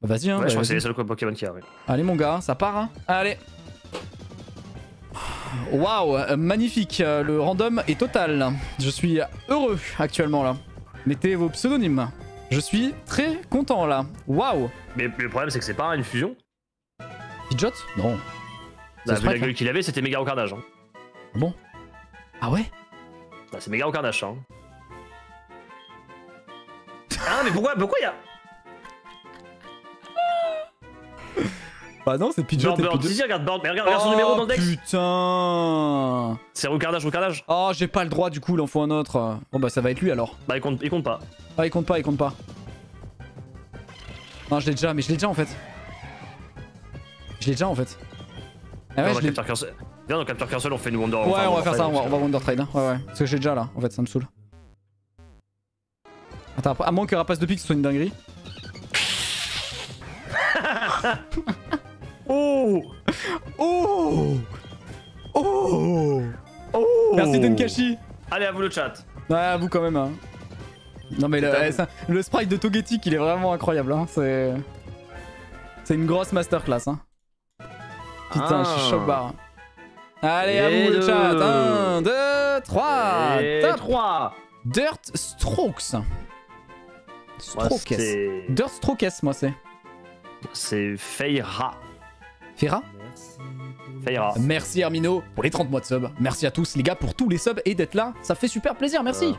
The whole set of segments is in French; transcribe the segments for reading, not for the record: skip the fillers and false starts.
Bah, vas-y, hein. Ouais, bah, je crois que c'est vas-y. les seuls Pokémon qu'il y a, ouais. Allez, mon gars, ça part, hein. Allez. Waouh, magnifique. Le random est total. Je suis heureux actuellement là. Mettez vos pseudonymes. Je suis très content là. Waouh. Mais le problème, c'est que c'est pas une fusion. Pidgeot? Non. Bah, C'est vu la Sprite, gueule qu'il avait, c'était méga au carnage. Hein. Bon. Ah ouais? Bah, c'est méga au carnage, hein. Ah, mais pourquoi il y a. Bah non, c'est Pidgeot et Bird, Pidgeot. si, regarde Bird, mais regarde son numéro dans le deck. Putain. C'est Roucarnage. Oh, j'ai pas le droit du coup, il en faut un autre. Bon bah ça va être lui alors. Bah, il compte pas. Ah, il compte pas, il compte pas. Non, je l'ai déjà, mais je l'ai déjà en fait. Je l'ai déjà en fait. Ah ouais, Viens dans Capture Cursor, on fait une Wonder. Ouais, enfin, on va faire ça, on va Trade. Wonder Trade. Hein. Ouais, ouais. Parce que j'ai déjà là, en fait, ça me saoule. Attends, à moins que Rapace de Pique soit une dinguerie. Oh. Oh. Oh. Oh. Merci Tenkashi. Allez, à vous le chat. Ouais, à vous quand même. Hein. Non mais le sprite de Togetic, il est vraiment incroyable. Hein. C'est une grosse masterclass. Hein. Putain, je suis choc barre. Allez, à vous le chat. 1, 2, 3. Top 3. Dirt Strokes. Strokes. Ouais, Dirt Strokes, moi c'est. c'est Feira. Ferra? Feira. Merci Hermino pour les 30 mois de sub. Merci à tous les gars pour tous les subs et d'être là. Ça fait super plaisir,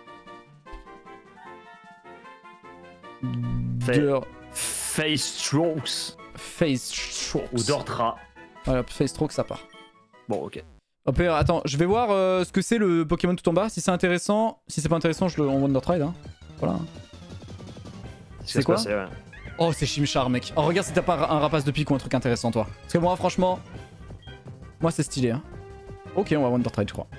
merci. Face Strokes. Face Strokes. Ou Dortra. Voilà, Face Strokes ça part. Bon, ok. Hop, attends, je vais voir ce que c'est le Pokémon tout en bas. Si c'est intéressant, si c'est pas intéressant, on Wonder Trade. Hein. Voilà. C'est quoi? Ouais. Oh, c'est Chimchar, mec. Oh, regarde si t'as pas un Rapace de Pique ou un truc intéressant, toi. Parce que moi, franchement, moi c'est stylé. Hein. Ok, on va Wonder Trade, je crois.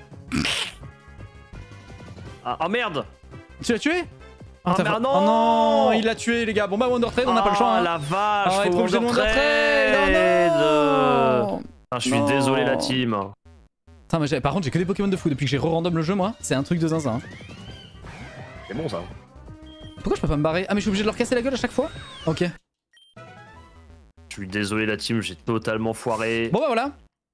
Ah, oh merde! Tu l'as tué? Ah, oh, merde, non! Oh non, il l'a tué, les gars. Bon, bah, Wonder Trade, on n'a pas le choix. Ah, Hein. la vache! Ah, Faut être obligé de Wonder Wonder Trade! Trade. Oh, non. Ah, je suis Non. désolé, la team. Putain, mais par contre, j'ai que des Pokémon de fou depuis que j'ai re-random le jeu, moi. C'est un truc de zinzin. Hein. C'est bon, ça. Pourquoi je peux pas me barrer? Ah, mais je suis obligé de leur casser la gueule à chaque fois? Ok. Je suis désolé, la team, j'ai totalement foiré. Bon, bah voilà.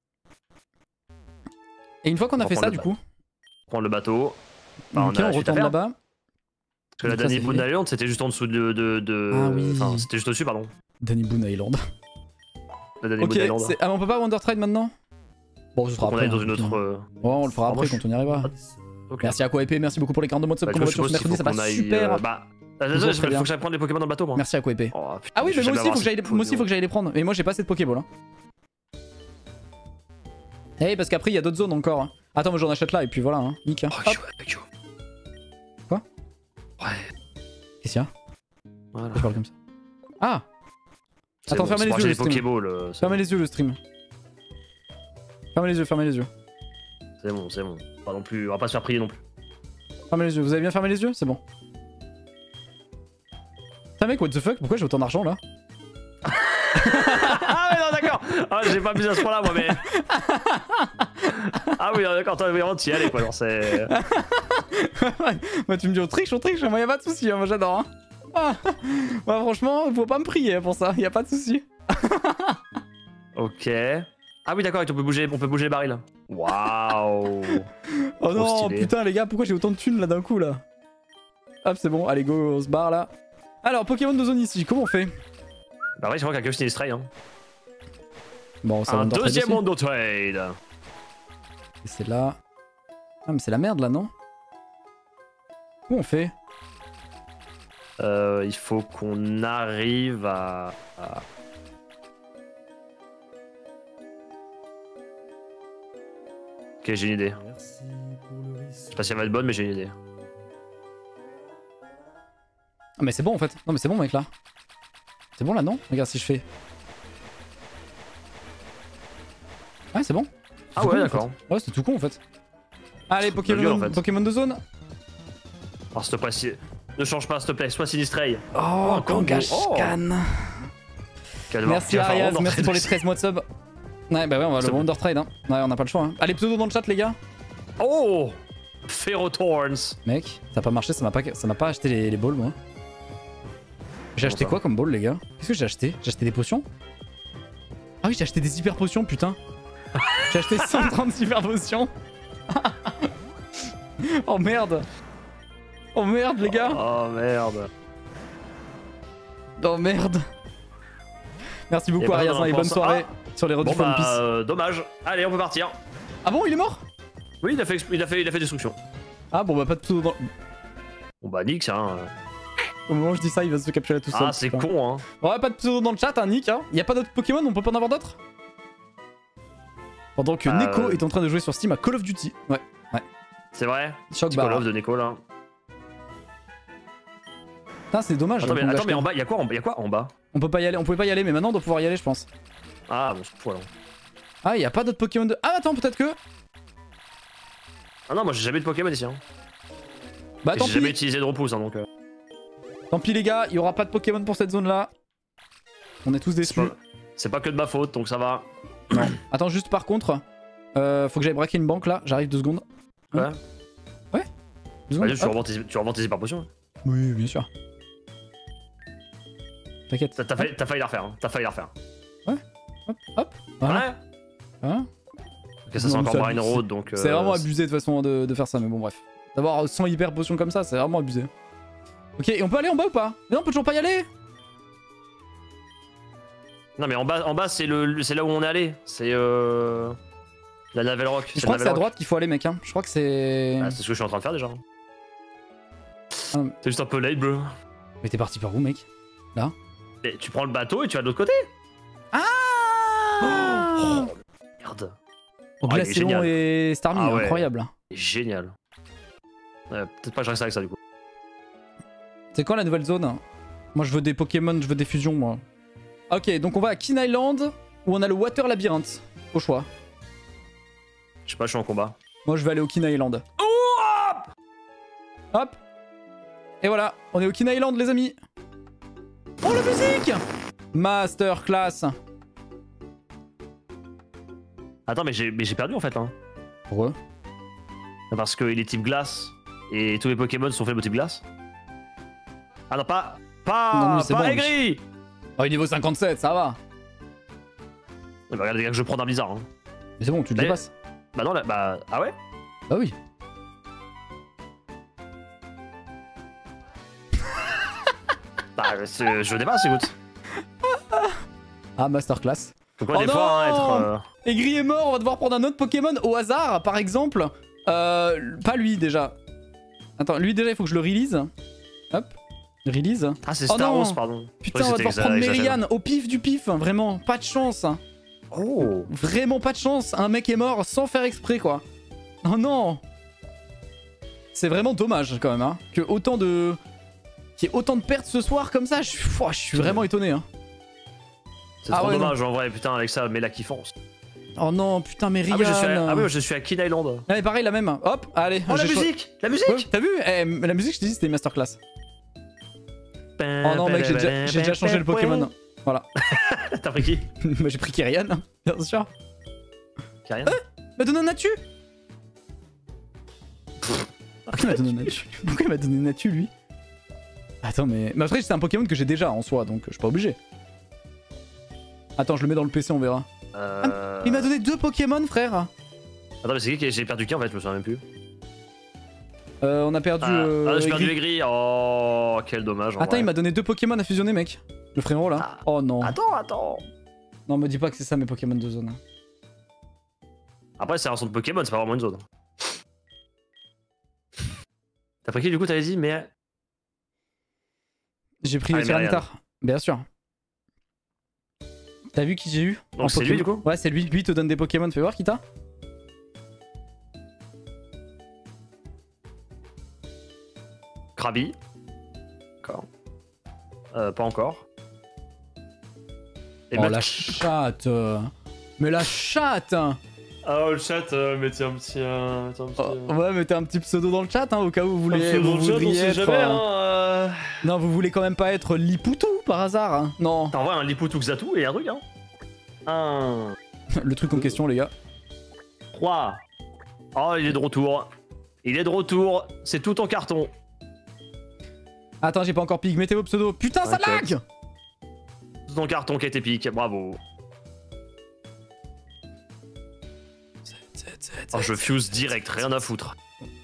Et une fois qu'on a fait ça, du coup. Prendre le bateau. Bah, Ok, on retourne là-bas. Parce que la Donc ça, Danny c'est Boone fait. Island, c'était juste en dessous de... Ah oui. Enfin, c'était juste au-dessus, pardon. Danny Boone Island. La Danny Ok, Boone Island. ah, on peut pas Wonder Trade maintenant? Bon, ce sera On après. est dans hein, une autre... Ouais, on le fera après quand on y arrivera. Ok. Merci à Koépé, merci beaucoup pour les 42 mois de sub. Bah, Comment je vas-tu ce suppose qu'il mercredi? Ça faut va qu'on aille, super. Bah, Toujours il très bien. faut que j'aille prendre les Pokémon dans le bateau, moi. Merci à Koépé. Oh, putain, Ah oui, mais moi j'aime aussi, avoir faut que j'aille cette moi aussi, faut que j'aille les prendre. Mais moi, j'ai pas assez de Pokéball. Hein. Eh, parce qu'après, il y a d'autres zones encore. Hein. Attends, moi j'en achète là et puis voilà. Hein. Nick. Hein. Oh, Hop. yo. Quoi? Ouais. Qu'est-ce qu'il y a? Voilà. Je parle comme ça. Ah! Attends, Bon, fermez les c'est yeux. des Le stream. Pokéballs. Fermez les yeux, le stream. Fermez les yeux, fermez les yeux. C'est bon, c'est bon. Pas non plus, on va pas se faire prier non plus. Fermez les yeux. Vous avez bien fermé les yeux? C'est bon. Putain, mec, what the fuck? Pourquoi j'ai autant d'argent là? Ah ouais, non, d'accord. Ah, j'ai pas mis à ce point-là, moi, mais. Ah oui, d'accord, toi, vraiment, t'y allais, quoi. Genre, c'est. Moi, tu me dis on triche, moi y'a pas de soucis, hein, moi j'adore. Hein. Ah. Moi, franchement, faut pas me prier pour ça, y'a pas de soucis. Ok. Ah oui, d'accord, on peut bouger les barils. Waouh. Oh non, stylé. putain, les gars, pourquoi j'ai autant de thunes là d'un coup là? Hop, c'est bon, allez, go, on se barre là. Alors, Pokémon de zone ici, comment on fait? Bah, ouais, je crois qu'il y a que Sinistray, hein. Bon, ça va Un Wonder Trade deuxième aussi. Wonder Trade. Et c'est là. Ah, mais c'est la merde là, non? Comment on fait? Il faut qu'on arrive à... Ok, j'ai une idée. Je sais pas si elle va être bonne, mais j'ai une idée. Ah, mais c'est bon en fait. Non, mais c'est bon, mec là. C'est bon là, non? Regarde si je fais. Ouais, c'est bon. Ah C'est ouais, con, en d'accord. fait. Ouais, c'est tout con en fait. Allez, C'est Pokémon, gueule, en fait. Pokémon de zone. Oh, s'il te plaît, ne change pas, s'il te plaît, sois Sinistray. Oh, Kangaskhan. Merci Arias, merci pour les 13 mois de sub. Ouais, bah ouais, on va le Wonder Trade. Hein. Ouais, on n'a pas le choix. Hein. Allez, pseudo dans le chat, les gars. Oh, Ferrothorns. Mec, ça a pas marché, ça m'a pas acheté les balls, moi. J'ai acheté quoi comme ball, les gars? Qu'est-ce que j'ai acheté? J'ai acheté des potions? Ah oui, j'ai acheté des hyper potions, putain. J'ai acheté 130 hyper potions. Oh merde. Oh merde, les gars. Oh merde. Oh merde. Merci beaucoup, Arias, et bonne soirée sur les rods du Bon One Piece. dommage. Allez, on peut partir. Ah bon, il est mort? Oui, il a fait destruction. Ah bon, bah pas de pseudo dans... Bon bah Nick, hein. Au moment où je dis ça, il va se capturer tout seul. Ah, c'est con, hein. Ouais, pas de pseudo dans le chat, hein, Nick. Hein. Y a pas d'autres Pokémon, on peut pas en avoir d'autres? Pendant que Neko est en train de jouer sur Steam à Call of Duty. Ouais, ouais. C'est vrai. Choc Petit Call of de Neko là. Putain, c'est dommage. Attends, mais en bas, y'a quoi en bas? On peut pas y aller, on pouvait pas y aller, mais maintenant on doit pouvoir y aller, je pense. Ah, bon, c'est fou alors. Ah, y a pas d'autres Pokémon de. Ah, attends, peut-être que. Ah non, moi j'ai jamais de Pokémon ici. Hein. Bah tant J'ai jamais pis. utilisé de repousse, hein, donc. Tant pis, les gars, y aura pas de Pokémon pour cette zone là. On est tous déçus. C'est pas que de ma faute, donc ça va. Non. Attends, juste par contre, faut que j'aille braquer une banque là. J'arrive 2 secondes. Ouais. Ouais 2 secondes. Vas-y, tu revends tes hyper potions. Oui, bien sûr. T'inquiète. T'as failli la refaire. Hein. T'as failli la refaire. Ouais. Hop, hop. Voilà. Ouais. Hein Ok, ça c'est encore Marine Road, donc. C'est vraiment abusé de toute façon de faire ça, mais bon, bref. D'avoir 100 hyper potions comme ça, c'est vraiment abusé. Ok, et on peut aller en bas ou pas? Mais non, on peut toujours pas y aller. Non, mais en bas c'est là où on est allé. C'est la Navel Rock. Je crois que c'est à droite qu'il faut aller, mec. Hein. Je crois que c'est. Ah, c'est ce que je suis en train de faire déjà. Ah. C'est juste un peu late, bro. Mais t'es parti par où, mec? Là? Et tu prends le bateau et tu vas de l'autre côté. Ah Oh, merde. Oh, il est Glaceon génial. et Starmie, Ah ouais. incroyable. Génial. Peut-être pas que je reste avec ça du coup. C'est quand la nouvelle zone? Moi je veux des Pokémon, je veux des fusions moi. Ok, donc on va à Kin Island où on a le Water Labyrinth. Au choix. Je sais pas, je suis en combat. Moi je vais aller au Kin Island. Hop. Et voilà, on est au Kin Island les amis. Oh la musique! Masterclass. Attends, mais j'ai perdu en fait là. Pourquoi? Parce qu'il est type glace et tous les Pokémon sont faits de type glace. Ah non, Non, mais c'est bon, aigri. Oh, il est niveau 57, ça va. Bah, regarde les gars que je prends d'un blizzard. Hein. Mais c'est bon, tu le dépasses. Bah non, là, bah. Ah ouais? Bah oui. Bah, je dépasse, écoute. Ah, masterclass. Faut quoi Oh des fois hein, être. Aigri est mort, on va devoir prendre un autre Pokémon au hasard, par exemple. Pas lui déjà. Attends, lui déjà, il faut que je le release. Hop, release. Ah, c'est Oh Staros, non. pardon. Putain, on va devoir prendre Merian au pif du pif. Vraiment, pas de chance. Oh. Vraiment pas de chance. Un mec est mort sans faire exprès, quoi. Oh non. C'est vraiment dommage, quand même, hein. Que autant de... Qu'il y ait autant de pertes ce soir comme ça, je suis vraiment étonné, hein. C'est trop dommage, en vrai, putain, Alexa, mais la kiffance. Oh non, putain, Merian. Ah oui, je suis à Kin Island. Ah mais pareil, la même. Hop, allez. Oh, la musique. La musique. Ouais, t'as vu la musique, je t'ai dit, c'était masterclass. Oh non, mec, j'ai déjà changé le Pokémon. Voilà. T'as pris qui? Bah, j'ai pris Kyrian, bien sûr. Kyrian m'a donné un Natu. Pourquoi il m'a donné un Natu? Pourquoi il m'a donné un Natu, lui? Attends, mais après, c'est un Pokémon que j'ai déjà en soi, donc je suis pas obligé. Attends, je le mets dans le PC, on verra. Il m'a donné 2 Pokémon, frère. Attends, mais c'est qui j'ai perdu qui en fait? Je me souviens même plus. On a perdu. J'ai perdu Aigri. Oh, quel dommage. Attends, il m'a donné 2 Pokémon à fusionner, mec. Le frérot là. Ah. Oh non. Attends. Non, me dis pas que c'est ça mes Pokémon de zone. Après, c'est un son de Pokémon, c'est pas vraiment une zone. T'as pris qui du coup? T'avais dit, mais. J'ai pris le Tyranitar, bien sûr. T'as vu qui j'ai eu? Donc c'est lui du coup? Ouais, c'est lui. Lui te donne des Pokémon. Fais voir qui t'as. Krabi. D'accord. Pas encore. Et oh la chatte. Mais la chatte. Oh le chat, mettez un petit... Ouais, mettez un petit pseudo dans le chat, hein, au cas où vous voulez... Vous voudriez être... jamais, Non, vous voulez quand même pas être Lipoutou par hasard, hein. Non. T'en vois un Lipoutou Xatu et un truc, hein. Le truc en question, les gars. 3. Oh, il est de retour. Il est de retour. C'est tout en carton. Attends, j'ai pas encore pique. Météo pseudo. Putain, ça lag! C'est ton carton qui a été pique, bravo. Oh, je fuse direct, rien à foutre.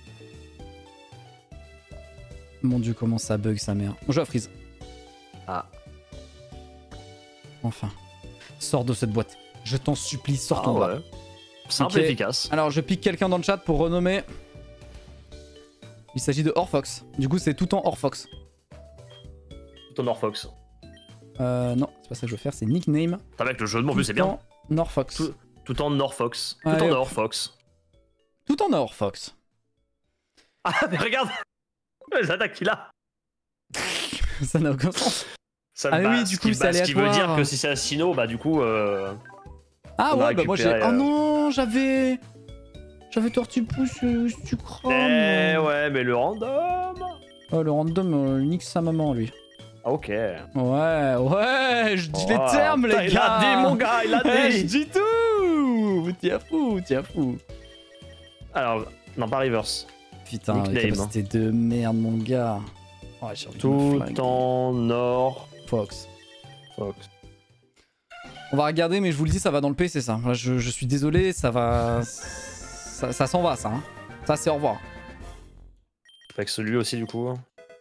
Mon dieu, comment ça bug sa mère. On joue à freeze. Ah. Enfin. Sors de cette boîte. Je t'en supplie, sors ton doigt. Simple et efficace. Alors, je pique quelqu'un dans le chat pour renommer. Il s'agit de Orfox. Du coup, c'est tout en Orfox. Tout en Orfox. Non, c'est pas ça que je veux faire, c'est nickname. T'as avec le jeu de mots, en plus, c'est bien. Norfox. Tout en Norfox. Ouais, tout en Orfox. Tout en Orfox. Ah, mais regarde! Les attaques qu'il a! Ça n'a aucun sens. Ça ah, oui, du coup, c'est aléatoire. Ce qui veut dire que si c'est un Sino, bah, du coup. Ah, ouais, bah, moi j'ai. Oh non, j'avais. J'avais Tortipousse, tu crois. Eh ouais, mais le random! Oh, le random, nique sa maman, lui. Ah, ok. Ouais, je dis les termes, les gars! Il a dit, mon gars, il a dit! Je dis tout! Tiens fou. Alors, non, pas reverse. Putain, capacité de merde, mon gars. Ouais, tout en Nord. Fox. On va regarder, mais je vous le dis, ça va dans le P, c'est ça. Je suis désolé, ça va. Ça s'en va, ça. Hein. Ça, c'est au revoir. Avec celui aussi, du coup.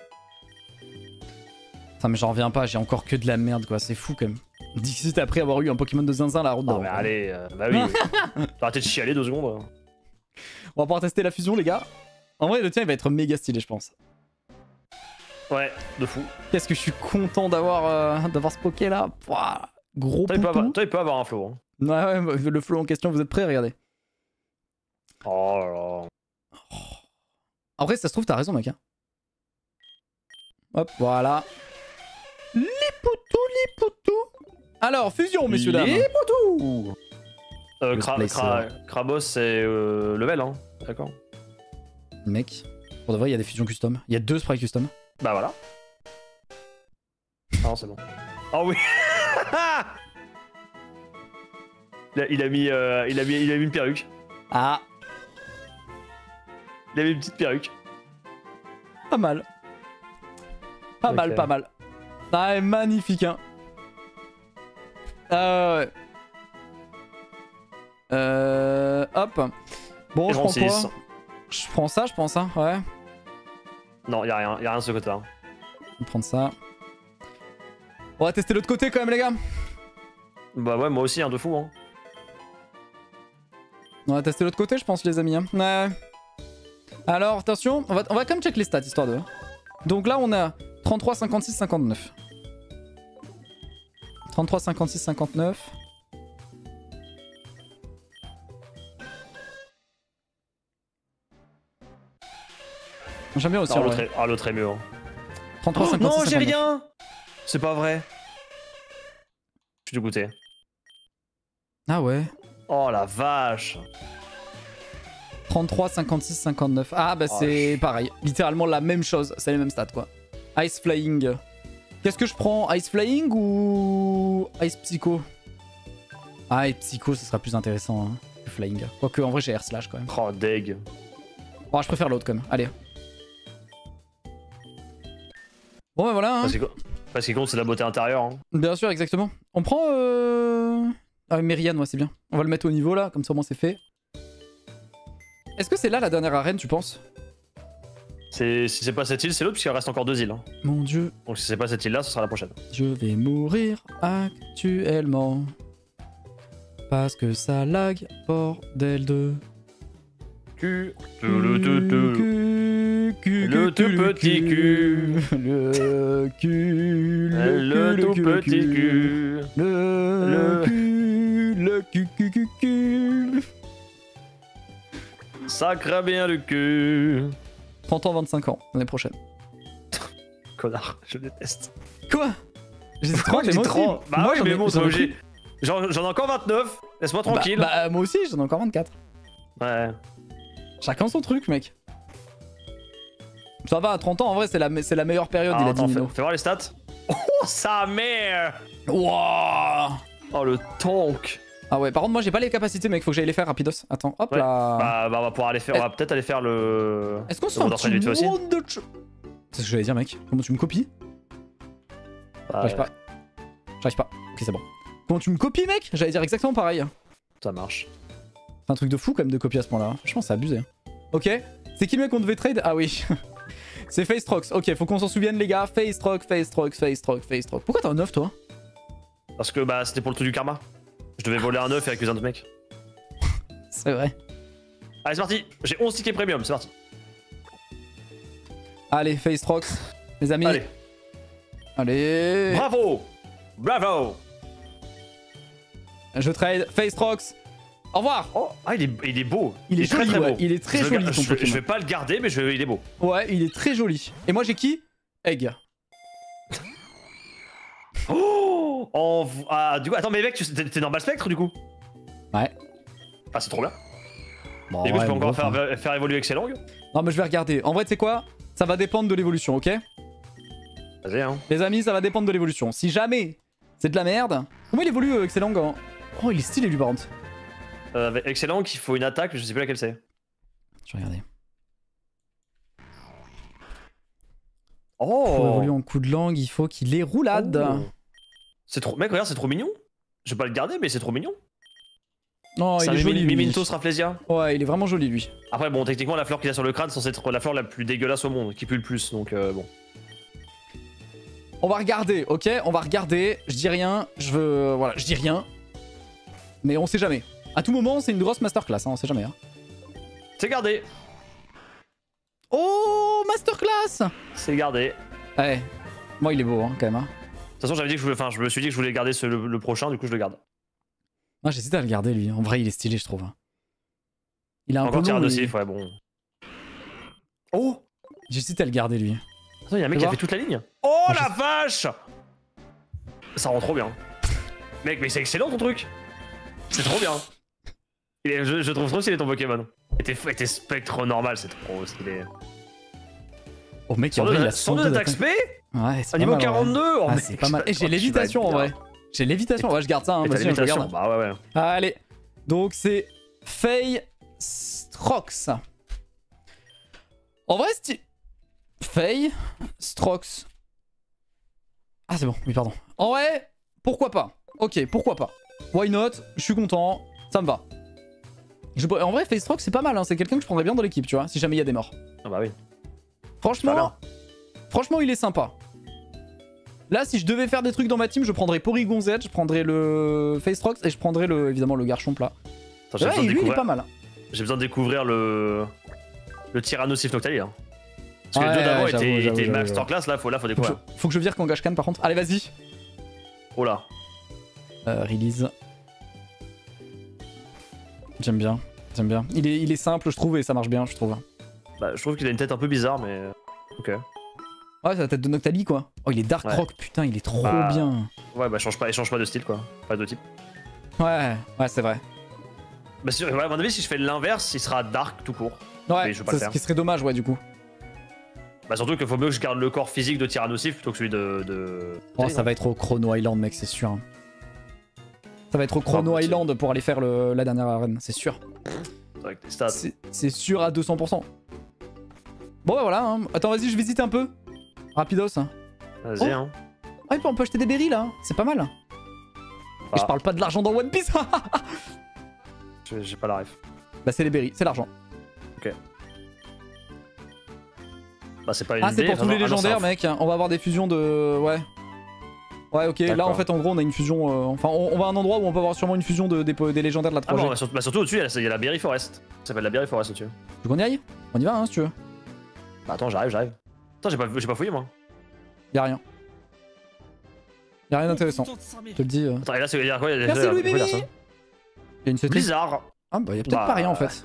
Putain, mais j'en reviens pas, j'ai encore que de la merde, quoi. C'est fou, quand même. Dixit après avoir eu un Pokémon de zinzin la route d'avant. Non, mais allez, bah oui. T'as arrêté de chialer 2 secondes. On va pouvoir tester la fusion, les gars. En vrai, le tien, il va être méga stylé, je pense. Ouais, de fou. Qu'est-ce que je suis content d'avoir ce Poké là. Pouah, gros poutou. Toi, il peut avoir un flow. Hein. Ouais, le flow en question, vous êtes prêts? Regardez. Oh là là. En vrai, ça se trouve, t'as raison, mec. Hein. Hop, voilà. Les poutous. Alors, fusion, messieurs, dames. Les poutous. Krabos, c'est level, hein. D'accord. Mec, pour de vrai, il y a des fusions custom. Il y a 2 sprites custom. Bah voilà. Non, c'est bon. Oh oui. il a mis une perruque. Ah. Il a mis une petite perruque. Pas mal. Pas mal. Ah, magnifique, hein. Ouais. Hop. Bon, je prends quoi? Je prends ça, ouais. Non, y'a rien de ce côté-là. On va prendre ça. On va tester l'autre côté quand même, les gars. Bah ouais, moi aussi, de fou. Hein. On va tester l'autre côté, je pense, les amis. Hein. Ouais. Alors, attention, on va quand même check les stats, histoire de... Donc là, on a 33, 56, 59. 33, 56, 59. J'aime bien aussi. L'autre est mieux. Hein. 33, 56, non, 59. j'ai rien. C'est pas vrai. Je suis dégoûté. Ah ouais. Oh la vache. 33, 56, 59. Ah bah c'est pareil. Littéralement la même chose. C'est les mêmes stats quoi. Ice Flying. Qu'est-ce que je prends? Ice Flying ou Ice Psycho? Ah, et Psycho, ce sera plus intéressant hein, que Flying. Quoique en vrai j'ai Air Slash quand même. Oh deg. Oh, je préfère l'autre quand même. Allez. Bon bah voilà. Hein. Parce qu'il compte c'est la beauté intérieure. Hein. Bien sûr, exactement. On prend... Ah, Merian, ouais, c'est bien. On va le mettre au niveau là, comme ça au moins c'est fait. Est-ce que c'est là la dernière arène, tu penses? Si c'est pas cette île, c'est l'autre, puisqu'il reste encore 2 îles. Hein. Mon dieu. Donc si c'est pas cette île là, ce sera la prochaine. Je vais mourir actuellement. Parce que ça lag, bordel de... Le tout petit cul. Le cul. Le tout petit cul. Le cul. Ça craint bien le cul. 30 ans, 25 ans, l'année prochaine. Connard, je déteste. Quoi? J'ai 30, mais moi aussi. Bah moi, oui, mais bon, c'est obligé. J'en ai encore 29, laisse-moi tranquille. Bah moi aussi, j'en ai encore 24. Ouais. Chacun son truc, mec. Ça va, à 30 ans, en vrai, c'est la meilleure période, il a dit Nino. Fais voir les stats. Oh, sa mère. Wouah. Oh, le tank. Ah ouais, par contre, moi, j'ai pas les capacités, mec, faut que j'aille les faire rapidos. Attends, hop là. Bah, on va pouvoir aller faire, on va peut-être aller faire le... Est-ce qu'on se fait un petit round de... C'est ce que j'allais dire, mec. Comment tu me copies? J'arrive pas. J'arrive pas. Ok, c'est bon. Comment tu me copies, mec? J'allais dire exactement pareil. Ça marche. C'est un truc de fou quand même de copier à ce point-là. Franchement, c'est abusé. Ok. C'est qui le mec qu'on devait trade? Ah oui. C'est FaceTrox. Ok, faut qu'on s'en souvienne, les gars. FaceTrox, FaceTrox, FaceTrox, FaceTrox. Pourquoi t'as un 9, toi? Parce que bah c'était pour le truc du karma. Je devais voler un œuf et accuser un autre mec. C'est vrai. Allez, c'est parti. J'ai 11 tickets premium, c'est parti. Allez, FaceTrox. Les amis. Allez. Allez. Bravo. Bravo. Je trade FaceTrox. Au revoir. Oh, ah, il est beau. Il est très joli, très ouais. beau. Il est très joli, ton je Pokémon. vais pas le garder, mais il est beau. Ouais, il est très joli. Et moi, j'ai qui? Egg. Oh, du coup, attends, mais mec, t'es normal spectre du coup? Ouais. Ah, c'est trop bien. Bon, Et du coup, ouais, je peux encore bon, faire évoluer Excellang. Non, mais je vais regarder. En vrai, tu sais quoi? Ça va dépendre de l'évolution, ok? Vas-y, hein. Les amis, ça va dépendre de l'évolution. Si jamais c'est de la merde... Comment il évolue, Excellang hein? Oh, il est stylé, lui, par contre. Avec Excellang, il faut une attaque, je sais plus laquelle c'est. Je vais regarder. Oh! Pour évoluer en coup de langue, il faut qu'il ait roulade. Oh. C'est trop... Mec, regarde, c'est trop mignon. Je vais pas le garder, mais c'est trop mignon. Non, il est joli, lui. Mimintos Rafflesia. Ouais, il est vraiment joli, lui. Après, bon, techniquement, la fleur qu'il a sur le crâne, c'est censé être la fleur la plus dégueulasse au monde, qui pue le plus, donc bon. On va regarder, ok? On va regarder. Je dis rien. Je veux... Voilà, je dis rien. Mais on sait jamais. À tout moment, c'est une grosse masterclass, hein, on sait jamais. Hein. C'est gardé. Oh, masterclass! C'est gardé. Ouais. Moi, il est beau, hein, quand même. Hein. De toute façon, j'avais dit que je me suis dit que je voulais garder le prochain, du coup, je le garde. Moi, j'hésite à le garder, lui. En vrai, il est stylé, je trouve. Il a un Encore peu long, Tyrannosif, ouais, bon. Oh! J'hésite à le garder, lui. Attends, y'a un mec qui a fait toute la ligne. Oh la vache! Ça rend trop bien. Mec, mais c'est excellent ton truc. C'est trop bien. Je trouve trop stylé ton Pokémon. Et tes spectres normal, c'est trop stylé. Oh mec, en vrai, il a 102 d'attaque SP. Ouais, c'est à niveau mal, 42. Ouais. Oh, Ah, mec, c'est pas mal. Et j'ai lévitation en vrai. J'ai lévitation. Ouais, je garde ça. Hein, et t'as vas-y, je lévitation. regarde. Bah ouais, ouais. Allez. Donc c'est FaceTrox. En vrai, FaceTrox. Ah, c'est bon. Oui, pardon. En vrai, pourquoi pas? Ok, pourquoi pas? Why not? Je suis content. Ça me va. En vrai, FaceTrox, c'est pas mal. Hein. C'est quelqu'un que je prendrais bien dans l'équipe, tu vois, si jamais il y a des morts. Ah bah oui. Franchement, il est sympa. Là, si je devais faire des trucs dans ma team, je prendrais Porygon Z, je prendrais le FaceTrox et je prendrais évidemment le Garchomp là. Attends, Ouais, lui, il est pas mal. J'ai besoin de découvrir le Tyrannosif Noctali. Hein. Parce que les deux d'avant étaient masterclass, là, faut découvrir. Faut que je vire Kangaskhan par contre. Allez, vas-y. Oh là. Release. J'aime bien. J'aime bien. Il est simple, je trouve, et ça marche bien, je trouve. Bah, je trouve qu'il a une tête un peu bizarre, mais. Ok. Ouais, c'est la tête de Noctali, quoi. Oh, il est Dark Rock, putain, il est trop bien. Ouais, bah, il change pas de style, quoi. Pas de type. Ouais, c'est vrai. Bah, à mon avis, si je fais l'inverse, il sera Dark tout court. Ouais, c'est ce qui serait dommage, ouais, du coup. Bah, surtout qu'il faut mieux que je garde le corps physique de Tyrannosif plutôt que celui de... Oh, ça va être au Chrono Island, mec, c'est sûr. Ça va être au Chrono Island pour aller faire la dernière arène, c'est sûr. Avec tes stats. C'est sûr à 200%. Bon bah voilà, hein. Attends vas-y je visite un peu. Rapidos. Vas-y hein. Ah on peut acheter des berries là, c'est pas mal. Et je parle pas de l'argent dans One Piece. J'ai pas la ref. Bah c'est les berries, c'est l'argent. Ok. Bah c'est pas une Ah c'est pour tous les légendaires mec, on va avoir des fusions de... Ouais. Ouais ok, là en fait en gros on a une fusion... Enfin on va à un endroit où on peut avoir sûrement une fusion des légendaires de la 3G. Ah bon, bah surtout au-dessus il y a la Berry Forest. Ça s'appelle la Berry Forest au-dessus. Tu veux qu'on y aille? On y va hein si tu veux. Bah attends j'arrive. Attends j'ai pas fouillé moi. Y'a rien. Y'a rien d'intéressant. Je te le dis. Attends et là c'est quoi? Merci Louis Baby. Y'a une CT. Blizzard. Ah bah y'a peut-être pas rien en fait.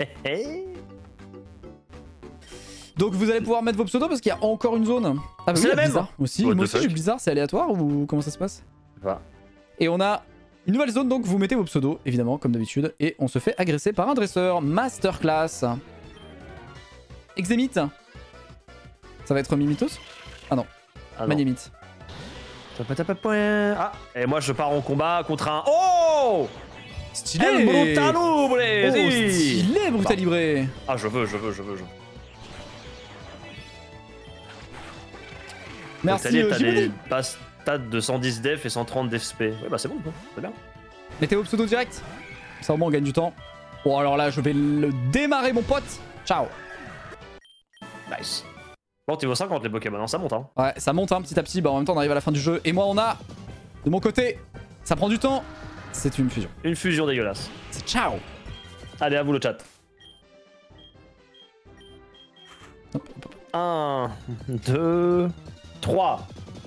Donc vous allez pouvoir mettre vos pseudos parce qu'il y a encore une zone. Ah bah oui, Blizzard aussi. Moi aussi j'ai Blizzard, c'est aléatoire ou comment ça se passe? Et on a une nouvelle zone donc vous mettez vos pseudos évidemment comme d'habitude et on se fait agresser par un dresseur. Masterclass. Exemite. Ça va être Mimitos? Ah non. Magnemite. Ah et moi je pars en combat contre un... Oh stylé. El Brutalibre. Oh stylé Brutalibre. Ah je veux. Merci, T'as Jiminy. des stats de 110 def et 130 d'FP. Ouais, bah c'est bon, c'est bien. Mettez au pseudo direct. Ça au moins on gagne du temps. Bon alors là je vais le démarrer mon pote. Ciao. Nice. Bon, niveau 50 les Pokémon, hein, ça monte hein. Ouais, ça monte hein, petit à petit. Bah en même temps on arrive à la fin du jeu. Et moi on a, de mon côté, ça prend du temps. C'est une fusion. Une fusion dégueulasse. C'est ciao. Allez, à vous le chat. Hop, hop, hop. 1, 2, 3.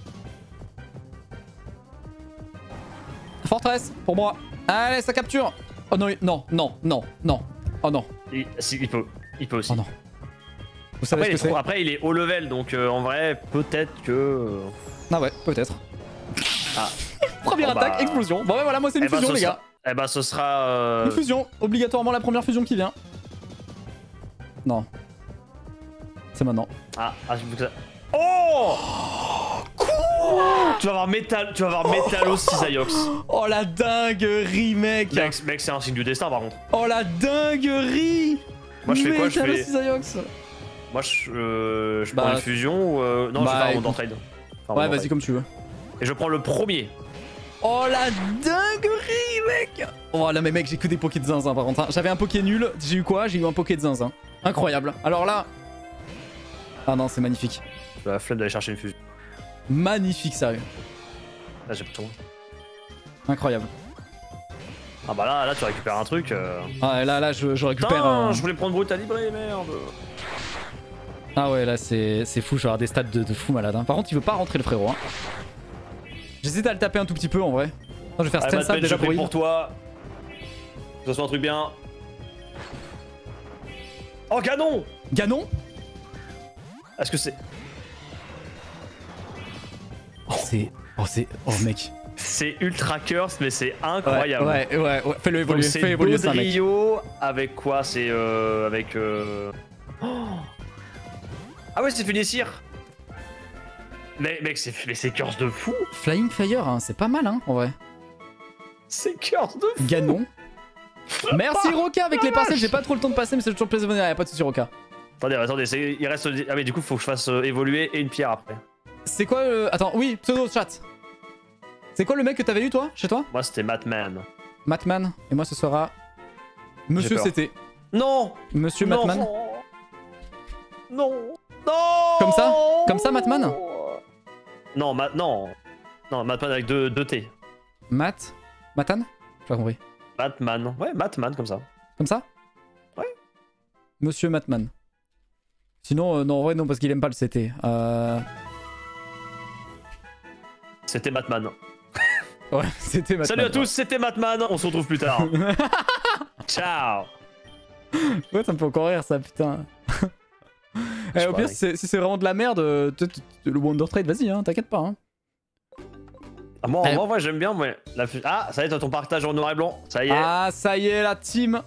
Fortress, pour moi. Allez, ça capture. Oh non, non, non, non, non. Oh non. Si, il peut aussi. Oh non. Vous savez Après, ce que c'est? après, il est haut level, donc en vrai, peut-être que... Ah ouais, peut-être. Ah. Première Bon, attaque, bah... explosion. Bon ouais, voilà, moi c'est une fusion les gars. Eh bah ce sera... Une fusion, obligatoirement la première fusion qui vient. Non. C'est maintenant. je veux que ça... Oh Tu vas avoir Métalos Cisaiox. Oh la dinguerie mec. Mec, c'est un signe du destin par contre. Oh la dinguerie. Moi je fais quoi? Je fais... Cisaiox. Moi je prends une fusion ou... Non, je vais faire un Wonder Trade. Ouais, vas-y comme tu veux. Et je prends le premier. Oh la dinguerie mec. Oh là mais mec, j'ai que des pokés de zinzin par contre. J'avais un poké nul, j'ai eu quoi? J'ai eu un poké de zinzin. Incroyable. Alors là... Ah non, c'est magnifique. J'ai la flemme d'aller chercher une fusion. Magnifique, sérieux. Là j'ai pas tout. Incroyable. Ah bah là tu récupères un truc. Ah là je récupère... Putain, je voulais prendre Brutal Libre, merde. Ah ouais, là c'est fou, je vais avoir des stats de fou malade. Hein. Par contre, il veut pas rentrer le frérot. Hein. J'hésite à le taper un tout petit peu en vrai. Non, je vais faire Allez, stand déjà pour toi. Que ce soit un truc bien. Oh, Ganon! Ganon? Est-ce que c'est... Oh mec. C'est ultra curse, mais c'est incroyable. Ouais. Fais-le évoluer, fais évoluer ça, mec. Rio avec quoi? C'est avec... Oh. Ah ouais, c'est Funessir. Mais mec, c'est curse de fou. Flying Fire, hein, c'est pas mal, hein, en vrai. C'est curse de fou. Ganon. Merci Roca avec les parcelles, j'ai pas trop le temps de passer, mais c'est toujours plaisir de venir, y'a pas de soucis Roca. Attendez, il reste... Ah mais du coup, faut que je fasse évoluer et une pierre après. C'est quoi le... Attends, oui, pseudo chat. C'est quoi le mec que t'avais eu toi, chez toi? Moi c'était Matman. Matman, et moi ce sera... Monsieur CT. Non. Monsieur Matman. Non. Non. Comme ça Matman? Non, non, Matman avec deux T. Matan? J'ai pas compris. Matman, ouais, Matman comme ça. Comme ça? Ouais. Monsieur Matman. Sinon, non, en vrai, non, parce qu'il aime pas le CT. C'était Matman. Ouais, c'était Matman. Salut à tous, c'était Matman, on se retrouve plus tard. Ciao. Ouais, ça me fait encore rire ça, putain. Au pire, si c'est vraiment de la merde, le Wonder Trade, vas-y, hein, t'inquiète pas. Hein. Ah, moi, en vrai, j'aime bien, mais... Ah, ça y est, t'as ton partage en noir et blanc, ça y est. Ah, ça y est, la team.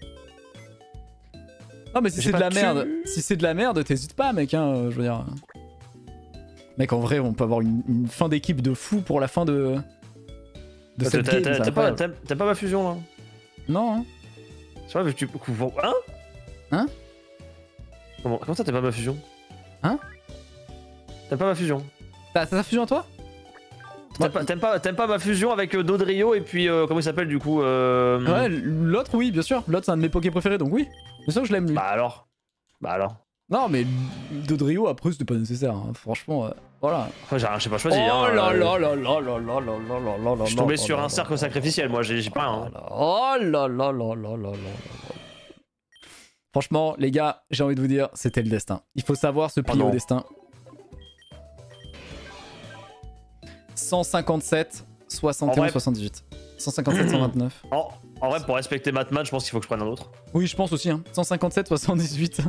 Non, mais si c'est de la merde, t'hésites pas, mec, hein, je veux dire. Mec, en vrai, on peut avoir une fin d'équipe de fou pour la fin de cette game. T'as pas ma fusion, là? Non, hein. C'est vrai, mais tu... Hein? Hein? Comment ça, t'as pas ma fusion? Hein? T'aimes pas ma fusion? T'as ta fusion à toi? T'aimes pas ma fusion avec Dodrio et puis comment il s'appelle du coup Ouais, l'autre oui, bien sûr. L'autre c'est un de mes pokés préférés donc oui. Bien sûr que je l'aime lui. Bah alors. Non mais Dodrio après c'était pas nécessaire, hein. Franchement, voilà. Moi j'ai pas choisi. Oh là là là là là là là là là là. Je suis tombé sur un cercle sacrificiel, moi j'ai pas rien. Oh là là là là là là. Franchement les gars, j'ai envie de vous dire, c'était le destin. Il faut savoir se plier au destin. 157, 61, 78. 157, 129. En vrai, pour respecter Matman, je pense qu'il faut que je prenne un autre. Oui, je pense aussi. Hein. 157, 78.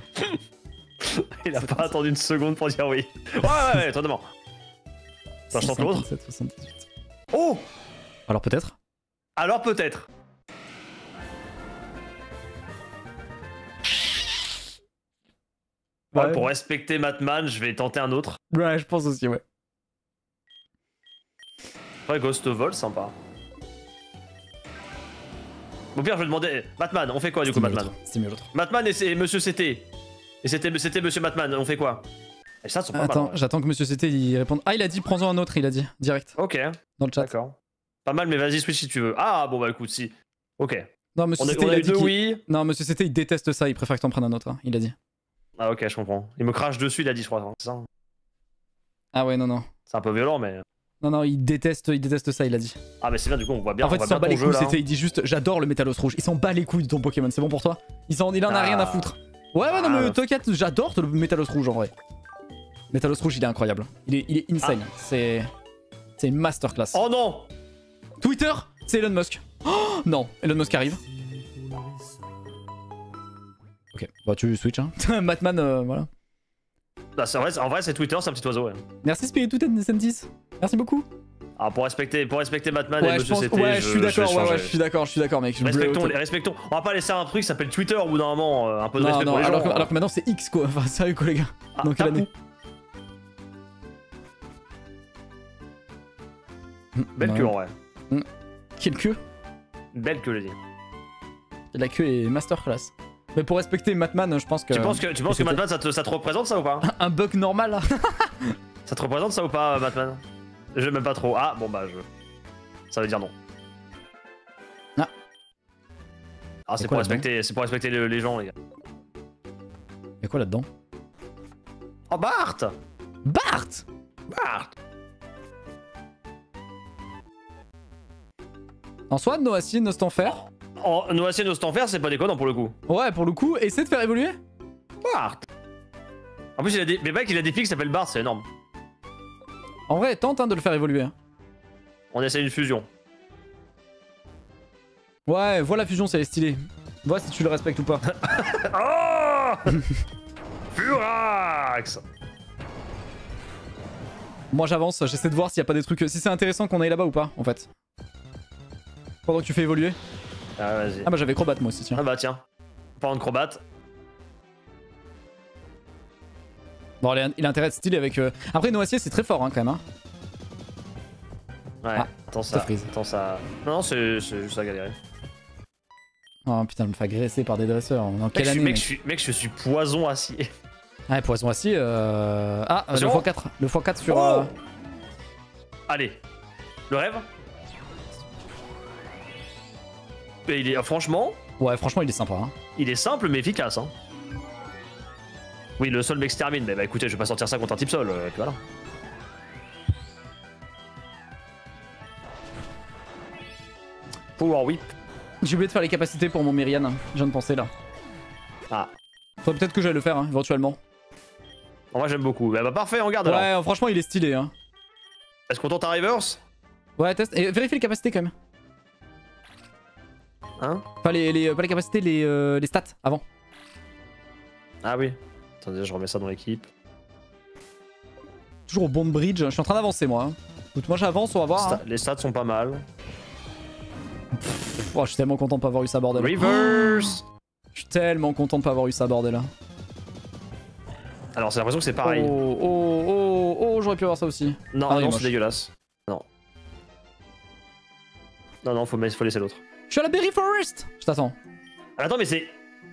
Il a pas attendu une seconde pour dire oui. Ouais, toi demande. Ça, je tente l'autre. 157, 78. Oh! Alors peut-être? Ouais, pour respecter Matman, je vais tenter un autre. Ouais, je pense aussi, ouais. Ouais, Ghost Vol, sympa. Au pire, je vais demander... Matman, on fait quoi du coup, Matman? C'était mieux l'autre. Matman et Monsieur CT. Et c'était Monsieur Matman, on fait quoi? Les stats sont pas Attends, mal. j'attends que Monsieur CT il réponde. Ah, il a dit prends-en un autre, il a dit, direct, Ok, dans le chat. d'accord. Pas mal, mais vas-y, switch si tu veux. Ah, bon, bah écoute, si. Ok. Non, Monsieur CT, On il a a eu dit deux qu'il... oui. Non, Monsieur CT, il déteste ça, il préfère que t'en prennes un autre, hein, il a dit. Ah, ok, je comprends. Il me crache dessus, il a dit, je crois. C'est ça. Ah ouais, non, non. C'est un peu violent, mais. Non, non, il déteste ça, il a dit. Ah, mais c'est bien, du coup, on voit bien. En fait, on voit il s'en bien bat ton les jeu, couilles, là. c'était, il dit juste j'adore le Métalos rouge. Il s'en bat les couilles de ton Pokémon, c'est bon pour toi? Il en a rien à foutre. Ouais, ouais, non, mais t'inquiète, j'adore le Métalos rouge en vrai. Métalos rouge, il est incroyable. Il est insane. C'est une masterclass. Oh non! Twitter, c'est Elon Musk. Oh non, Elon Musk arrive. Ok, bah tu switch, hein. Batman, voilà. Bah, en vrai, c'est Twitter, c'est un petit oiseau, ouais. Merci Spiritu Sentis. Merci beaucoup. Ah, pour respecter Batman Ouais, et je Monsieur pense, CT, ouais, je suis d'accord, vais ouais, changer. je suis d'accord, mec. Respectons. On va pas laisser un truc qui s'appelle Twitter au bout d'un moment, un peu de respect Non, pour les gens. alors que maintenant c'est X quoi. Enfin, sérieux quoi, les gars. Ah, Dans quelle année? Belle queue en vrai. Quelle queue? Belle queue, j'ai dit. La queue est masterclass. Mais pour respecter Batman, je pense que. Tu penses que Batman ça te représente ça ou pas? Un bug normal là. Ça te représente ça ou pas, Batman? Je m'aime pas trop. Ah, bon bah ça veut dire non. Ah. Ah, c'est pour respecter les gens, les gars. Y'a quoi là-dedans? Oh, Bart! Bart! En soi, Noacine, Nostanfer. Oh, Noacien Nostanfer, c'est pas déconnant pour le coup. Ouais, pour le coup, essaie de faire évoluer. Bart! En plus, mais mec, il a des filles qui s'appellent Bart, c'est énorme. En vrai, tente hein, de le faire évoluer. On essaie une fusion. Ouais, vois la fusion, c'est stylé. Vois si tu le respectes ou pas. Oh! Furax! Moi j'avance, j'essaie de voir s'il y a pas des trucs. Si c'est intéressant qu'on aille là-bas ou pas, en fait. Pendant que tu fais évoluer. Ah, vas-y. Ah bah j'avais Crobat moi aussi, tiens. Ah bah tiens. Parlant de Crobat. Bon, il a intérêt à être stylé avec. Après, Noacier, c'est très fort hein, quand même. Hein. Ouais, Ah, attends ça. freeze. Attends ça. Non, c'est juste à galérer. Oh putain, je me fais agresser par des dresseurs. Dans quelle année, mec, je suis poison acier. Ouais, poisson acier. Ah, le Attention. x4. Le x4 sur. Oh allez. Le rêve. Et il est, franchement, Ouais, franchement, il est sympa. Hein. il est simple mais efficace. Hein. Oui, le sol m'extermine. Mais bah écoutez, je vais pas sortir ça contre un type sol. Et puis voilà. Power whip. J'ai oublié de faire les capacités pour mon Myrian. Je viens de penser là. Ah. Faudrait peut-être que j'aille le faire, hein, éventuellement. En vrai, j'aime beaucoup. Bah parfait, on regarde alors. Ouais, franchement, il est stylé. Hein. Est-ce qu'on tente un reverse? Ouais, teste. Et vérifie les capacités quand même. Hein? Enfin, pas les capacités, les stats avant. Ah oui. Attendez, je remets ça dans l'équipe. Toujours au Bond Bridge. Je suis en train d'avancer, moi. Hein. Écoute, moi j'avance, on va voir. Hein. Les stats sont pas mal. Oh, je suis tellement content de pas avoir eu ça, bordel. Reverse! Je suis tellement content de pas avoir eu ça, bordel. Alors, j'ai l'impression que c'est pareil. Oh, j'aurais pu avoir ça aussi. Non, Ah, non, moche. c'est dégueulasse. Non. Non, faut laisser l'autre. Je suis à la Berry Forest. Je t'attends. Attends, mais c'est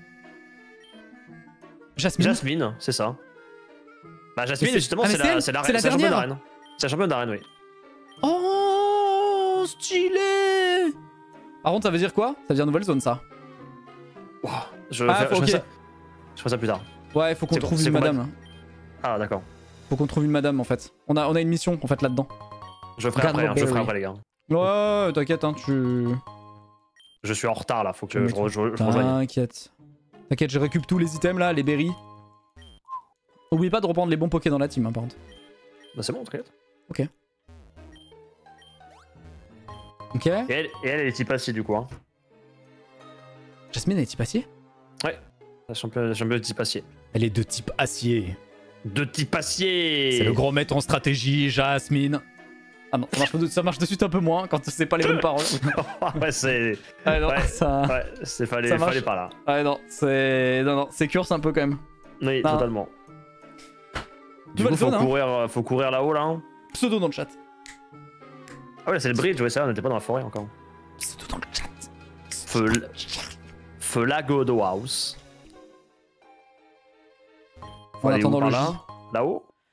Jasmine. Jasmine, c'est ça. Bah, Jasmine, c'est- justement, ah, mais c'est c'est elle, la c'est la championne dernière. d'arène. C'est la championne d'arène, oui. Oh, stylé. Par contre, ça veut dire quoi? Ça veut dire nouvelle zone, ça. Wow. Ok. Je ferai ça plus tard. Ouais, faut qu'on C'est trouve c'est une combat- madame. Ah, d'accord. Faut qu'on trouve une madame, en fait. On a une mission, en fait, là-dedans. Je ferai après, hein, je ferai après, les gars. Ouais, t'inquiète, hein, tu... Je suis en retard là, faut que je rejoigne. T'inquiète. T'inquiète, je récupère tous les items là, les berries. Oublie pas de reprendre les bons pokés dans la team, hein, par contre. Bah, c'est bon, t'inquiète. Ok. Ok. Et elle est type acier du coup. Hein. Jasmine, elle est type acier? La championne de type acier. Elle est de type acier. De type acier! C'est le gros maître en stratégie, Jasmine. Ah non, ça marche de suite un peu moins quand c'est pas les bonnes paroles. Ouais, c'est. Ouais, non, Ouais. ça... Ouais, fallait pas là. Ouais, non, c'est... Non, c'est curse un peu quand même. Oui, Non. totalement. Du Nouvelle coup, faut zone, hein. courir là-haut là. Hein. Pseudo dans le chat. Ah ouais, c'est le bridge, ouais, ça, on était pas dans la forêt encore. Pseudo dans le chat. Felagodo House. En attendant le là. J. Là-haut?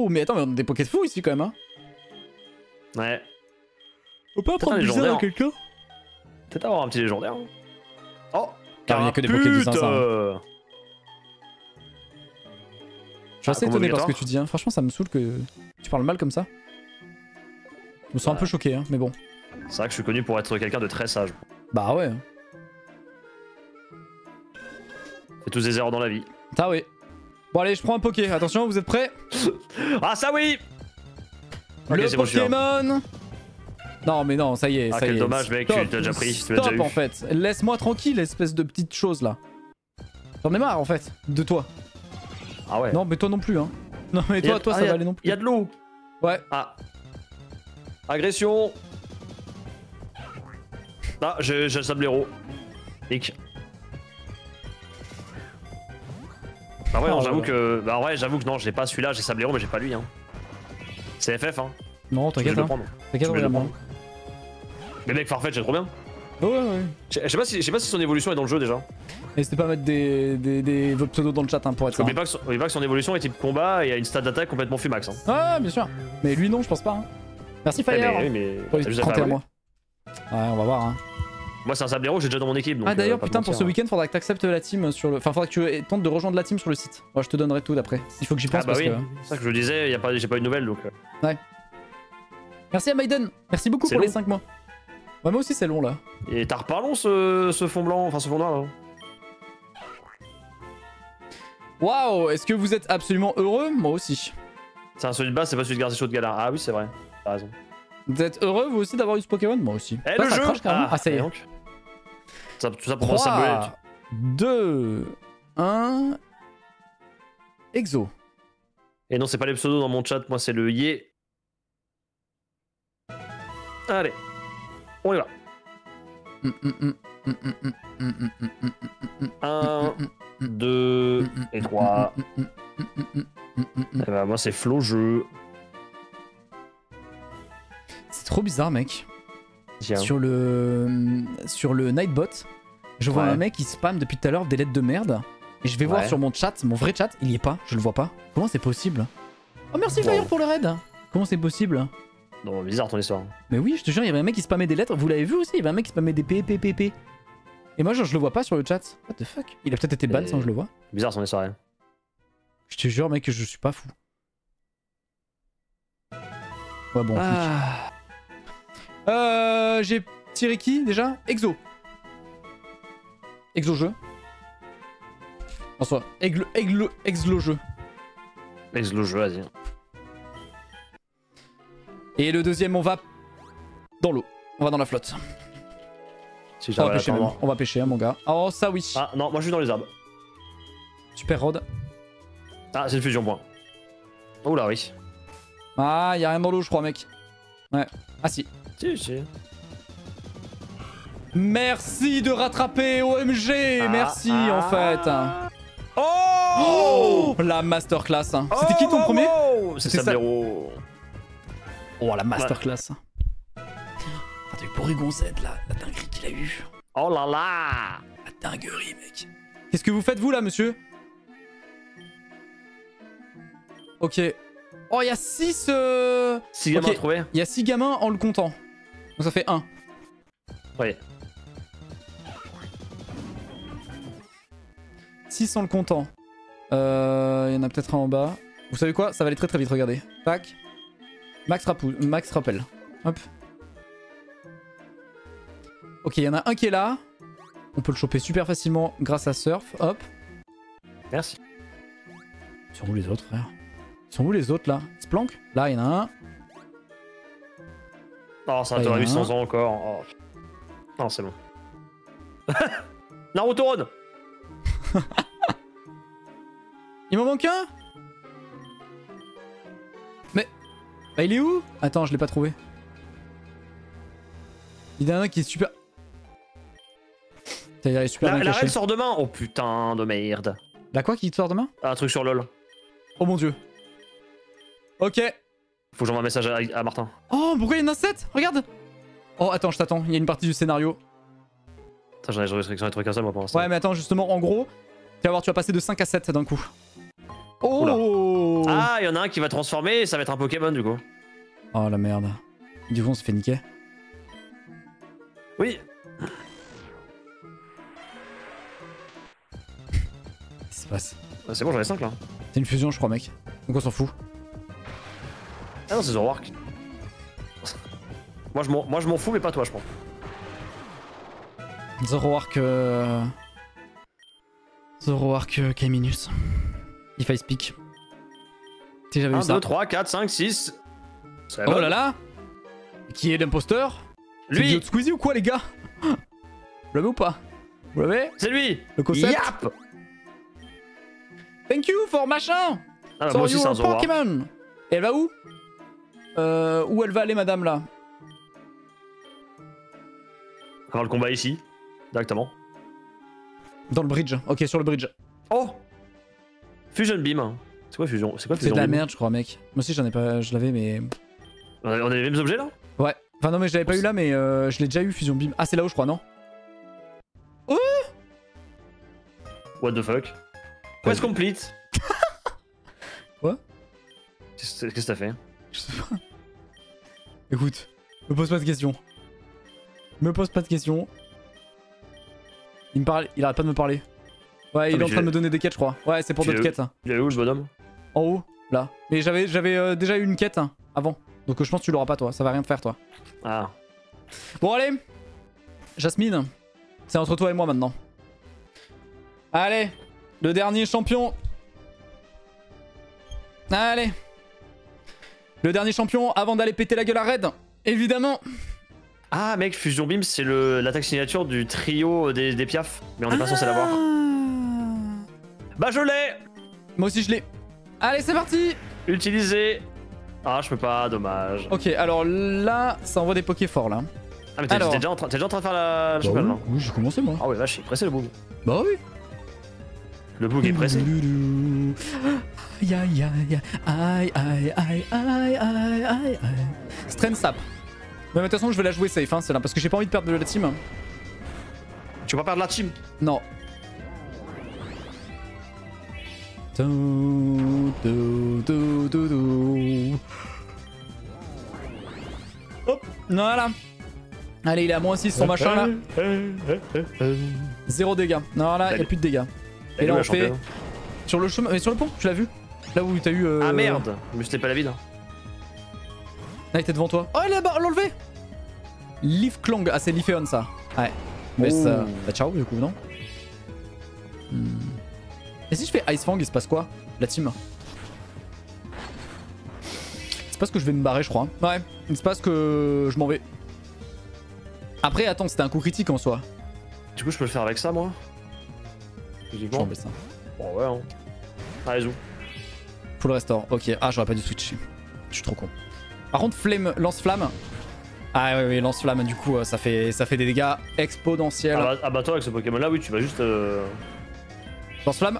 Oh, mais attends, mais on a des Poké de fou ici quand même, hein. Ouais. On peut Peut-être un apprendre bizarre à légendaire. quelqu'un. Peut-être avoir un petit légendaire. Oh, Ah, il y a que des Poké de 500. Carapute. Je suis assez combo étonné par ce que obligatoire. tu dis, hein. Franchement, ça me saoule que tu parles mal comme ça. Je me sens un peu choqué, hein, mais bon. C'est vrai que je suis connu pour être quelqu'un de très sage. Bah ouais. Fait tous des erreurs dans la vie. Ah oui. Bon allez, je prends un Poké. Attention, vous êtes prêts? Ah ça oui. Ok, Le c'est bon, je suis là. Pokémon. Non mais non, ça y est, Ah, ça y quel est. dommage, mec, Stop, tu l'as déjà pris, tu l'as stop, déjà eu. en fait. Laisse-moi tranquille, espèce de petite chose là. J'en ai marre en fait, de toi. Ah ouais. Non mais toi non plus hein. Non mais toi, ça va aller non plus. Il y a de l'eau. Ouais. Ah. Agression. Ah, j'ai le sablero. Nick. Bah ouais, non, Oh, j'avoue là. que... Bah ouais, j'avoue que non, j'ai pas celui-là, j'ai sablero, mais j'ai pas lui, hein. C'est FF, hein. Non, Je vais t'inquiète le hein. prendre. T'inquiète, Je vais le regarde-moi. prendre. Mais mec, Farfetch, c'est trop bien. Ouais ouais. Je sais pas si son évolution est dans le jeu déjà. N'hésitez pas à mettre vos pseudos dans le chat hein, pour être Parce ça. qu'oublie pas que son évolution est type combat et a une stat d'attaque complètement fumax. Hein. Ah bien sûr. Mais lui non, je pense pas. Hein. Merci Ouais, Fire. mais Pour t'as les juste à 31 faire, mois. Ouais, on va voir hein. Moi, c'est un sablero, j'ai déjà dans mon équipe. Donc, Ah d'ailleurs, pas putain, te pour ce mentir, week-end, faudra que t'acceptes la team sur le. Enfin, faudra que tu tentes de rejoindre la team sur le site. Moi, je te donnerai tout d'après. Il faut que j'y pense Ah bah parce oui, que. c'est ça que je disais, j'ai pas eu de nouvelles donc. Merci à Maiden. Merci beaucoup C'est pour les long. 5 mois. Ouais, moi aussi, c'est long là. Et t'as reparlons ce fond blanc, enfin ce fond noir là. Waouh, est-ce que vous êtes absolument heureux? Moi aussi. C'est un celui de base, c'est pas celui de Garde chaud de Galar. Ah oui, c'est vrai, t'as raison. Vous êtes heureux vous aussi d'avoir eu ce Pokémon? Moi aussi. Eh, Ouais, le ça jeu crache carrément. Ah, ça y est. donc. Tout ça pour moi, ça 3, 2, 1. Exo. Et non, c'est pas les pseudos dans mon chat, moi c'est le Yé. Allez, on y va. 1, 2 et 3. Et bah, moi c'est Flo jeu. C'est trop bizarre, mec. Tiens. Sur le Nightbot, je vois Ouais. un mec qui spam depuis tout à l'heure des lettres de merde. Et je vais voir Ouais. sur mon chat, mon vrai chat, il y est pas, je le vois pas. Comment c'est possible? Oh merci Wow. Fire pour le raid. Comment c'est possible? Non, bizarre ton histoire. Mais oui, je te jure, il y avait un mec qui spammait des lettres. Vous l'avez vu aussi? Il y avait un mec qui spammait des PPPP. Et moi, genre, je le vois pas sur le chat. What the fuck? Il a peut-être été ban Et- sans que je le vois. Bizarre son histoire. Hein. Je te jure, mec, que je suis pas fou. Ouais, bon. J'ai tiré qui déjà? Exo. Exo jeu. En soi, Exlo jeu. Laisse le jeu, vas-y. Et le deuxième, on va dans l'eau. On va dans la flotte. Si On va j'arrive à pêcher même. attendre. On va pêcher, hein, mon gars. Oh, ça oui. Ah non, moi je suis dans les arbres. Super Rod. Ah, c'est une fusion point. Oh là, oui. Ah, y a rien dans l'eau, je crois, mec. Ouais. Ah si. Si. Merci de rattraper OMG. Merci en fait. Oh, Oh, la masterclass. C'était qui ton premier? C'est C'était ça. Sablero. Oh, la masterclass. T'as eu Porygon Z là, la dinguerie qu'il a eu. Oh là là. La dinguerie, mec. Qu'est-ce que vous faites, vous là, monsieur? Ok. Oh, il y a 6. 6 gamins Ok. à trouver. Il y a 6 gamins en le comptant. Donc ça fait 1. Oui. 6 en le comptant. Il y en a peut-être un en bas. Vous savez quoi? Ça va aller très très vite, regardez. Tac. Max rappel. Hop. Ok, il y en a un qui est là. On peut le choper super facilement grâce à Surf. Hop. Merci. Ils sont où les autres, frère? Ils sont où les autres là? Ils se planquent? Là, il y en a un. Oh, ça Ah, t'aurait y mis en a 100 ans encore. Oh. Non, c'est bon. Naruto Run. Il m'en manque un? Mais... Bah il est où? Attends, je l'ai pas trouvé. Il y en a un qui est super... C'est-à-dire, il est super bien La caché. reine sort demain. Oh putain de merde. La quoi qui te sort demain? Un truc sur LoL. Oh mon dieu. Ok. Faut que j'envoie un message à Martin. Oh, pourquoi il y en a 7? Regarde. Oh, attends, je t'attends. Il y a une partie du scénario. Putain, j'en ai trouvé qu'un seul moi pour l'instant. Ouais, mais attends, justement, en gros, tu vas voir, tu vas passer de 5 à 7 d'un coup. Oh. Ah, il y en a un qui va transformer et ça va être un Pokémon du coup. Oh la merde. Du coup, on se fait niquer. Oui. Qu'est-ce qui se passe? C'est bon, j'en ai 5 là. C'est une fusion, je crois, mec. Donc on s'en fout. Ah non, c'est Zoroark. Moi je m'en fous, mais pas toi, je pense. Zoroark. Zoroark K-Minus. If I speak. Si j'avais 1, eu ça. 2, 3, 4, 5, 6. Oh là là! Qui est l'imposteur? Lui! C'est Squeezie ou quoi, les gars? Vous l'avez ou pas? Vous l'avez? C'est lui! Le concept? Yap! Thank you for machin! Ah bah So moi aussi c'est un you're Zoroark. Pokémon! Et elle va où? Où elle va aller, madame, là? On va faire le combat ici. Directement. Dans le bridge. Ok, sur le bridge. Oh! Fusion Beam. C'est quoi Fusion? C'est quoi C'est Fusion de la Beam? merde, je crois, mec. Moi aussi, j'en ai pas. Je l'avais, mais. On a les mêmes objets là? Ouais. Enfin, non, mais je l'avais pas eu là, mais je l'ai déjà eu, Fusion Beam. Ah, c'est là-haut, je crois, non? Oh! What the fuck? Quest complete. Quoi? Qu'est-ce que t'as fait? Je sais pas. Écoute, me pose pas de questions. Me pose pas de questions. Il me parle, il arrête pas de me parler. Ouais, il est en train de me donner des quêtes, je crois. Ouais, c'est pour d'autres quêtes. Il est où le bonhomme? En haut, là. Mais j'avais déjà eu une quête avant. Donc je pense que tu l'auras pas, toi. Ça va rien te faire, toi. Ah. Bon, allez. Jasmine, c'est entre toi et moi maintenant. Allez, le dernier champion. Allez. Le dernier champion avant d'aller péter la gueule à Red. Évidemment. Ah mec, Fusion Beam c'est l'attaque signature du trio des Piaf. Mais on n'est pas censé l'avoir. Bah je l'ai. Moi aussi je l'ai. Allez, c'est parti. Utilisé. Ah je peux pas, dommage. Ok, alors là, ça envoie des pokés forts là. Ah mais t'es Alors. déjà en train de faire la championne là. Oui, j'ai commencé moi. Ah ouais vache, il est pressé le boug. Bah oui. Le boug est pressé. Aïe aïe aïe aïe aïe aïe aïe aïe aïe aïe. Strain Sap. Mais de toute façon je vais la jouer safe hein, celle-là, parce que j'ai pas envie de perdre de la team. Tu vas pas perdre la team. Non. Hop, voilà. Allez, il est à moins 6 son machin là. 0 dégâts. Non, là, il a plus de dégâts. Et là, on fait. Sur le chemin, mais sur le pont, tu l'as vu? Là où t'as eu. Ah merde, mais c'était pas la ville. Là, il était devant toi. Oh, il a l'enlevé! Leaf Clong. Ah, c'est Leafeon ça. Ouais. Mais ça. Bah, ciao, du coup, non? Et si je fais Ice Fang, il se passe quoi? La team? Il se passe que je vais me barrer, je crois. Ouais, il se passe que je m'en vais. Après, attends, c'était un coup critique en soi. Du coup, je peux le faire avec ça, moi? Je m'en vais ça. Bon, ouais, hein. Allez, zou. Full restore. Ok. Ah, j'aurais pas dû switcher. Je suis trop con. Par contre, flemme, lance-flamme. Ah, oui, lance-flamme, du coup, ça fait des dégâts exponentiels. Ah bah, toi, avec ce Pokémon là, oui, tu vas juste. Lance-flamme.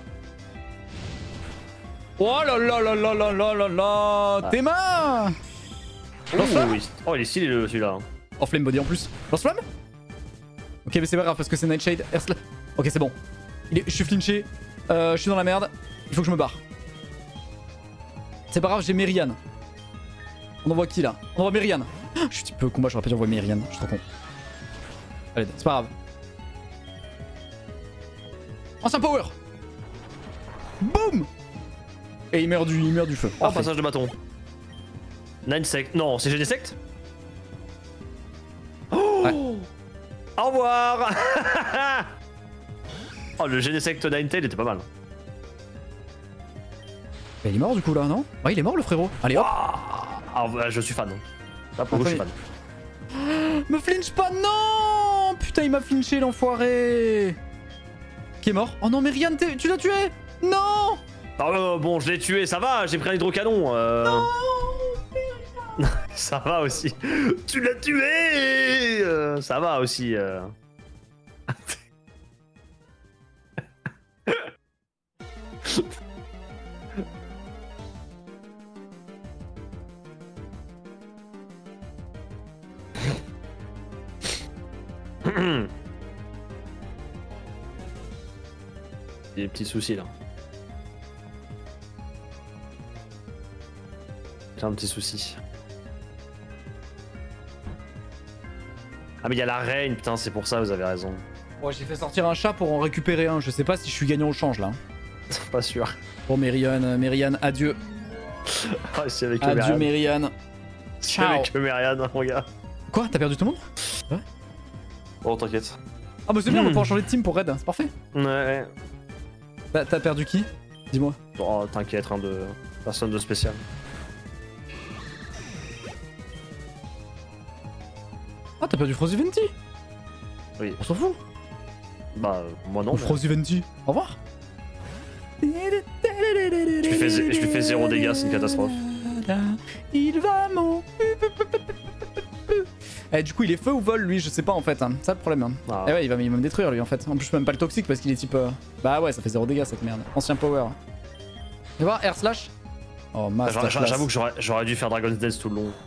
Oh là là là là là là là là. Tes mains. Oh, il est stylé celui-là. Oh, flame body en plus. Lance-flamme. Ok, mais c'est pas grave parce que c'est Nightshade. Ok, c'est bon. Je suis flinché. Je suis dans la merde. Il faut que je me barre. C'est pas grave, j'ai Merian. On envoie qui là? On envoie Merian. Je suis un petit peu combat, j'aurais pas dû envoyer Merian. Je suis trop con. Allez, c'est pas grave. Ancien power. Boum. Et il meurt du feu. Oh, passage de bâton. Ninesect. Non, c'est Genesect? Oh ouais. Au revoir. Oh, le Genesect Ninetail était pas mal. Mais il est mort du coup là, non? Ouais, il est mort le frérot. Allez hop. Ah, je suis fan. Là, pour le coup, je suis fan. Me flinch pas, non. Putain, il m'a flinché l'enfoiré. Qui est mort? Oh non, Merian, tu l'as tué? Non. Ah, bon, je l'ai tué, ça va, j'ai pris un hydrocanon. Non. Ça va aussi. Tu l'as tué. Ça va aussi. Des petits soucis là. un petit souci. Ah mais il y a la reine, putain, c'est pour ça, vous avez raison. Bon, j'ai fait sortir un chat pour en récupérer un. Je sais pas si je suis gagnant au change là. Pas sûr. Bon, Merian, adieu. Ah, c'est avec Adieu, Merian. C'est avec Merian, mon gars. Quoi? T'as perdu tout le monde? Oh, t'inquiète. Ah bah c'est bien, on va pouvoir changer de team pour Red, c'est parfait. Ouais. T'as perdu qui? Dis-moi. Oh, t'inquiète, rien de... Personne de spécial. Ah, t'as perdu Frosty Venti? Oui. On s'en fout. Bah, moi non. Ou Frosty Venti. Au revoir. Je lui fais 0 dégâts, c'est une catastrophe. Il va mourir. Eh, du coup, il est feu ou vol lui? Je sais pas en fait. Hein. C'est ça le problème. Hein. Ah. Eh ouais, il va me détruire lui en fait. En plus, je peux même pas le toxique parce qu'il est type. Bah ouais, ça fait 0 dégâts cette merde. Ancien power. Tu vois, air slash. Oh, master. J'avoue que j'aurais dû faire Dragon's Death tout le long.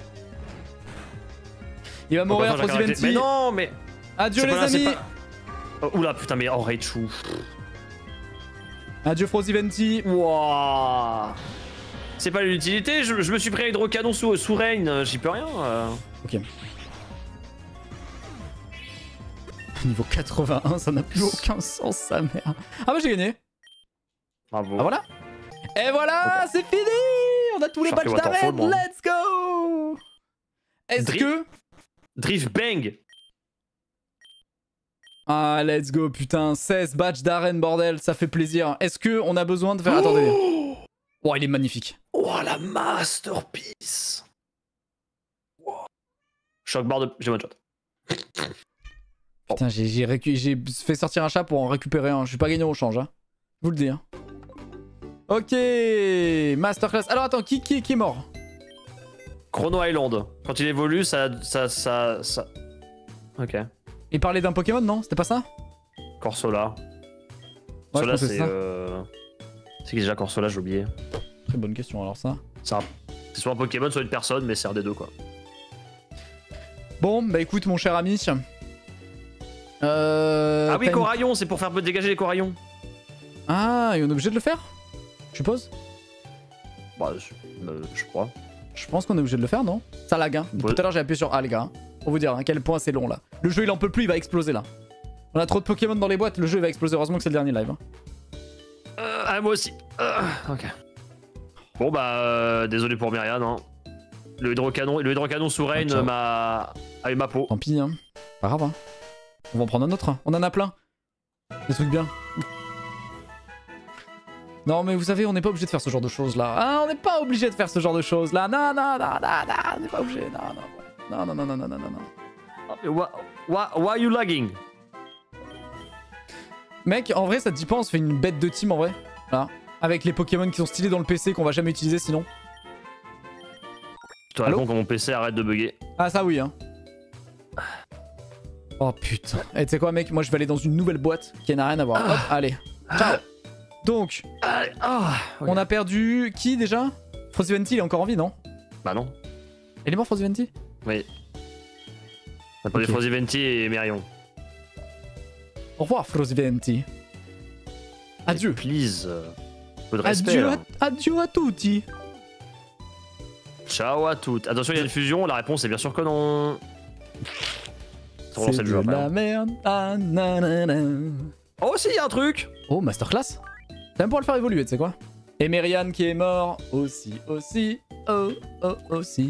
Il va mourir, Frosty Venti. Mais non, mais. Adieu les amis. Oh, oula, putain, mais oh, Raichu. Adieu Frosty Venti. Wouah. C'est pas l'utilité, je me suis pris un hydrocanon sous Rain, j'y peux rien. Ok. Niveau 81, ça n'a plus aucun sens, sa mère. Ah bah j'ai gagné. Bravo. Ah voilà. Et voilà, okay. C'est fini. On a tous les badges d'arène, let's go. Est-ce que... Drift Bang. Ah, let's go, putain. 16 badges d'arène, bordel, ça fait plaisir. Est-ce que on a besoin de faire... Attendez. Oh, il est magnifique. Oh, la masterpiece. Wow. Choc barre de... J'ai one shot. Putain, j'ai fait sortir un chat pour en récupérer un. Je suis pas gagnant au change, hein. Je vous le dis, hein. Ok, masterclass. Alors attends, qui est mort? Chrono Island. Quand il évolue, ça... Ok. Il parlait d'un Pokémon, non? C'était pas ça? Corsola. Ouais, Corsola, c'est... C'est qui déjà Corsola, j'ai oublié. Très bonne question, alors ça. C'est soit un Pokémon, soit une personne, mais c'est un des deux, quoi. Bon, bah écoute, mon cher ami. Ah oui, Coraillon, c'est pour faire dégager les Coraillons. Ah, et on est obligé de le faire? Je suppose? Bah, je crois. Je pense qu'on est obligé de le faire, non? Ça lag, hein. Tout à l'heure, j'ai appuyé sur A, les gars. Hein. Pour vous dire à quel point c'est long, là. Le jeu, il en peut plus, il va exploser, là. On a trop de Pokémon dans les boîtes, le jeu, il va exploser. Heureusement que c'est le dernier live. Hein. Ah, moi aussi. Ok. Bon, bah, désolé pour Myriad, hein. Le hydrocanon sous Rain a eu ma peau. Tant pis, hein. Pas grave, hein. On va en prendre un autre. Hein. On en a plein. Des trucs bien. Non, mais vous savez, on n'est pas obligé de faire ce genre de choses là. Ah, on n'est pas obligé de faire ce genre de choses là. Non, on n'est pas obligé. Non. Why you lagging? Mec, en vrai, ça te dit pas, on se fait une bête de team en vrai. Voilà. Avec les Pokémon qui sont stylés dans le PC qu'on va jamais utiliser sinon. Je te réponds quand mon PC arrête de bugger. Ah, ça oui, hein. Oh putain. Et tu sais quoi, mec, moi je vais aller dans une nouvelle boîte qui n'a rien à voir. Hop, allez. Ciao. Donc, okay. On a perdu qui déjà? Frosty Venti, il est encore en vie, non? Bah non. Il est mort, Frosty Venti? Oui. On a perdu Frosty Venti et Merion. Au revoir, Frosty Venti. Adieu. Please. Peu de respect. Adieu à tutti. Ciao à toutes. Attention, il y a une fusion. La réponse est bien sûr que non. C'est de la merde. Ah, oh, si, il y a un truc. Oh, masterclass. T'as même pouvoir le faire évoluer, tu sais quoi. Et Merian qui est mort. Aussi. Aussi.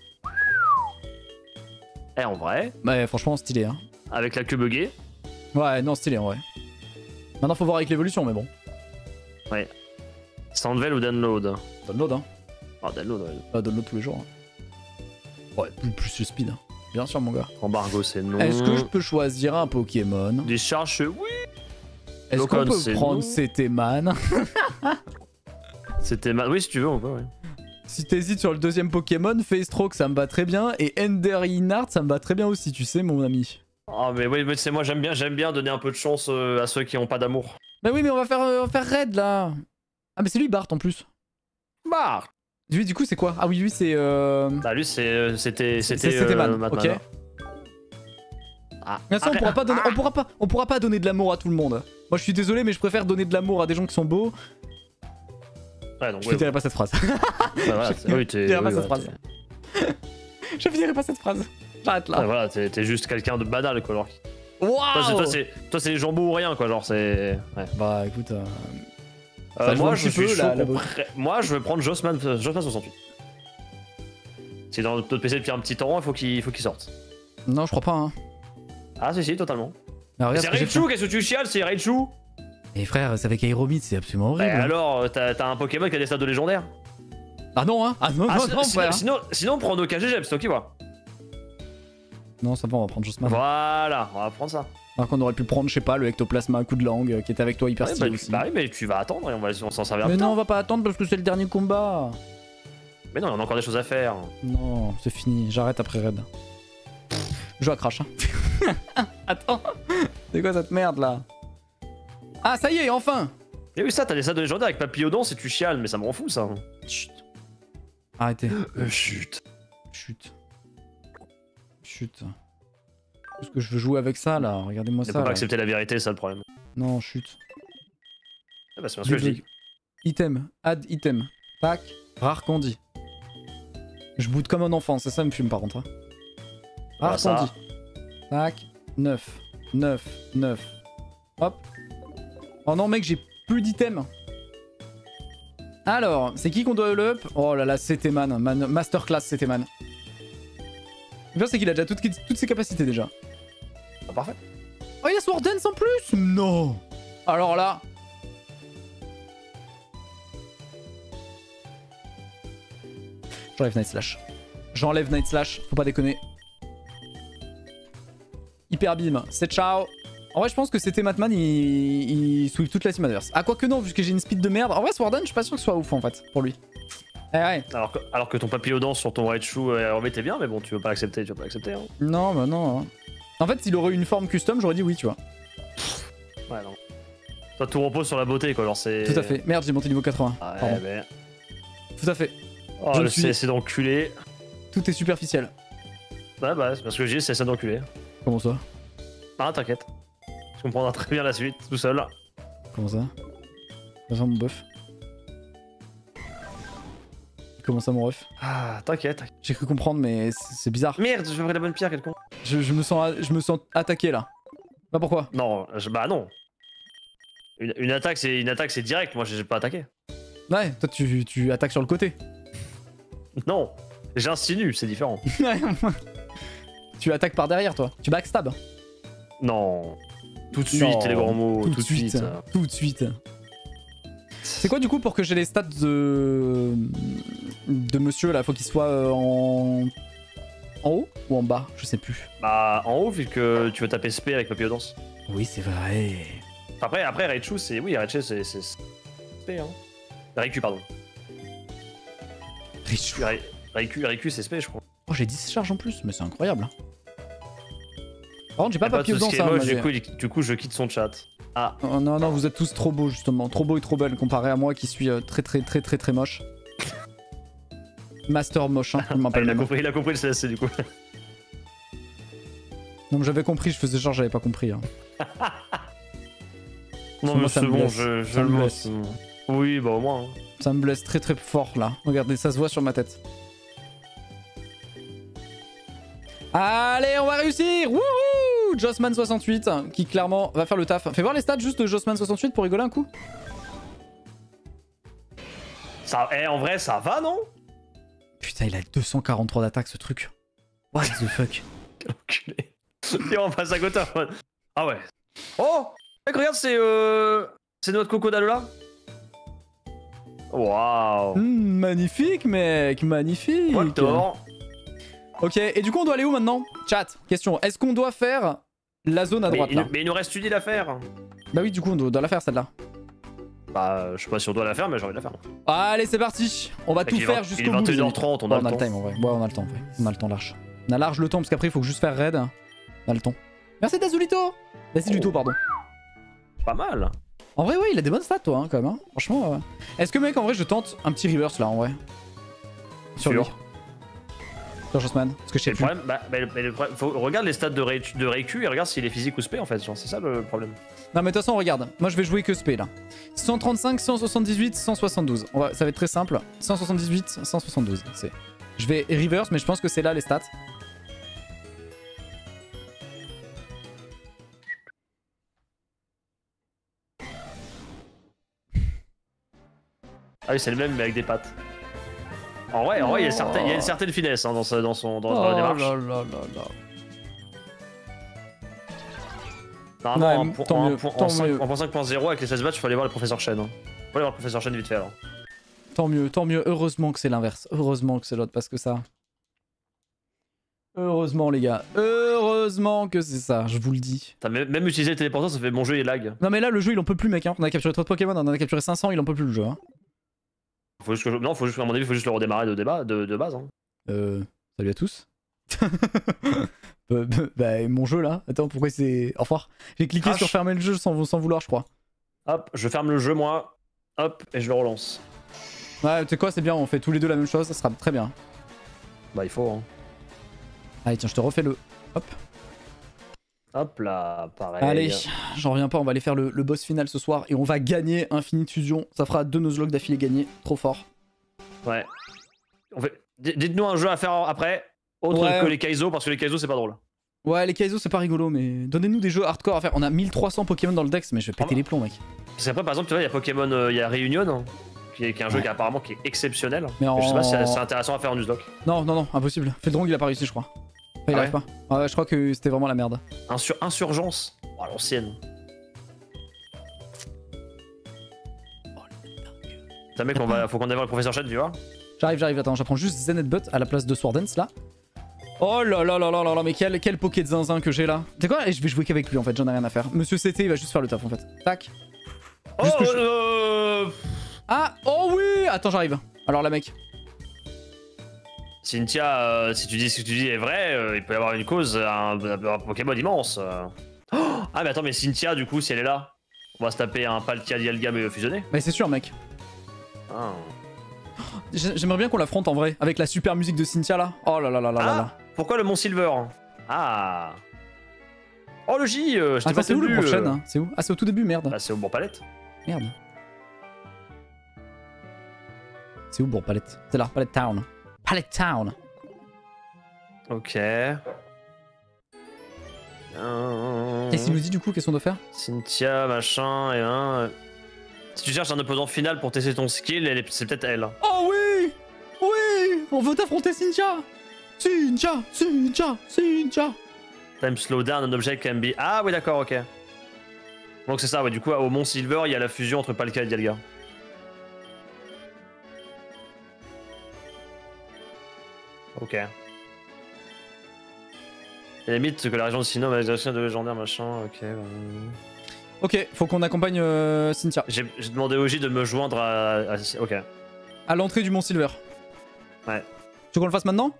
Eh, en vrai. Ouais, franchement, stylé, hein. Avec la queue buggée. Ouais, non, stylé en vrai. Maintenant, faut voir avec l'évolution, mais bon. Ouais. Soundvel ou download? Download, hein. Ah, download, ouais. Ah, download tous les jours. Hein. Ouais, plus le speed. Hein. Bien sûr, mon gars. Embargo, c'est non. Est-ce que je peux choisir un Pokémon? Discharge, oui. Est-ce qu'on peut prendre Cétéman? Cétéman, oui, si tu veux, on peut, ouais. Si t'hésites sur le deuxième Pokémon, Face-Stroke, ça me va très bien. Et Enderinard, ça me va très bien aussi, tu sais, mon ami. Ah, mais oui, mais c'est moi, j'aime bien donner un peu de chance à ceux qui ont pas d'amour. Bah oui, mais on va faire Red, là. Ah, mais c'est lui, Bart, en plus. Bart. Lui, du coup, c'est quoi? Ah oui, lui, c'est... Bah lui, c'était Man, ok. Ah. Mais ça, on pourra pas donner de l'amour à tout le monde. Moi, je suis désolé, mais je préfère donner de l'amour à des gens qui sont beaux. Ouais, donc Je ouais. finirai pas cette phrase. Ouais, voilà, oui, Je finirai pas cette phrase. Je finirai pas cette phrase. J'arrête là. Ouais, voilà, t'es juste quelqu'un de banal, quoi. Genre. Waouh. Toi, c'est jambon ou rien, quoi. Genre, c'est. Ouais. Bah écoute. Ça joue moi, un je petit suis peu, chaud. la Moi, je veux prendre Jossman 68. Si dans notre PC depuis un petit temps, il faut qu'il sorte. Non, je crois pas. Hein. Ah, si, totalement. Alors, regarde C'est ce que j'ai Raichu, fait. qu'est-ce que tu chiales? C'est Raichu. Et frère, c'est avec Aeromite, c'est absolument horrible. Bah alors, t'as un Pokémon qui a des stats de légendaire. Ah non, hein. Ah non, Ah, non, frère. sinon, on prend nos KGG, c'est toi qui vois. Non, ça va, on va prendre Jossman. Voilà, on va prendre ça. Alors qu'on aurait pu prendre, je sais pas, le Ectoplasma à coup de langue qui était avec toi hyper Ouais, stylé bah, aussi. bah oui, mais tu vas attendre et on s'en servira Mais plus non, tard. on va pas attendre parce que c'est le dernier combat. Mais non, on a encore des choses à faire. Non, c'est fini, j'arrête après Red. Je joue à Crash. Hein. Attends, c'est quoi cette merde là? Ah, ça y est, enfin. J'ai vu ça, t'as des stats de légendaire avec Papillodon, c'est tu chiales, mais ça me rend fou ça. Chut. Arrêtez. Chut. Chut. Chut. Est-ce que je veux jouer avec ça là? Regardez-moi On ça. peut pas Là. accepter la vérité, c'est ça le problème. Non, chut. Ah bah c'est parce que je dis. Item, add item. Tac, rare candy. Je boude comme un enfant, c'est ça me fume par contre. Hein. Rare Ah, ça. candy. Tac, 9, 9, 9. Hop. Oh non mec, j'ai plus d'items. Alors, c'est qui qu'on doit le up? Oh là là, c'était man. Masterclass, c'était man. Le pire c'est qu'il a déjà toutes ses capacités déjà. Ah, parfait. Oh, il a Sword Dance en plus? Non. Alors là... J'enlève Night Slash. J'enlève Night Slash, faut pas déconner. Hyper Beam, c'est ciao. En vrai, je pense que c'était Matman, il sweep toute la team adverse. Ah, quoique non, puisque j'ai une speed de merde. En vrai, Sword Dance, je suis pas sûr que ce soit ouf en fait, pour lui. Eh ouais. Alors que ton Papillodon sur ton Raichu remettait bien, mais bon, tu veux pas l'accepter, Hein. Non, bah non. Hein. En fait, s'il aurait eu une forme custom, j'aurais dit oui, tu vois. Ouais, non. Toi, tout repose sur la beauté, quoi. Genre, c'est. Tout à fait. Merde, j'ai monté niveau 80. Ouais, Pardon. mais. Tout à fait. Oh, Je le me suis- CSC d'enculé. Tout est superficiel. Ouais, bah, c'est parce que j'ai CSC d'enculé. Comment ça? Ah, t'inquiète. Je comprendrai très bien la suite, tout seul. Comment ça? Comment ça, mon bœuf? Comment ça, mon ref? Ah, t'inquiète. J'ai cru comprendre, mais c'est bizarre. Merde, j'ai pris la bonne pierre, quel con. Je me sens attaqué là. Bah pourquoi? Non, bah non. Une attaque, c'est direct. Moi, j'ai pas attaqué. Ouais, toi tu attaques sur le côté. Non, j'insinue, c'est différent. Tu attaques par derrière, toi. Tu backstab. Non. Tout de suite, Non, les grands mots. Tout de suite. Tout de suite. C'est quoi du coup pour que j'ai les stats de monsieur là? Faut qu'il soit en haut ou en bas? Je sais plus. Bah, en haut, vu que tu veux taper SP avec Papillodance. Oui, c'est vrai. Après, Raichu, c'est. Oui, Raichu, c'est. SP, hein. Raichu, pardon. Riche. Raichu, c'est SP, je crois. Oh, j'ai 10 charges en plus, mais c'est incroyable. Par contre, j'ai pas Pas papier tout dedans ce qui est ça. moche, mais- du coup, je quitte son chat. Ah, Oh, non, non, vous êtes tous trop beaux justement. Trop beaux et trop belles comparé à moi qui suis très moche. Master moche, hein, il m'appelle même. il a compris le CSC, du coup. Non, mais j'avais compris, je faisais genre j'avais pas compris. Hein. Non, Moi, mais ça c'est me bon, blesse. je Ça le me vois. blesse. c'est bon. Oui, bah au moins. Hein. Ça me blesse très fort là. Regardez, ça se voit sur ma tête. Allez, on va réussir! Wouhou! Jossman68 qui clairement va faire le taf. Fais voir les stats juste de Jossman68 pour rigoler un coup. Ça, en vrai, ça va, non? Putain, il a 243 d'attaque ce truc. What the fuck? Quel enculé. Et on passe à côté en mode. Ah ouais. Oh! Mec, regarde, c'est notre Coco d'Alola. Waouh! Magnifique, mec, magnifique. Moi, le tort. Ok, et du coup, on doit aller où maintenant? Chat, question. Est-ce qu'on doit faire la zone à droite là? Mais il nous reste une île à faire. Bah oui, du coup, on doit la faire celle-là. Bah, je sais pas si on doit la faire, mais j'ai envie de la faire. Allez, c'est parti. On va Mec, tout il est faire 20 jusqu'au il est bout. les amis. 21h30, on Ouais, a le temps. time en vrai. Ouais, on a le temps en vrai. On a le temps large. On a large le temps parce qu'après, il faut juste faire raid. On a le temps. Merci Dazulito. Dazulito, pardon. Pas mal. En vrai, ouais, il a des bonnes stats, toi, hein, quand même. Hein. Franchement. Est-ce que, mec, en vrai, je tente un petit reverse là, en vrai? Sur lui. Jossman, parce que je sais Le plus. problème, le problème, regarde les stats de Récu et regarde s'il est physique ou spé en fait, genre c'est ça le problème. Non mais de toute façon regarde, moi je vais jouer que spé là. 135, 178, 172. Ça va être très simple. 178, 172. Je vais reverse mais je pense que c'est là les stats. Ah oui c'est le même mais avec des pattes. En vrai, il y a une certaine finesse hein, dans la démarche. Là, là, là, là. Normalement, Ouais, en mieux, 5.0 avec les 16 matchs, il faut aller voir le professeur Chen. Hein. Faut aller voir le professeur Chen vite fait alors. Tant mieux. Heureusement que c'est l'inverse. Heureusement que c'est l'autre parce que ça. Heureusement les gars. Heureusement que c'est ça, je vous le dis. Même utiliser le téléporteur, ça fait mon jeu il lag. Non mais là le jeu il en peut plus mec. Hein. On a capturé trop de Pokémon, on en a capturé 500, il en peut plus le jeu. Hein. Faut juste à mon avis, faut juste le redémarrer de base. Hein. Salut à tous. Bah mon jeu là. Attends pourquoi c'est. Au revoir. J'ai cliqué sur fermer le jeu sans vouloir je crois. Hop, je ferme le jeu moi. Hop, et je le relance. Ouais tu sais quoi c'est bien, on fait tous les deux la même chose, ça sera très bien. Bah il faut hein. Allez tiens je te refais le... Hop. Hop là, pareil. Allez, j'en reviens pas, on va aller faire le boss final ce soir et on va gagner Infinite Fusion. Ça fera 2 Nuzlocke d'affilée gagnés, trop fort. Ouais. Dites-nous un jeu à faire après, autre que les Kaizo, parce que les Kaizo c'est pas drôle. Ouais, les Kaizo c'est pas rigolo, mais donnez-nous des jeux hardcore à faire. On a 1300 Pokémon dans le Dex, mais je vais péter les plombs mec. Parce qu'après par exemple, tu vois, il y a Pokémon, il y a Reunion, hein, qui est un jeu qui apparemment qui est exceptionnel. Mais je sais pas si c'est intéressant à faire en Nuzlocke. Non, impossible. Feldrong il a pas réussi je crois. Enfin, il arrive pas. Ah ouais, je crois que c'était vraiment la merde. Insurgence, oh, à l'ancienne. Putain mec, faut qu'on aille voir le professeur Chen, tu vois. J'arrive, attends, j'apprends juste Zenith Butt à la place de Swordance là. Oh là là là là là là, mais quel poké de zinzin que j'ai là. Tu sais quoi, je vais jouer qu'avec lui en fait, j'en ai rien à faire. Monsieur CT il va juste faire le taf en fait. Tac. Ah, oh oui. Attends, j'arrive. Alors là mec. Cynthia, si tu dis ce que tu dis est vrai, il peut y avoir une cause, un Pokémon immense. Ah mais attends, mais Cynthia du coup si elle est là, on va se taper un Palkia Dialga fusionné. Bah c'est sûr mec. Ah. J'aimerais bien qu'on l'affronte en vrai, avec la super musique de Cynthia là. Oh là là là là là. Pourquoi le Mont Silver? Ah. Oh le J, je t'ai pas c'est où le prochain hein? C'est où? Ah c'est au tout début, merde. Bah c'est au Bourg-Palette. Merde. C'est où Bourg-Palette? C'est là, Palette Town. Palette Town. Ok. Qu'est-ce qu'il nous dit du coup? Qu'est-ce qu'on doit faire? Cynthia, machin, et un... Si tu cherches un opposant final pour tester ton skill, c'est peut-être elle. Oh oui! Oui! On veut t'affronter Cynthia! Cynthia! Time slowdown, un object can be... Ah oui d'accord, ok. Donc c'est ça, ouais, du coup au Mont Silver, il y a la fusion entre Palkia et Dialga. Ok. Il y a la mythe que la région de Sinnoh va exercer de légendaire machin, ok. Ok, faut qu'on accompagne Cynthia. J'ai demandé au J de me joindre à... Ok. À l'entrée du Mont Silver. Ouais. Tu veux qu'on le fasse maintenant?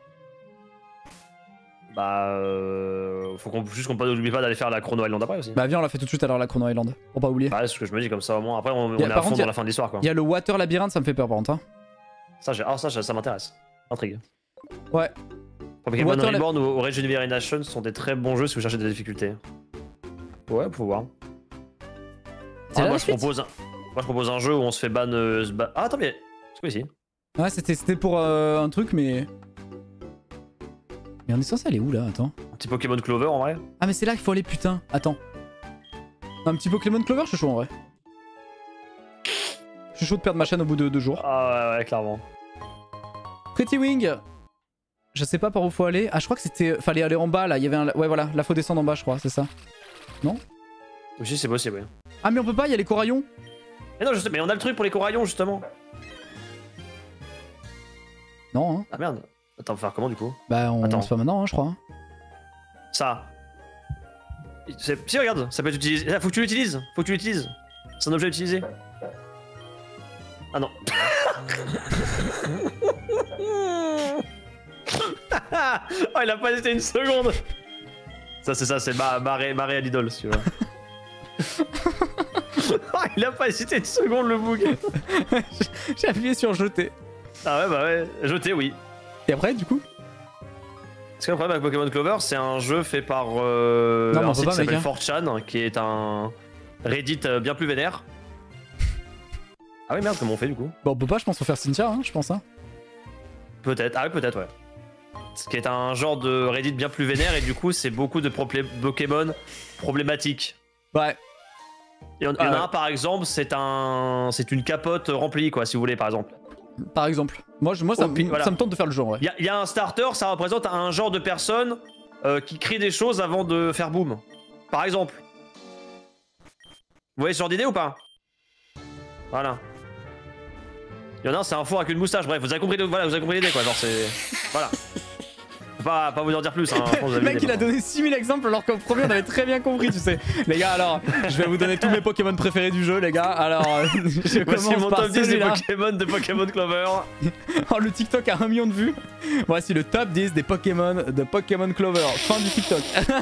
Bah faut qu'on n'oublie pas d'aller faire la Chrono Island après aussi. Bah viens on l'a fait tout de suite alors la Chrono Island, pour pas oublier. Bah c'est ce que je me dis comme ça au moins, après on est à fond dans la fin de l'histoire quoi. Il y a le Water Labyrinthe, ça me fait peur par contre hein. Ça m'intéresse. Intrigue. Ouais. Pokémon Reborn ou Rejuvenation sont des très bons jeux si vous cherchez des difficultés. Ouais, faut voir. Moi je propose un jeu où on se fait ban... Ah attends mais... C'est quoi ici? Ouais c'était pour un truc mais... Mais on est censé aller où là? Attends. Un petit Pokémon Clover en vrai? Ah mais c'est là qu'il faut aller putain. Attends. Un petit Pokémon Clover, je suis chaud en vrai. Je suis chaud de perdre ma chaîne au bout de 2 jours. Ah ouais clairement. Pretty Wing. Je sais pas par où faut aller. Ah je crois que c'était... Fallait aller en bas là, il y avait un... Ouais voilà, là faut descendre en bas je crois, c'est ça. Non? Oui c'est possible oui. Ah mais on peut pas, il y a les coraillons. Mais non je sais, mais on a le truc pour les coraillons justement. Non hein. Ah merde. Attends, on va faire comment du coup? Bah on lance pas maintenant hein, je crois. Ça. Si regarde, ça peut être utilisé. Faut que tu l'utilises. C'est un objet utilisé. Ah non. Oh il a pas hésité une seconde. Ça c'est ça, c'est marée à l'idole si tu vois. Oh, il a pas hésité une seconde le bug. J'ai appuyé sur jeter. Ah ouais bah ouais, jeter oui. Et après du coup? Parce que le problème avec Pokémon Clover, c'est un jeu fait par mais un on peut site pas, qui s'appelle mec, 4chan, qui est un Reddit bien plus vénère. Ah oui, merde, comment on fait du coup? Bon, on peut pas, je pense, faut faire Cynthia, hein, je pense. Hein. Peut-être, ah oui, peut-être, ouais. Ce qui est un genre de Reddit bien plus vénère, et du coup, c'est beaucoup de Pokémon problématiques. Ouais. Il y en a un, par exemple, c'est une capote remplie, quoi, si vous voulez, par exemple. Par exemple. Moi, ça me tente de faire le jeu, ouais. Il y a un starter, ça représente un genre de personne qui crie des choses avant de faire boum. Par exemple. Vous voyez ce genre d'idée ou pas? Voilà. Il y en a un, c'est un four avec une moustache. Bref, vous avez compris, voilà, vous avez compris l'idée, quoi. Genre, c'est. Voilà. Je peux pas vous en dire plus. Hein. Le mec, il a donné 6000 exemples alors qu'au premier, on avait très bien compris, tu sais. Les gars, alors, je vais vous donner tous mes Pokémon préférés du jeu, les gars. Alors, je Voici commence mon par top 10 des celui-là. Pokémon de Pokémon Clover. Oh, le TikTok a 1 million de vues. Voici le top 10 des Pokémon de Pokémon Clover. Fin du TikTok.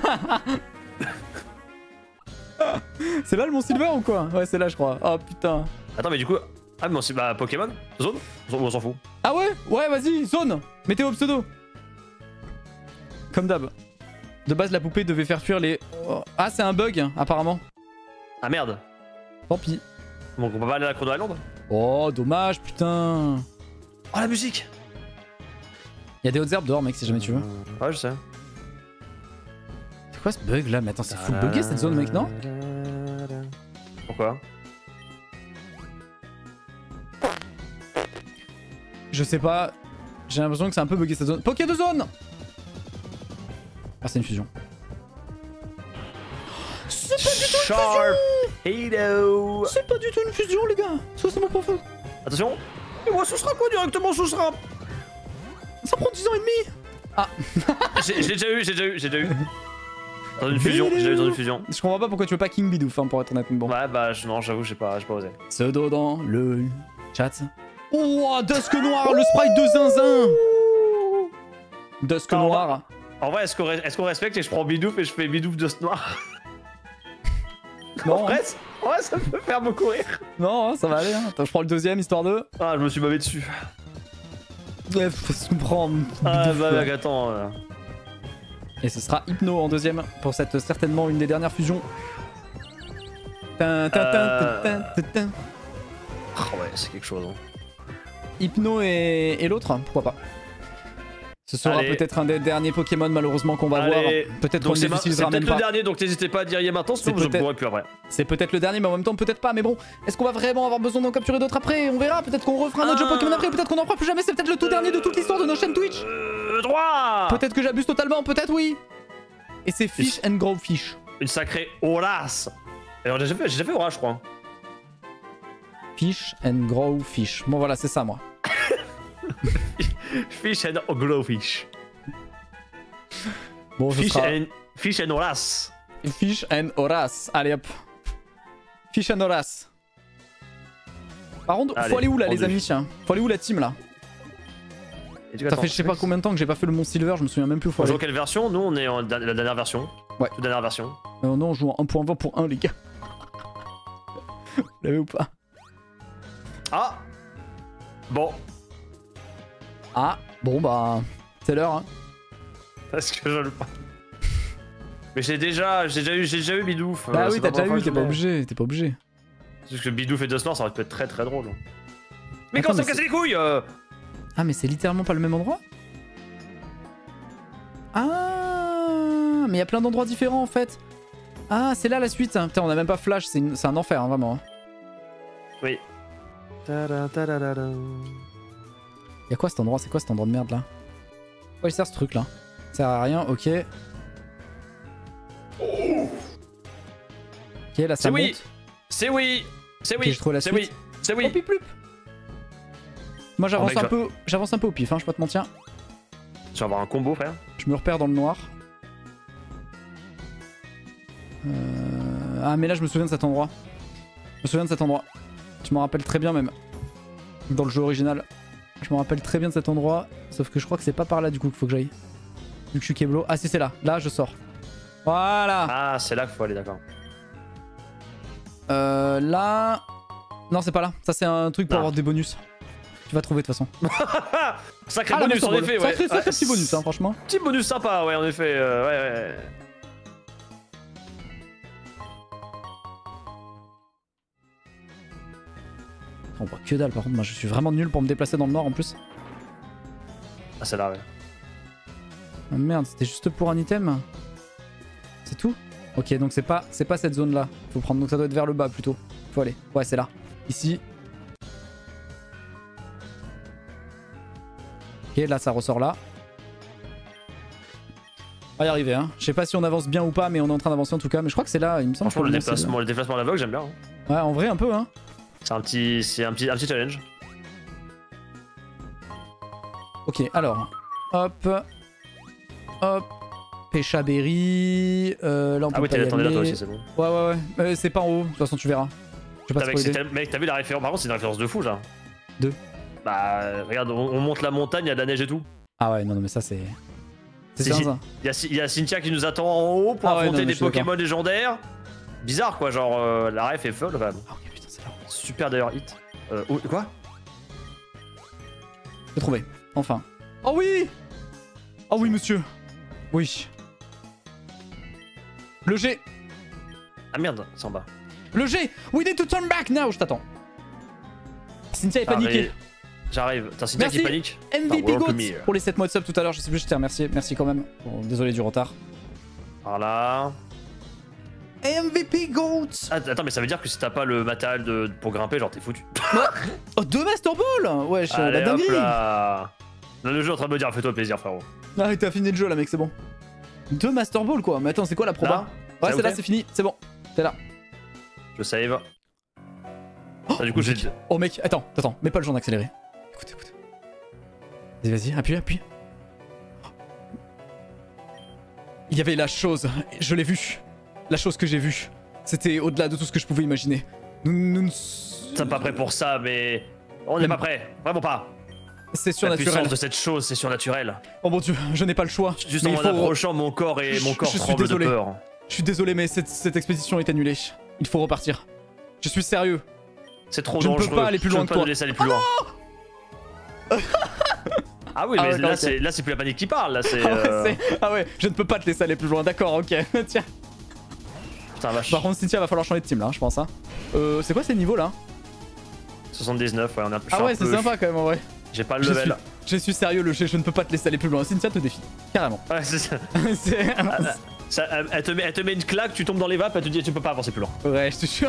C'est là le Mont Silver ou quoi? Ouais, c'est là, je crois. Oh putain. Attends, mais du coup. Ah, mais c'est bah, Pokémon? Zone? On s'en fout. Ah ouais? Ouais, vas-y, zone. Météo pseudo. Comme d'hab. De base, la poupée devait faire fuir les. Oh. Ah, c'est un bug, apparemment. Ah merde. Tant pis. Donc on peut pas aller à la Chrono Island? Oh, dommage, putain. Oh, la musique! Il y a des hautes herbes dehors, mec, si jamais tu veux. Ouais, je sais. C'est quoi ce bug là? Mais attends, c'est full bugué cette zone, mec, non? Pourquoi? Je sais pas. J'ai l'impression que c'est un peu bugué cette zone. Poké de zone! Ah, c'est une fusion. C'est pas du tout une fusion! C'est pas du tout une fusion, les gars! Ça, c'est mon profond. Attention! Et moi, ce sera quoi directement? Ce sera. Ça prend 10 ans et demi! Ah! J'ai déjà eu. Dans une fusion, j'ai déjà eu dans une fusion. Je comprends pas pourquoi tu veux pas King Bidoof, hein, pour être honnête, mais bon. Ouais, bah, non, j'avoue, j'ai pas osé. Pseudo dans le chat. Oh, Dusk Noir, le sprite de zinzin! Dusk Noir. En vrai, est-ce qu'on respecte et je prends Bidouf et je fais Bidouf Dusk Noir? Non. En vrai, ça peut faire beaucoup rire. Non, ça va aller. Hein. Attends, je prends le deuxième, histoire de. Ah, je me suis bavé dessus. Ouais, faut se comprendre. Ah, bah, mec, attends. Et ce sera Hypno en deuxième pour cette certainement une des dernières fusions. Oh ouais, c'est quelque chose. Hein. Hypno et l'autre, pourquoi pas. Ce sera peut-être un des derniers Pokémon malheureusement qu'on va voir. Peut-être qu'on ne les utilisera même pas. C'est peut-être le dernier, donc n'hésitez pas à dire maintenant, sinon je pourrai plus après. C'est peut-être le dernier, mais en même temps peut-être pas. Mais bon, est-ce qu'on va vraiment avoir besoin d'en capturer d'autres après? On verra. Peut-être qu'on refera un autre jeu Pokémon après. Peut-être qu'on en fera plus jamais. C'est peut-être le tout dernier de toute l'histoire de nos chaînes Twitch. Droit. Peut-être que j'abuse totalement. Peut-être oui. Et c'est Fish and Grow Fish. Une sacrée Horace. Alors j'ai déjà fait Horace, je crois. Fish and Grow Fish. Bon voilà, c'est ça moi. Fish and Grow Fish. Bon, Fish and Horace. Fish and Horace. Allez hop. Fish and Horace. Par contre, faut aller où là les amis? Faut aller où la team là? Ça fait je sais pas combien de temps que j'ai pas fait le Mont Silver, je me souviens même plus où faut aller. On joue quelle version? Nous on est en la dernière version. Ouais. Toute dernière version. Non, on joue en 1.20 pour 1 les gars. Vous l'avez ou pas? Ah. Bon. Ah, bon bah, c'est l'heure hein. Parce que je le pas. Mais j'ai déjà eu Bidouf. Bah oui, t'as déjà eu, t'es pas obligé, Parce que Bidouf et Dusk Noir, ça aurait pu être très très drôle. Mais comment ça me casse les couilles Ah, mais c'est littéralement pas le même endroit? Ah, mais il y a plein d'endroits différents en fait. Ah, c'est là la suite. Putain, on a même pas flash, c'est un enfer, hein, vraiment. Oui. Y'a quoi cet endroit? C'est quoi cet endroit de merde là? Pourquoi il sert ce truc là? Ça sert à rien, ok. Ok, là ça monte. C'est oui. C'est oui. Okay, je trouve la suite. Oui. C'est oui. Oh, piplup. Moi j'avance un peu au pif, hein, je peux pas te mentir. Tu vas avoir un combo, frère. Je me repère dans le noir. Ah mais là je me souviens de cet endroit. Je m'en rappelle très bien même. Dans le jeu original. Je me rappelle très bien de cet endroit. Sauf que je crois que c'est pas par là du coup qu'il faut que j'aille. Vu que je suis Keblo. Ah si c'est là. Là je sors. Voilà. Ah c'est là qu'il faut aller, d'accord. Là... Non c'est pas là. Ça c'est un truc pour avoir des bonus. Tu vas trouver de toute façon. Sacré Ah, la bonus, en Master effet, Ball. ouais. Sacré petit bonus, hein, franchement. Petit bonus sympa, ouais, en effet. Ouais. On voit que dalle par contre, moi je suis vraiment nul pour me déplacer dans le nord en plus. Ah, celle-là, ouais. Ah, merde, c'était juste pour un item. C'est tout? Ok, donc c'est pas cette zone là. Faut prendre, donc ça doit être vers le bas plutôt. Faut aller. Ouais, c'est là. Ici. Ok, là ça ressort là. On va y arriver, hein. Je sais pas si on avance bien ou pas, mais on est en train d'avancer en tout cas. Mais je crois que c'est là, il me semble. Franchement, que le déplacement à l'aveugle, j'aime bien. Hein. Ouais, en vrai, un peu, hein. C'est un petit challenge. Ok, alors. Hop. Hop. Péchaberry. Là, on peut Ah oui, pas y t'attendais là toi aller. aussi, c'est bon. Ouais. C'est pas en haut, de toute façon, tu verras. Je vais pas spoiler. Mec, t'as vu la référence? Par contre, c'est une référence de fou, ça. De? Bah, regarde, on monte la montagne, il y a de la neige et tout. Ah ouais, non, mais ça, c'est. C'est ça. Il y a Cynthia qui nous attend en haut pour affronter des Pokémon légendaires. Bizarre, quoi, genre, la ref est folle, quand même. Ah, ok, putain, c'est là. Super d'ailleurs, hit. Quoi? J'ai trouvé, enfin. Oh oui! Oh oui, monsieur. Oui. Le G. Ah merde, c'est en bas. Le G. We need to turn back now. Je t'attends. Cynthia est paniquée. J'arrive. T'as Cynthia qui panique. MVP Goat pour les 7 mois de sub tout à l'heure. Je sais plus, je t'ai remercié. Merci quand même. Bon, désolé du retard. Voilà. MVP Goat. Attends, mais ça veut dire que si t'as pas le matériel pour grimper, genre t'es foutu. Oh, 2 Master Ball. Ouais, la dinguerie. Là. Le jeu est en train de me dire, fais-toi plaisir, frérot. Ah, t'as fini le jeu là, mec, c'est bon. 2 Master Ball quoi. Mais attends, c'est quoi la proba? Ouais, c'est là, c'est fini. C'est bon. C'est là. Je save. Oh, du coup, j'ai. Oh, mec, attends. Mets pas le jeu en accéléré. Écoute. Vas-y, appuie. Il y avait la chose, je l'ai vue. La chose que j'ai vue. C'était au-delà de tout ce que je pouvais imaginer. Nous T'es pas prêt pour ça, mais. On n'est pas prêt. Vraiment pas. C'est surnaturel. La puissance de cette chose, c'est surnaturel. Oh mon dieu, je n'ai pas le choix. Juste en approchant, mon corps tremble de peur. Je suis désolé, mais cette expédition est annulée. Il faut repartir. Je suis sérieux. C'est trop dangereux. Je ne peux pas aller plus loin que toi. Laisser aller plus loin. Ah oui, mais là c'est plus la panique qui parle. Là, ah ouais, je ne peux pas te laisser aller plus loin. D'accord, ok. Tiens. Putain, vache. Par contre, Cynthia va falloir changer de team là, je pense. Hein. C'est quoi ces niveaux là? 79, ouais, on a plus. Ah ouais, c'est sympa quand même en vrai. J'ai pas le level. Je suis sérieux, le jeu, je ne peux pas te laisser aller plus loin. Cynthia te défie, carrément. Ouais, c'est ça. Elle te met une claque, tu tombes dans les vapes, elle te dit tu peux pas avancer plus loin. Ouais, je te jure.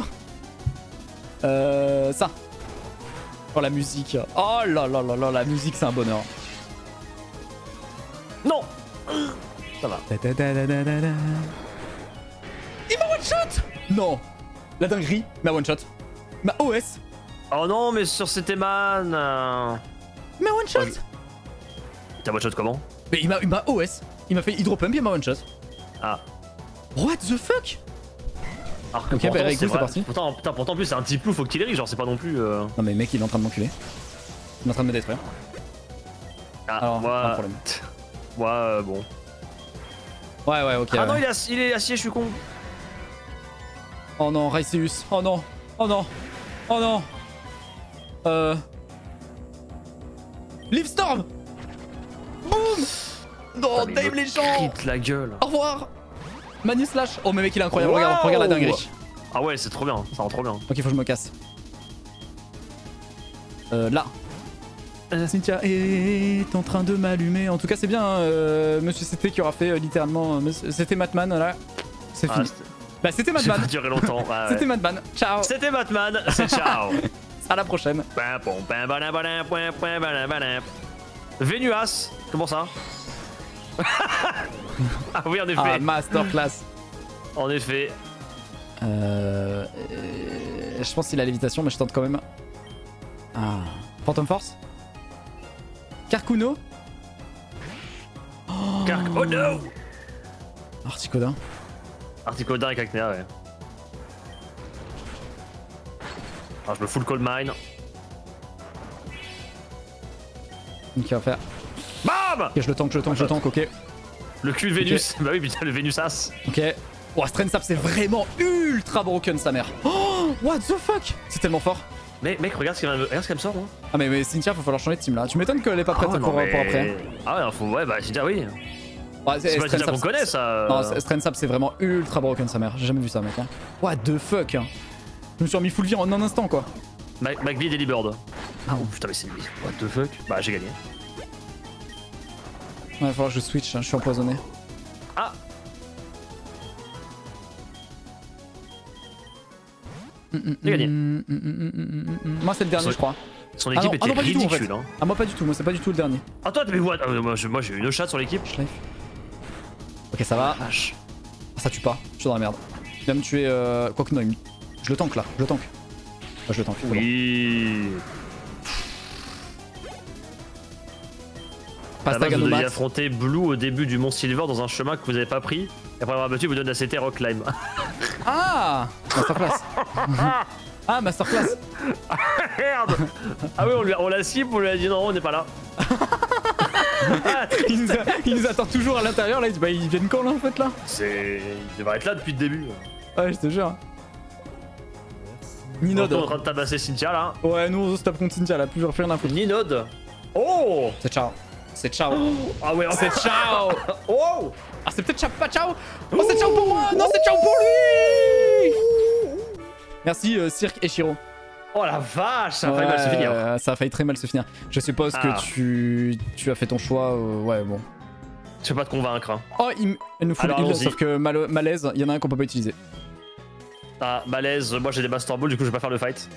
Ça. Oh la musique. Oh là, la musique c'est un bonheur. Non. Ça va. Il m'a one shot. Non. La dinguerie, ma one shot. Ma OS. Oh non, mais sur Eman. Ma one shot. T'as one shot comment? Mais il m'a OS. Il m'a fait hydro pump, il m'a one shot. Ah. What the fuck? Alors que ok, bah écoute, c'est parti. Pourtant, en plus, c'est un petit plou, faut qu'il érige, genre, c'est pas non plus. Non, mais mec, il est en train de m'enculer. Il est en train de me détruire. Ah, alors, moi. pas de problème. Moi, bon. Ouais, ok. Ah ouais. non, il est acier, je suis con. Oh non, Raiceus. Oh non. Oh non. Oh non. Leafstorm. Boum. Non, Dave les gens. La gueule. Au revoir. Manu Slash. Oh mais mec il est incroyable, regarde la dinguerie. Ah ouais, c'est trop bien, ça rend trop bien. Ok, faut que je me casse. Là. Cynthia est en train de m'allumer. En tout cas c'est bien, Monsieur CT qui aura fait littéralement... C'était Matman, là. C'est fini. Bah c'était Matman. Ça a duré longtemps. Ouais. C'était Matman. Ciao. C'était Matman, c'est ciao. À la prochaine. Venuas, comment ça? Ah oui, en effet. Ah, masterclass. En effet. Je pense qu'il a lévitation, mais je tente quand même. Ah. Phantom Force. Carcuno. Oh no. Articodin. Articodin et Cacnea, ouais. Alors je me fous le Cold Mine. Ok, on va faire. BAM! Ok, je le tank, ok. Le cul de Vénus. Okay. Bah oui, putain, le Vénusas. Ok. Oh, Strensap, c'est vraiment ultra broken, sa mère. Oh, what the fuck? C'est tellement fort. Mec, regarde ce qu'elle me sort, moi. Ah mais Cynthia, faut falloir changer de team là. Tu m'étonnes qu'elle est pas prête non, pour après. Ah ouais, faut... ouais, bah Cynthia, oui. Ouais, C'est pas Cynthia qu'on connaît, ça. Non, Strensap c'est vraiment ultra broken sa mère. J'ai jamais vu ça, mec. Hein. What the fuck hein. Je me suis remis full vie en un instant, quoi. McVie et Bird. Ah oh, putain, mais c'est lui. What the fuck. Bah, j'ai gagné. Ouais, il va falloir que je switch, hein. Je suis empoisonné. Ah. J'ai gagné. Moi c'est le dernier, je crois. Son équipe était ridicule. Tout, en fait. Hein. Ah moi pas du tout, moi c'est pas du tout le dernier. Ah toi, mais what moi j'ai eu une chatte sur l'équipe. Ok, ça va. Ah, ça tue pas, je suis dans la merde. Il va me tuer. Quoique non, je le tank là, je le tank. Ah, je le tank. Oui. Vous deviez affronter Blue au début du Mont Silver dans un chemin que vous avez pas pris. Et après avoir battu, vous donne la CT Rock Climb. Ah, masterclass. Ah, masterclass. Merde. Ah oui, on l'a cible, on lui a dit non, on n'est pas là. Il nous attend toujours à l'intérieur là, il dit bah ils viennent quand là en fait là. Il devrait être là depuis le début. Ouais, je te jure. Ninode. On est en train de tabasser Cynthia là. Ouais, nous on se tape contre Cynthia là, plus rien à foutre. Ninode. Oh. C'est ciao. C'est ciao. Ah ouais, c'est ciao. Oh. Ah c'est peut-être pas ciao. Oh c'est ciao pour moi. Non c'est ciao pour lui. Merci Cirque et Shiro. Oh la vache, ça a failli mal se finir. Ça a failli très mal se finir. Je suppose que tu as fait ton choix, ouais bon. Je vais pas te convaincre. Hein. Oh il nous fout le heal, sauf que malaise, il y en a un qu'on peut pas utiliser. Ah malaise, moi j'ai des Master Ball, du coup je vais pas faire le fight.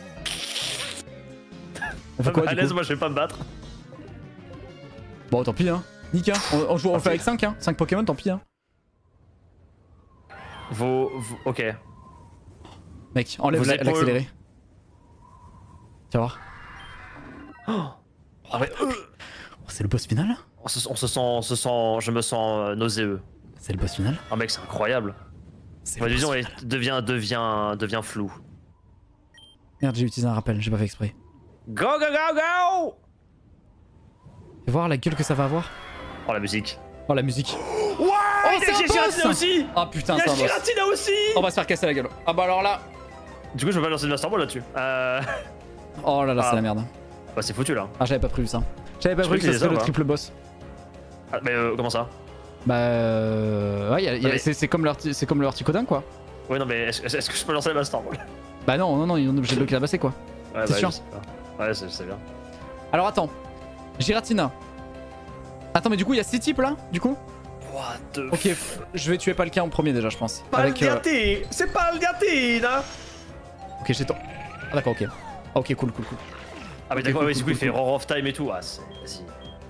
On fait quoi, malaise, moi je vais pas me battre. Bon tant pis hein. Nick hein. On joue, on fait avec 5 hein. 5 Pokémon, tant pis hein. Ok. Mec, enlève l'accéléré. Tu vas voir. Oh, mais, c'est le boss final. On se sent, je me sens nauséeux. C'est le boss final. Oh mec, c'est incroyable. Ma vision devient floue. Merde, j'ai utilisé un rappel, j'ai pas fait exprès. Go go go go. Fais voir la gueule que ça va avoir. Oh la musique. Oh la musique. Wow, il y a Giratina aussi. Oh putain, c'est un boss. Il y a Giratina aussi. On va se faire casser la gueule. Ah bah alors là. Du coup je peux pas lancer de Master Ball là-dessus. Oh là là, c'est la merde. Bah c'est foutu là. Ah j'avais pas prévu ça. J'avais pas prévu que ce serait le triple boss. Ah mais comment ça? Bah ouais, c'est comme le Articodin quoi. Ouais non mais est-ce que je peux lancer le Master Ball? Bah non, ils ont obligé de le clavasser quoi. Ouais, c'est sûr. Ouais c'est bien. Alors attends. Giratina. Attends mais du coup il y a 6 types là du coup. What the Ok, je vais tuer Palkia en premier déjà je pense. Palkiatina, c'est Palkiatina. Ok j'ai ton... Ah d'accord ok. Ok cool. Ah mais d'accord, du coup il fait Roar of Time et tout. Ah vas-y.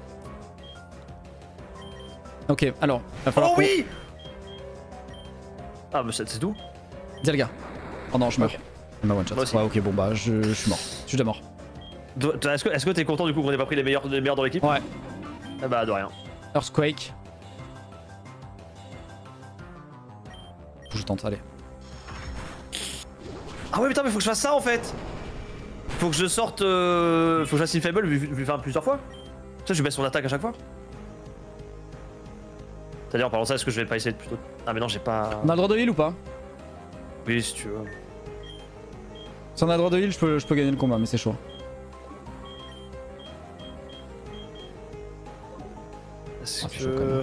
Ok alors, va falloir oui. Ah mais c'est tout. Dialga. Oh non je meurs. Okay. Ma one shot. Ouais ok bon bah je suis mort. Je suis déjà mort. Est-ce que t'es content du coup qu'on ait pas pris les meilleurs dans l'équipe? Ouais. Ah bah de rien. Earthquake. Je tente, allez. Ah ouais putain mais faut que je fasse ça en fait. Faut que je sorte... Faut que je fasse Infable vu faire plusieurs fois. Ça je baisse son attaque à chaque fois. C'est-à-dire en parlant de ça, est-ce que je vais pas essayer de plutôt... Ah mais non j'ai pas... On a le droit de heal ou pas? Oui si tu veux. Si on a le droit de heal, je peux gagner le combat mais c'est chaud. Est-ce que...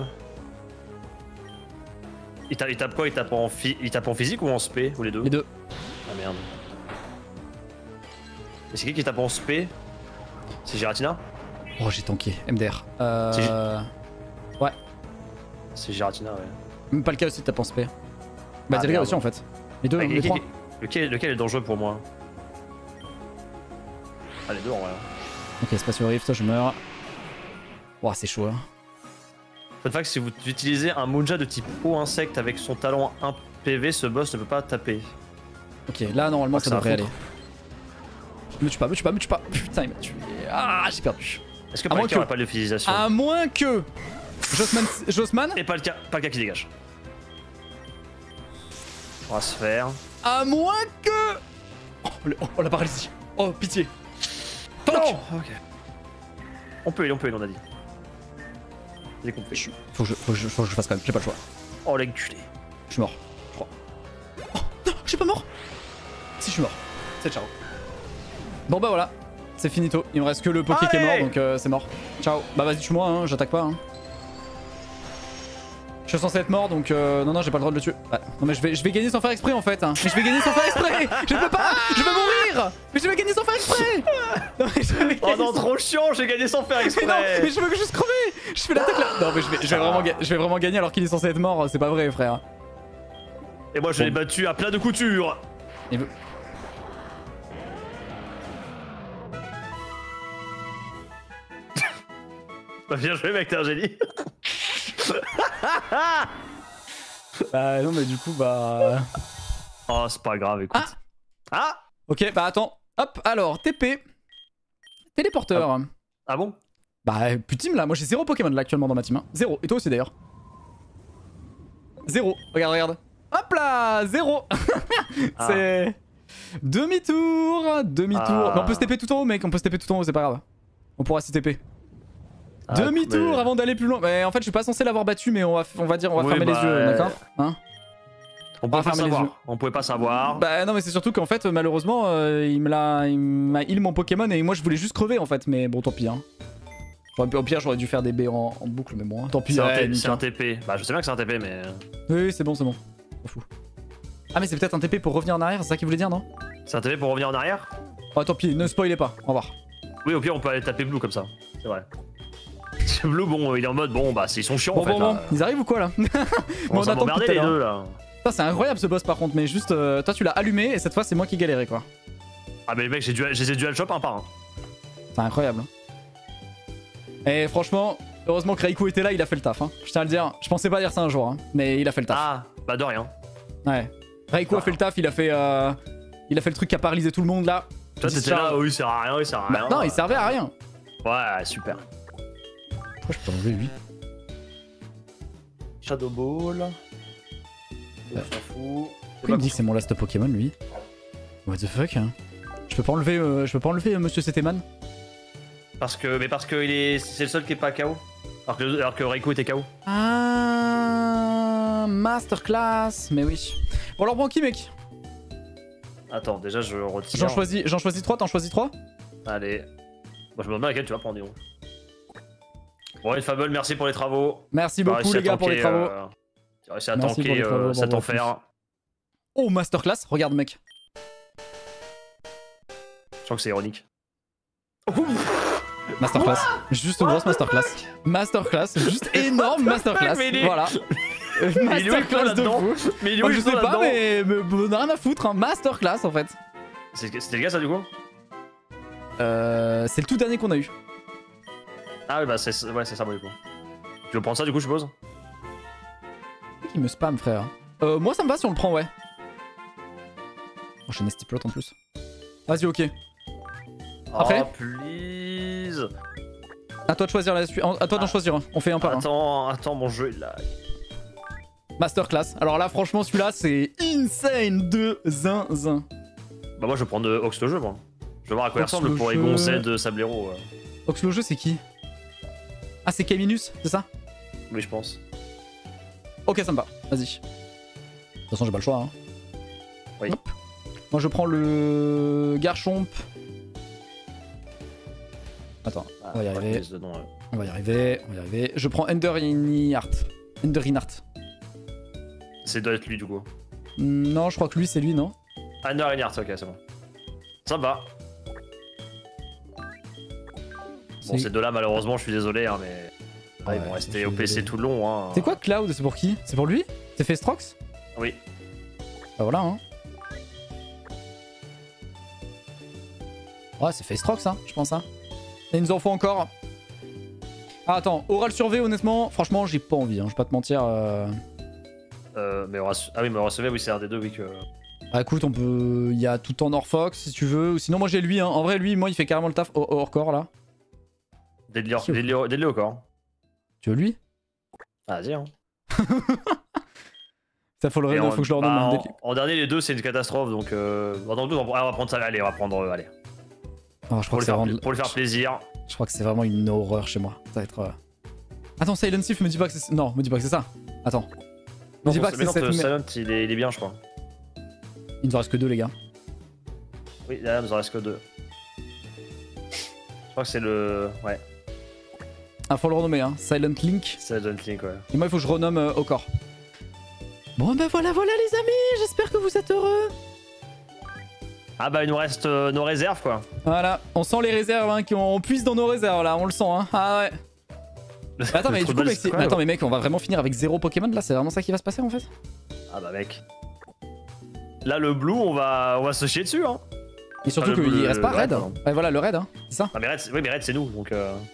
Il tape quoi? Il tape en physique ou en spé? Ou les deux? Les deux. Ah merde. Et c'est qui tape en spé? C'est Giratina? Oh j'ai tanké, MDR. Ouais. C'est Giratina ouais. Même pas le cas aussi tape en spé. Bah Dialga aussi en fait. Les deux, les trois. Lequel est dangereux pour moi? Ah les deux en vrai. Ok Spatio Rift, je meurs. Ouah c'est chaud hein. Fun fact, si vous utilisez un Moonja de type eau insecte avec son talent 1 PV, ce boss ne peut pas taper. Ok, là normalement ça devrait aller. Me tue pas. Putain, il m'a tué. Ah, j'ai perdu. Est-ce que Palkia n'a pas de l'utilisation? À moins que Jossman et Palkia qui dégage. On va se faire. À moins que... Oh la paralysie. Oh pitié. Tank. Non. Ok. On peut, on a dit. J'ai compris. Faut que je fasse quand même, j'ai pas le choix. Oh l'enculé. Je suis mort, je crois. Oh non, je suis pas mort. Si je suis mort. C'est ciao. Bon bah voilà, c'est finito. Il me reste que le Poké qui est mort, donc c'est mort. Ciao. Bah vas-y, tue-moi, hein, j'attaque pas. Hein. Je suis censé être mort, donc non, j'ai pas le droit de le tuer. Bah, non mais je vais gagner sans faire exprès en fait. Hein. Mais je vais gagner sans faire exprès. Je peux pas, je vais mourir. Mais je vais gagner sans faire exprès. Non, mais oh non, trop chiant, j'ai gagné sans faire exprès. Mais non, mais je veux juste crever. Je fais l'attaque là. Non mais je vais vraiment gagner alors qu'il est censé être mort. C'est pas vrai, frère. Et moi je l'ai battu à plat de couture. Il veut... Bah bien joué mec, t'es un génie. Bah non mais du coup bah... Oh c'est pas grave, écoute. Ah ok, bah attends. Hop, alors TP. Téléporteur. Ah bon? Bah plus team là, moi j'ai 0 Pokémon là actuellement dans ma team. Hein. 0, et toi aussi d'ailleurs. 0, regarde. Hop là, 0. C'est... Demi-tour. Mais on peut se TP tout en haut mec, on peut se TP tout en haut, c'est pas grave. On pourra s'y TP. Demi-tour avant d'aller plus loin. Mais en fait je suis pas censé l'avoir battu, mais on va fermer les yeux, d'accord hein? On pouvait pas savoir. On pouvait pas savoir. Bah non mais c'est surtout qu'en fait malheureusement il m'a heal mon Pokémon et moi je voulais juste crever en fait, mais bon tant pis hein. Au pire j'aurais dû faire des baies en boucle mais bon hein. Tant pis. C'est un TP. Bah je sais bien que c'est un TP mais... Oui c'est bon. On fout. Ah mais c'est peut-être un TP pour revenir en arrière, c'est ça qu'il voulait dire non? C'est un TP pour revenir en arrière? Oh tant pis, ne spoilez pas, au revoir. Oui au pire on peut aller taper Blue comme ça, c'est vrai. Blue bon il est en mode bon bah ils sont chiants en fait. Bon, ils arrivent ou quoi là? On s'en emmerdé les deux là. C'est incroyable ce boss par contre, mais juste toi tu l'as allumé et cette fois c'est moi qui galérais quoi. Ah mais mec j'ai les ai dual shop un par un. C'est incroyable. Et franchement, heureusement que Raikou était là, il a fait le taf. Hein. Je tiens à le dire, je pensais pas dire ça un jour, hein, mais il a fait le taf. Ah bah de rien. Ouais. Raikou a fait le taf, il a fait le truc qui a paralysé tout le monde là. Toi t'étais là, oui il sert à rien, il sert à rien. Non il servait à rien. Ouais super. Pourquoi je peux enlever lui? Shadow Ball. On s'en fout. Pourquoi il me dit que c'est mon last Pokémon lui? What the fuck hein? Je peux pas enlever Monsieur Seteman? Parce que c'est le seul qui est pas KO. Alors que Raikou était KO. Ah, masterclass, mais oui. Bon alors prends qui mec? Attends, déjà je retire. J'en choisis 3, t'en choisis 3? Allez. Moi je me demande laquelle tu vas prendre, Néon. Bon, Fable, merci pour les travaux. Merci beaucoup les gars pour les travaux. J'ai réussi à tanker cet enfer. Oh, masterclass, regarde mec. Je crois que c'est ironique. Masterclass, juste une grosse masterclass. Masterclass, juste énorme masterclass. Voilà. Masterclass de fou. Mais il est où je sais pas, mais on a rien à foutre. Hein. Masterclass en fait. C'était le gars ça du coup? C'est le tout dernier qu'on a eu. Ah oui bah c'est ça moi du coup. Tu veux prendre ça du coup je suppose? Qui me spam frère. Moi ça me va si on le prend ouais. Oh j'ai Nesty Plot en plus. Vas-y ok. Après oh please. À toi de choisir la suite. À toi d'en choisir un. On fait un par un. Attends mon jeu il lag. Masterclass. Alors là franchement celui-là c'est insane de zinzin. Bah moi je vais prendre Ox le jeu moi. Je vais voir à quoi il ressemble pour les gonzets de Sablero. Ox le jeu c'est qui? Ah c'est Caminus, c'est ça? Oui je pense. Ok ça me va, vas-y. De toute façon j'ai pas le choix hein. Oui. Hop. Moi je prends le Garchomp. Attends, on va y arriver. On va y arriver. Je prends Enderinart. C'est doit être lui du coup. Non, je crois que lui c'est lui, non? Enderinart, ok c'est bon. Ça va. Bon ces deux-là malheureusement je suis désolé hein, mais... Ouais, ils vont rester au PC tout le long hein. C'est quoi Cloud? C'est pour qui? C'est pour lui? C'est Festrox? Oui. Bah voilà hein. Ouais c'est Festrox hein, je pense hein. Et il nous en faut encore. Ah attends, Oral Survey honnêtement, franchement j'ai pas envie, hein, je vais pas te mentir. Mais ah oui mais Oral Survey oui c'est un des deux oui que... Ah écoute on peut... Il y a tout en Orfox si tu veux, ou sinon moi j'ai lui hein. En vrai lui, moi il fait carrément le taf hors corps là. Deadly au corps. Tu veux lui? Ah vas-y hein. Ça faut le faut que je leur donne en dernier les deux c'est une catastrophe donc dans le doute on va prendre ça, allez on va prendre allez. Oh, je crois pour le faire plaisir. Je crois que c'est vraiment une horreur chez moi. Ça va être... Attends, Silent Sif me dis pas que c'est... Non, me dis pas que c'est ça. Attends. Me dis pas que c'est cette... Silent il est bien je crois. Il nous en reste que 2 les gars. Oui là il nous en reste que 2. crois que c'est le... Ouais, Ah, faut le renommer, hein. Silent Link. c'est Silent Link, ouais. Et moi, il faut que je renomme Okor. Bon, ben voilà, les amis. J'espère que vous êtes heureux. Ah bah il nous reste nos réserves quoi. Voilà, on sent les réserves, hein, on puise dans nos réserves là, on le sent, hein. Ah ouais. Attends, mais du coup, mec, attends, mais mec, on va vraiment finir avec 0 Pokémon là, c'est vraiment ça qui va se passer en fait? Ah bah mec. Là le blue on va se chier dessus hein. Et surtout qu'il reste pas Red. Ouais voilà le Red hein, c'est ça? Ah mais Red, oui mais Red c'est nous donc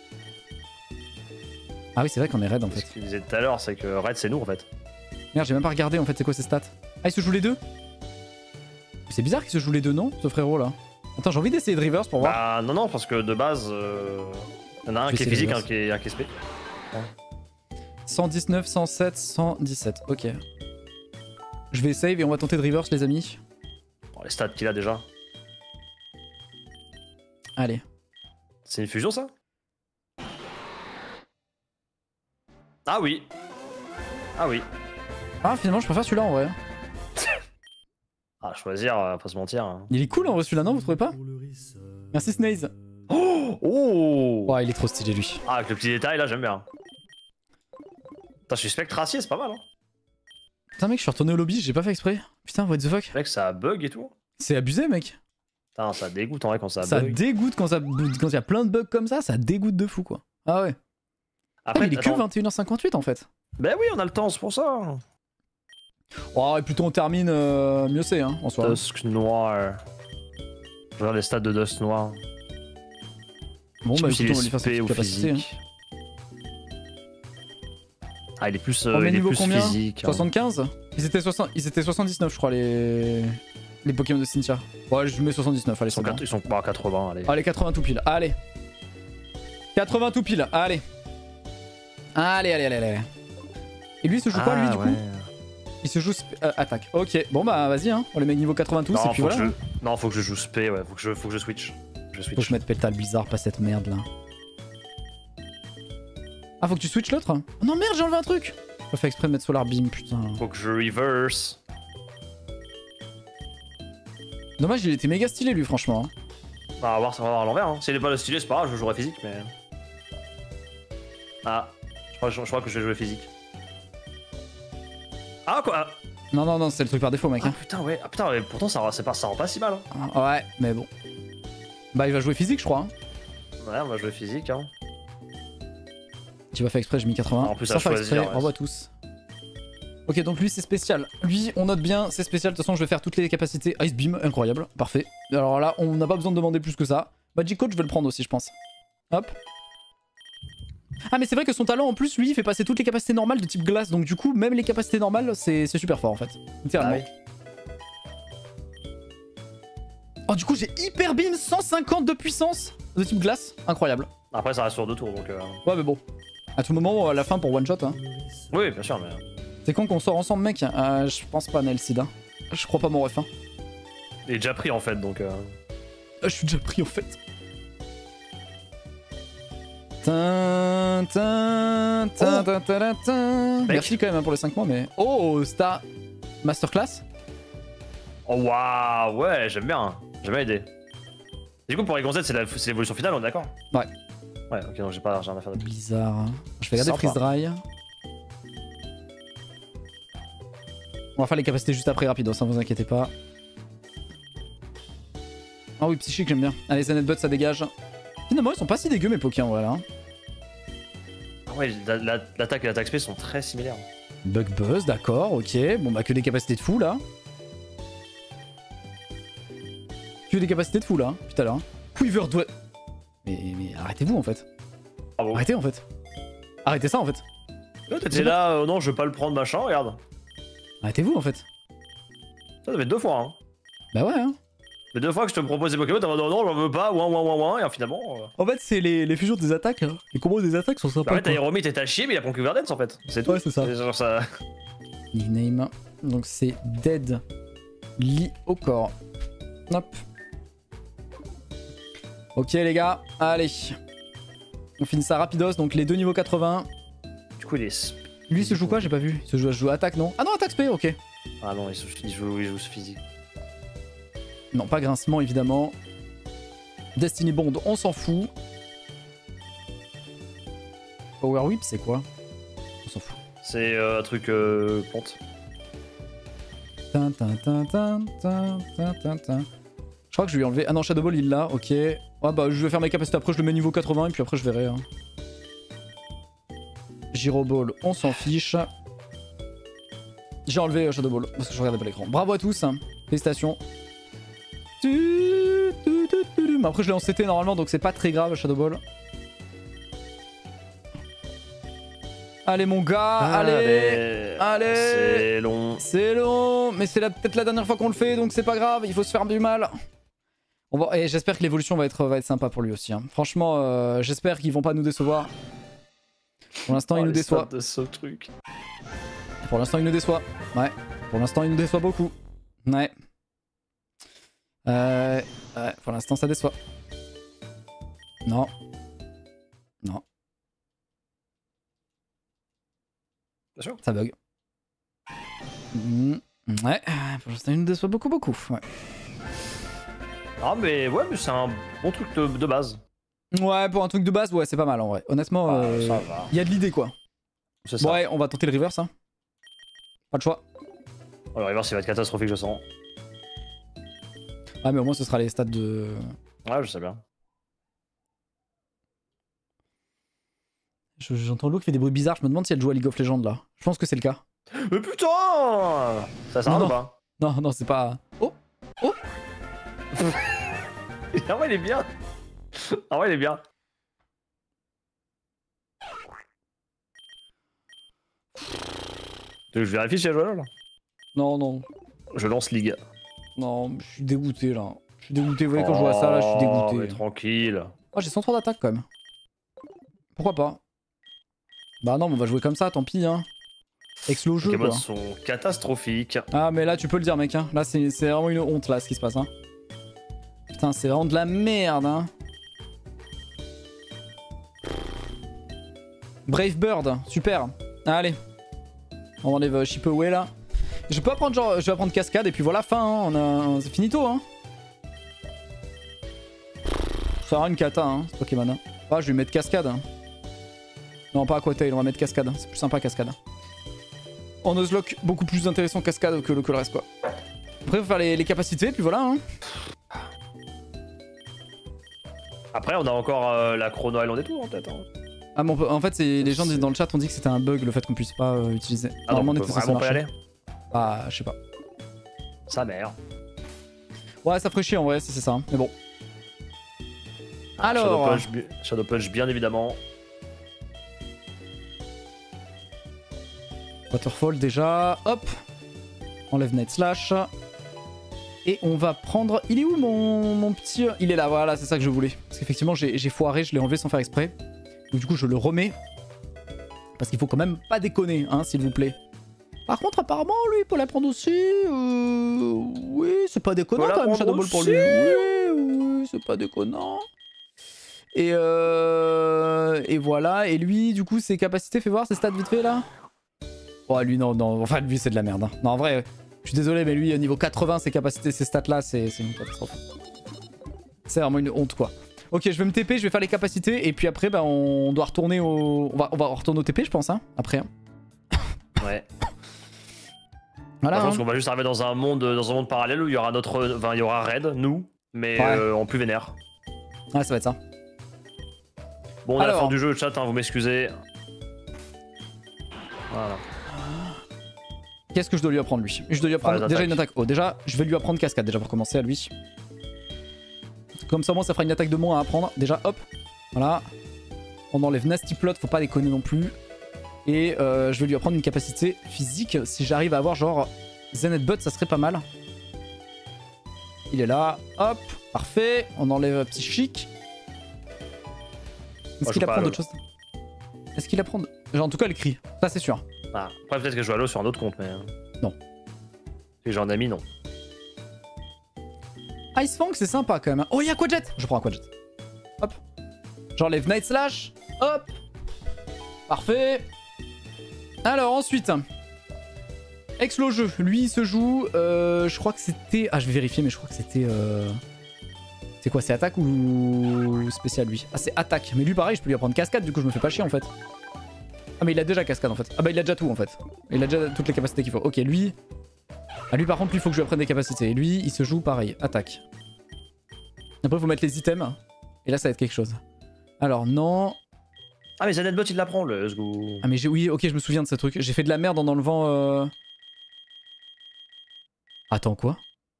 Ah oui c'est vrai qu'on est Red en fait. Ce qu'il disait tout à l'heure c'est que Red c'est nous en fait. Merde j'ai même pas regardé en fait c'est quoi ses stats. Ah ils se jouent les deux? C'est bizarre qu'ils se jouent les deux non ce frérot là? Attends j'ai envie d'essayer de reverse pour voir. Ah non parce que de base y en a un qui est physique, un qui est SP. Ouais. 119, 107, 117, ok. Je vais save et on va tenter de reverse les amis. Bon, les stats qu'il a déjà. Allez. C'est une fusion ça? Ah oui. Ah oui. Ah finalement je préfère celui-là en vrai. Ah choisir, pas se mentir. Hein. Il est cool en vrai celui-là non vous trouvez pas? Merci Snaze. Oh Oh il est trop stylé lui. Ah avec le petit détail là j'aime bien. Putain je suis spectracier c'est pas mal hein. Putain mec je suis retourné au lobby j'ai pas fait exprès. Putain what the fuck. Mec ça bug et tout. C'est abusé mec. Putain ça dégoûte en vrai quand ça bug. Ça dégoûte quand il y a plein de bugs comme ça dégoûte de fou quoi. Ah ouais. Après il est que 21h58 en fait. Ben oui on a le temps c'est pour ça. Oh et plutôt on termine mieux c'est hein en soi. Dusk noir. Je regarde les stats de Dusk noir. Bon bah écoute on va lui faire sa petite capacité. Hein. Ah il est plus, on met il est niveau plus combien physique. 75 ils étaient 79 je crois les Pokémon de Cynthia. Ouais je mets 79 allez ils sont pas à 80 allez. Allez 80 tout pile allez. 80 tout pile allez. Allez. Et lui il se joue quoi lui du coup? Il se joue attaque. Ok bon bah vas-y hein on les met niveau 80 tous et puis voilà. Non faut que je joue spé ouais faut que je switch. Faut que je mette Peltal Blizzard pas cette merde là. Ah faut que tu switches l'autre? Oh non merde j'ai enlevé un truc. J'ai fait exprès de mettre Solar Beam putain. Faut que je reverse. Dommage il était méga stylé lui franchement. Bah, on va voir à l'envers hein. S'il est pas stylé c'est pas grave je jouerai physique mais... Ah je crois que je vais jouer physique. Ah quoi? Non c'est le truc par défaut mec. Ah putain ouais, ah, putain, mais pourtant ça rend pas si mal hein. Ouais mais bon. Bah il va jouer physique je crois. Hein. Ouais on va jouer physique hein. Tu vas faire exprès j'ai mis 80. En plus ça à faire choisir. exprès, au revoir à tous. Ok donc lui c'est spécial. Lui on note bien c'est spécial. De toute façon je vais faire toutes les capacités. Ice Beam incroyable, parfait. Alors là on n'a pas besoin de demander plus que ça. Magic Coach je vais le prendre aussi je pense. Hop. Ah mais c'est vrai que son talent en plus lui il fait passer toutes les capacités normales de type glace. Donc du coup même les capacités normales c'est super fort en fait. Littéralement. Ah oui. Oh du coup j'ai Hyper Beam 150 de puissance de type glace. Incroyable. Après ça reste sur 2 tours donc... Ouais mais bon. À tout moment à la fin pour one shot hein. Oui bien sûr mais... C'est quand qu'on sort ensemble mec. Je pense pas Nelcid hein. Je crois pas mon ref hein. Il est déjà pris en fait donc... Je suis déjà pris en fait. Merci quand même hein, pour les 5 mois mais... Oh Star Masterclass. Oh waouh ouais j'aime bien. J'aime bien aider. Du coup pour les gonzettes c'est l'évolution finale on est d'accord? Ouais. Ouais ok donc j'ai rien à faire de plus. Bizarre. Je vais regarder Freeze Dry. On va faire les capacités juste après rapidos, hein, vous inquiétez pas. Ah oui psychique j'aime bien. Allez Zenith Bud ça dégage. Finalement ils sont pas si dégueux mes Pokémon voilà. Ah ouais l'attaque et l'attaque spé sont très similaires. Bug Buzz d'accord ok. Bon bah que des capacités de fou là. Que des capacités de fou là, putain là. Quiver doit... Mais arrêtez-vous en fait. Ah bon. Arrêtez en fait. Arrêtez ça en fait. T'étais là, non je vais pas le prendre machin, regarde. Arrêtez-vous en fait. Ça fait 2 fois hein. Bah ouais hein. Les 2 fois que je te propose des Pokémon, t'as dit non j'en veux pas, ouin, et finalement... En fait c'est les fusions des attaques, hein. Les combos des attaques sont sympas. En fait t'as Aéromite et t'as chier mais il a prend Quiver Dance en fait. C'est tout. Ouais c'est ça. Genre ça... Nickname. Donc c'est Dead Lee au corps. Hop. Ok les gars, allez. On finit ça rapidos, donc les deux niveaux 80. Du coup il est... Lui il se joue quoi? J'ai pas vu. Il se joue attaque non? Ah non attaque spé, ok. Ah non il joue physique. Non pas grincement évidemment. Destiny Bond on s'en fout. Power Whip, c'est quoi? On s'en fout. C'est un truc ponte. Tin, tin, tin, tin, tin, tin, tin, tin. Je crois que je vais lui enlever. Ah non, Shadow Ball il l'a, ok. Ouais, bah je vais faire mes capacités après, je le mets niveau 80 et puis après je verrai. Hein. Gyro Ball, on s'en fiche. J'ai enlevé Shadow Ball parce que je regardais pas l'écran. Bravo à tous, hein. Félicitations. Mais après je l'ai en CT normalement donc c'est pas très grave Shadow Ball. Allez mon gars, allez. C'est long. C'est long, mais c'est peut-être la dernière fois qu'on le fait donc c'est pas grave, il faut se faire du mal. Et j'espère que l'évolution va être sympa pour lui aussi. Hein. Franchement, j'espère qu'ils vont pas nous décevoir. Pour l'instant, il nous déçoit. De ce truc. Pour l'instant, il nous déçoit. Ouais. Pour l'instant, il nous déçoit beaucoup. Ouais. Ouais, pour l'instant, ça déçoit. Non. Non. Bien sûr. Ça bug. Ouais. Pour l'instant, il nous déçoit beaucoup. Ouais. Ah, mais ouais, mais c'est un bon truc de base. Ouais, pour un truc de base, ouais, c'est pas mal en vrai. Honnêtement, ça va. Y a de l'idée quoi. C'est ça. Ouais, on va tenter le reverse. Hein. Pas de choix. Oh, le reverse, il va être catastrophique, je sens. Ah, mais au moins, ce sera les stats de. Ouais, je sais bien. J'entends l'eau qui fait des bruits bizarres. Je me demande si elle joue à League of Legends là. Je pense que c'est le cas. Mais putain! Ça sert à rien ou pas? Non, c'est pas. Oh! Ah ouais, il est bien. Ah ouais, il est bien. Tu veux que je vérifie si elle joue là? Non. Je lance Ligue. Non, je suis dégoûté là. Je suis dégoûté. Vous voyez, quand je joue à ça là, je suis dégoûté. Mais tranquille. Oh, j'ai 103 d'attaque quand même. Pourquoi pas? Bah non, mais on va jouer comme ça, tant pis hein. Ex-lo jeu quoi. Les Pokémon sont catastrophiques. Ah, mais là, tu peux le dire, mec. Hein. Là, c'est vraiment une honte là ce qui se passe. Hein. Putain, c'est vraiment de la merde. Hein. Brave Bird, super. Allez. On enlève Shipaway là. Je peux apprendre genre, je vais apprendre cascade et puis voilà, fin. Hein. C'est finito. Hein. Ça aura une kata, hein, ce Pokémon. Hein. Ah, je vais mettre cascade. Hein. Non, pas Aquatail, on va mettre cascade. Hein. C'est plus sympa cascade. En Nuzlocke, beaucoup plus intéressant cascade que le reste quoi. Après, il faut faire les capacités, puis voilà. Hein. Après, on a encore la chrono Island et tout en tête. Hein. Ah, bon, en fait, les gens dans le chat ont dit que c'était un bug le fait qu'on puisse pas utiliser. Ah, normalement, on peut vraiment pas y aller. Bah, je sais pas. Sa mère. Ouais, ça ferait chier en vrai, c'est ça. Hein. Mais bon. Alors. Shadow Punch, bien évidemment. Waterfall déjà. Hop. Enlève Night Slash. Et on va prendre... Il est où mon petit... Il est là, voilà, c'est ça que je voulais. Parce qu'effectivement, j'ai foiré, je l'ai enlevé sans faire exprès. Donc du coup, je le remets. Parce qu'il faut quand même pas déconner, hein, s'il vous plaît. Par contre, apparemment, lui, il peut la prendre aussi. Oui, c'est pas déconnant quand même, Shadow Ball pour lui. Oui, c'est pas déconnant. Et voilà. Et lui, du coup, ses capacités, fais voir ses stats vite fait là. Oh, lui, non. Enfin, lui, c'est de la merde. Hein. Non, en vrai... Je suis désolé, mais lui, niveau 80, ses capacités, ses stats là, c'est une catastrophe. C'est vraiment une honte, quoi. Ok, je vais me TP, je vais faire les capacités, et puis après, bah, on doit retourner au... On va retourner au TP, je pense, hein, après. Hein. Ouais. Voilà. Je pense qu'on va juste arriver dans un monde parallèle où il y aura notre... Enfin, il y aura Red, nous, mais en plus vénère. Ouais, ça va être ça. Bon, on est à la fin du jeu, chat, hein, vous m'excusez. Voilà. Qu'est-ce que je dois lui apprendre lui? Je dois lui apprendre déjà une attaque. Oh, déjà, je vais lui apprendre cascade déjà pour commencer à lui. Comme ça, moi, ça fera une attaque de moins à apprendre. Déjà, hop. Voilà. On enlève Nasty Plot, faut pas déconner non plus. Et je vais lui apprendre une capacité physique. Si j'arrive à avoir genre Zen Headbutt, ça serait pas mal. Il est là. Hop. Parfait. On enlève Psychique. Est-ce qu'il apprend d'autres choses? Est-ce qu'il apprend... En tout cas, le cri. Ça, c'est sûr. Ah, après, peut-être que je joue à l'eau sur un autre compte, mais... Non. Si j'ai un ami, non. Ice Fang, c'est sympa quand même. Oh, il y a Quadjet. Je prends un Quadjet. Hop. J'enlève Night Slash. Hop. Parfait. Alors, ensuite... Ex-lo jeu. Lui, il se joue... je crois que c'était... Ah, je vais vérifier, mais je crois que c'était... C'est quoi, c'est attaque ou spécial, lui? Ah, c'est attaque. Mais lui, pareil, je peux lui apprendre cascade, du coup, je me fais pas chier, en fait. Ah mais il a déjà cascade en fait. Ah bah il a déjà tout en fait. Il a déjà toutes les capacités qu'il faut. Ok lui... Ah lui par contre, lui faut que je lui apprenne des capacités. Et lui il se joue pareil, attaque. Après faut mettre les items. Et là ça va être quelque chose. Alors non... Ah mais Zanetbot il l'apprend, let's go. Ah mais oui ok je me souviens de ce truc. J'ai fait de la merde en enlevant... Attends quoi?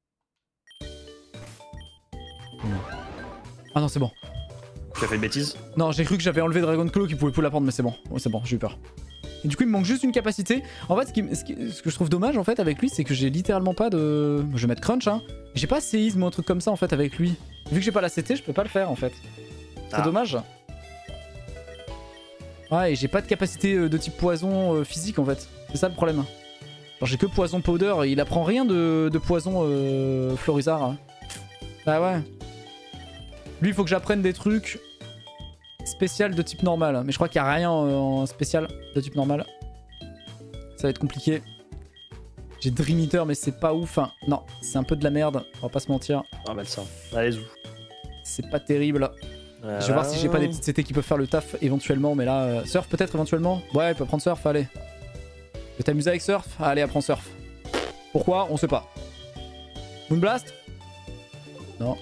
Non. Ah non c'est bon. Tu as fait une bêtise? Non j'ai cru que j'avais enlevé Dragon Claw qui pouvait plus l'apprendre mais c'est bon. Ouais, c'est bon j'ai eu peur. Et du coup il me manque juste une capacité. En fait ce que je trouve dommage en fait avec lui c'est que j'ai littéralement pas de... Je vais mettre Crunch hein. J'ai pas séisme ou un truc comme ça en fait avec lui. Vu que j'ai pas la CT je peux pas le faire en fait. C'est dommage. Ouais et j'ai pas de capacité de type poison physique en fait. C'est ça le problème. Genre j'ai que poison powder, il apprend rien de poison Florizard. Bah ouais. Lui il faut que j'apprenne des trucs spécial de type normal. Mais je crois qu'il n'y a rien en spécial de type normal. Ça va être compliqué. J'ai Dream Eater mais c'est pas ouf. Hein. Non, c'est un peu de la merde, on va pas se mentir. Ah mal ça. Allez-y. C'est pas terrible. Je vais voir si j'ai pas des petites CT qui peuvent faire le taf éventuellement. Mais là, Surf peut-être éventuellement. Ouais, il peut prendre Surf, allez. Tu veux t'amuser avec Surf? Allez, apprends Surf. Pourquoi? On sait pas. Moonblast? Non.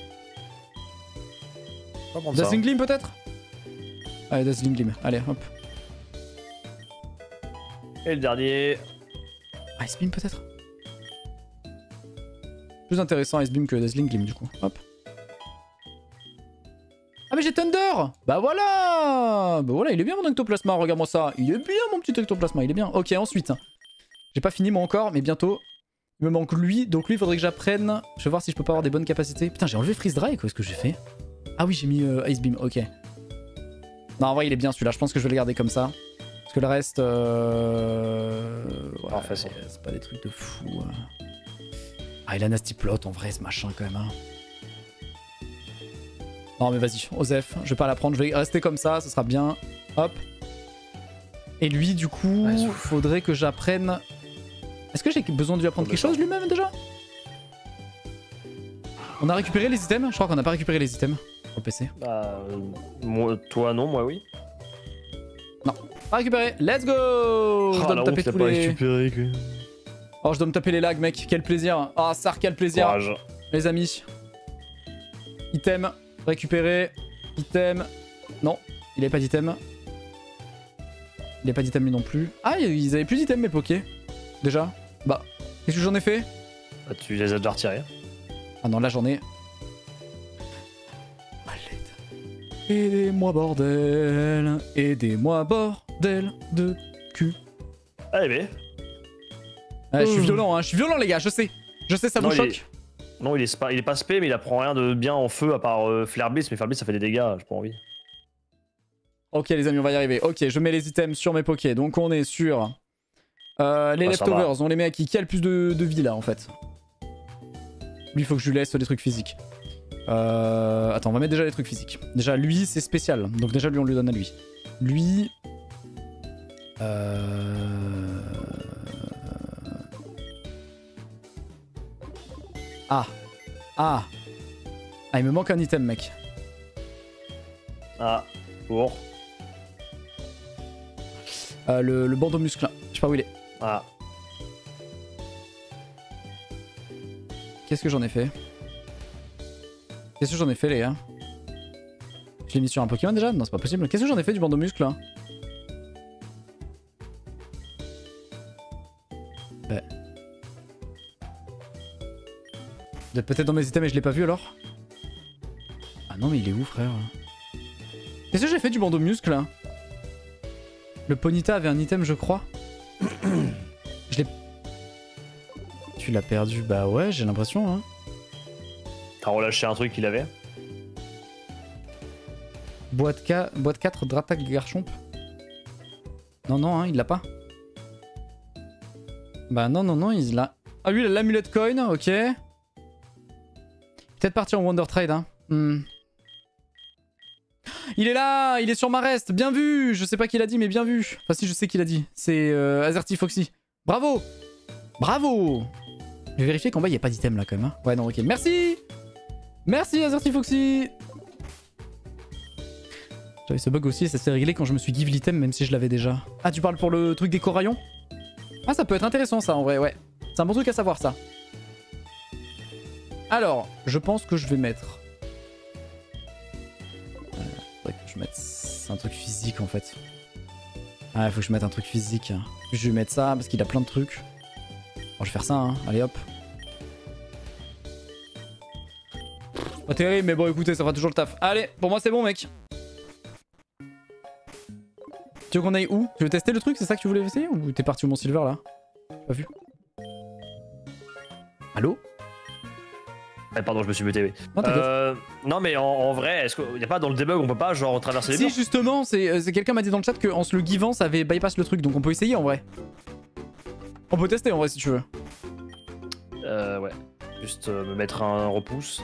Dazzling Gleam peut-être? Allez, Dazzling Gleam. Allez, hop. Et le dernier. Ice Beam peut-être? Plus intéressant Ice Beam que Dazzling Gleam du coup. Hop. Ah mais j'ai Thunder! Bah voilà! Bah voilà, il est bien mon ectoplasma, regarde-moi ça. Il est bien mon petit ectoplasma, il est bien. Ok, ensuite. J'ai pas fini moi encore, mais bientôt. Il me manque lui, donc lui il faudrait que j'apprenne. Je vais voir si je peux pas avoir des bonnes capacités. Putain, j'ai enlevé Freeze Dry, qu'est-ce que j'ai fait? Ah oui, j'ai mis Ice Beam, ok. Non, en vrai, il est bien celui-là, je pense que je vais le garder comme ça. Parce que le reste... Ouais, parfait, c'est pas des trucs de fou. Ah, il a Nasty Plot en vrai, ce machin quand même. Hein. Non mais vas-y, Osef, je vais pas l'apprendre, je vais rester comme ça, ce sera bien. Hop. Et lui, du coup, faudrait que j'apprenne... Est-ce que j'ai besoin de lui apprendre quelque chose lui-même déjà? On a récupéré les items? Je crois qu'on n'a pas récupéré les items au PC. Bah... toi non, moi oui. Non, pas récupéré, let's go! Je dois me taper tous les... Oh, je dois me taper les lags, mec, quel plaisir. Ah, Sar, quel plaisir. Courage. Les amis. Item, récupérer. Item. Non, il avait pas d'item. Il avait pas d'item lui non plus. Ah, ils avaient plus d'item mes pokés. Déjà. Bah, qu'est-ce que j'en ai fait? Bah, tu les as déjà retirés. Ah non, là j'en ai... Aidez-moi bordel. Aidez-moi bordel de cul. Allez, Je suis violent, hein. Je suis violent les gars, je sais. Je sais, ça vous choque. Non, il est pas spé, mais il apprend rien de bien en feu à part Flare Blitz, mais Flare Blitz ça fait des dégâts, j'ai pas envie. Ok les amis, on va y arriver. Ok, je mets les items sur mes pokés. Donc on est sur les leftovers, on les met à qui? Qui a le plus de vie là en fait? Lui il faut que je lui laisse les trucs physiques. Attends, on va mettre déjà les trucs physiques. Déjà lui c'est spécial, donc déjà lui on lui donne à lui. Lui... Ah. Ah. Ah, il me manque un item, mec. Ah, pour. Le bandeau muscle. Je sais pas où il est. Ah. Qu'est-ce que j'en ai fait? Qu'est-ce que j'en ai fait, les gars? Je l'ai mis sur un Pokémon déjà? Non, c'est pas possible. Qu'est-ce que j'en ai fait du bandeau muscle, là? Bah. Peut-être dans mes items et je l'ai pas vu alors? Ah non mais il est où frère? Qu'est-ce que j'ai fait du bandeau muscle là? Le Ponyta avait un item je crois. Je l'ai... Tu l'as perdu? Bah ouais j'ai l'impression hein. T'as relâché un truc qu'il avait? Boîte 4 Dratak Garchomp. Non non hein, il l'a pas. Bah non non non il l'a... Ah lui il a l'amulette coin, ok. Peut-être partir en Wonder Trade hein. Il est là, il est sur ma reste, bien vu. Je sais pas qui l'a dit mais bien vu. Enfin si je sais qui l'a dit, c'est Azerty Foxy. Bravo. Bravo. Je vais vérifier qu'en bas il n'y a pas d'item là quand même hein. Ouais non ok, merci. Merci Azerty Foxy. J'avais ce bug aussi et ça s'est réglé quand je me suis give l'item même si je l'avais déjà. Ah, tu parles pour le truc des coraillons? Ah, ça peut être intéressant ça en vrai, ouais. C'est un bon truc à savoir ça. Alors, je pense que je vais mettre... faudrait que je mette... C'est un truc physique en fait. Ah, il faut que je mette un truc physique. Je vais mettre ça parce qu'il a plein de trucs. Bon, je vais faire ça, hein. Allez hop. Pas terrible, mais bon, écoutez, ça fera toujours le taf. Allez, pour moi, c'est bon, mec. Tu veux qu'on aille où? Tu veux tester le truc? C'est ça que tu voulais essayer? Ou t'es parti où mon silver là? Pas vu. Allô? Ah, pardon, je me suis muté, oui. Non, non mais en vrai, est-ce qu'il n'y a pas dans le debug, on peut pas genre traverser les murs? si, justement, c'est quelqu'un m'a dit dans le chat qu'en se le givant, ça avait bypass le truc, donc on peut essayer en vrai. On peut tester en vrai si tu veux. Ouais. Juste me mettre un repousse.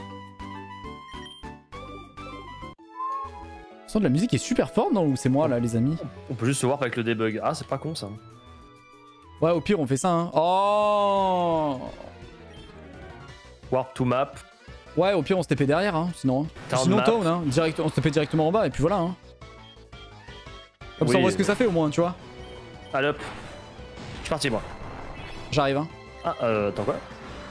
Le son de la musique est super fort, non? Ou c'est moi là, les amis? On peut juste se voir avec le debug. Ah, c'est pas con ça. Ouais, au pire, on fait ça, hein. Oh! Warp to map. Ouais, au pire, on se TP derrière, hein, sinon. Sinon, town, hein. Direct, on se TP directement en bas, et puis voilà, hein. Comme ça, on voit ce que ça fait au moins, tu vois. Allez hop. Je suis parti, moi. J'arrive, hein. Ah, attends quoi?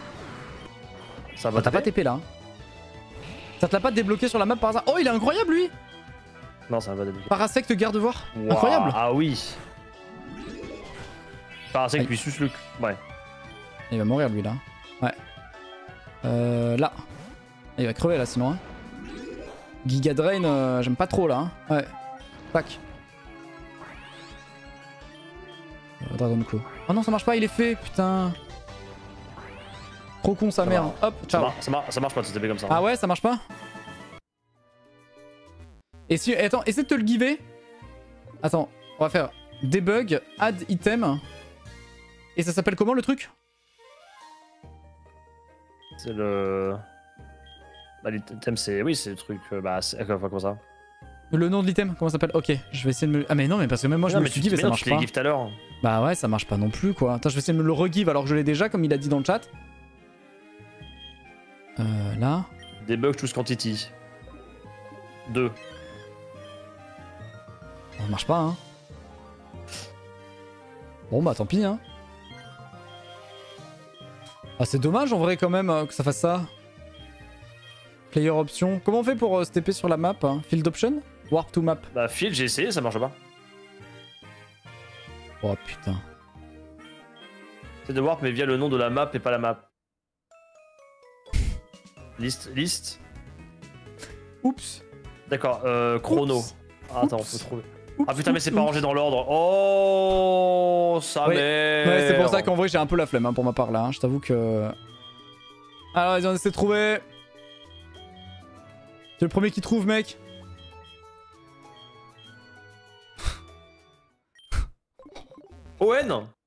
Ça va T'as pas TP là, hein. Ça te l'a pas débloqué sur la map par hasard? Oh, il est incroyable, lui! Non, ça va débloquer. Parasect garde-voir. Wow. Incroyable! Ah oui! Parasect lui suce le cul. Ouais. Il va mourir, lui, là. Ouais. Là. Il va crever, là, sinon, hein. Giga Drain, j'aime pas trop, là, hein. Ouais. Tac. Dragon Claw. Oh non, ça marche pas, il est fait, putain. Trop con sa mère. Hop, ciao. Ça marche pas de se TP comme ça. Ah ouais, ça marche pas? Et si... Attends, essaie de te le giver. Attends, on va faire debug, add item. Et ça s'appelle comment le truc? C'est le... Bah l'item c'est... Oui, c'est le truc... Bah c'est... Comment ça? Le nom de l'item, comment ça s'appelle? Ok, je vais essayer de me... Ah mais non, mais parce que même moi je me le suis give et ça marche pas. Give tout à l'heure. Bah ouais, ça marche pas non plus quoi. Attends, je vais essayer de me le regive alors que je l'ai déjà comme il a dit dans le chat. Là. Debug choose quantity. 2. Ça marche pas hein. Bon bah tant pis hein. Ah c'est dommage en vrai quand même que ça fasse ça. Player option. Comment on fait pour se TP sur la map hein? Field option? Warp to map. Bah field j'ai essayé, ça marche pas. Oh putain. C'est de warp mais via le nom de la map et pas la map. Liste. Oups. D'accord, chrono. Oups. Ah, attends, on peut trouver. Oups, Ah putain mais c'est pas oups. rangé dans l'ordre. Oh ça Ouais. merde. Ouais, c'est pour ça qu'en vrai j'ai un peu la flemme hein, pour ma part là. Hein. Je t'avoue que... Alors vas-y on essaie de trouver. C'est le premier qui trouve mec. ON.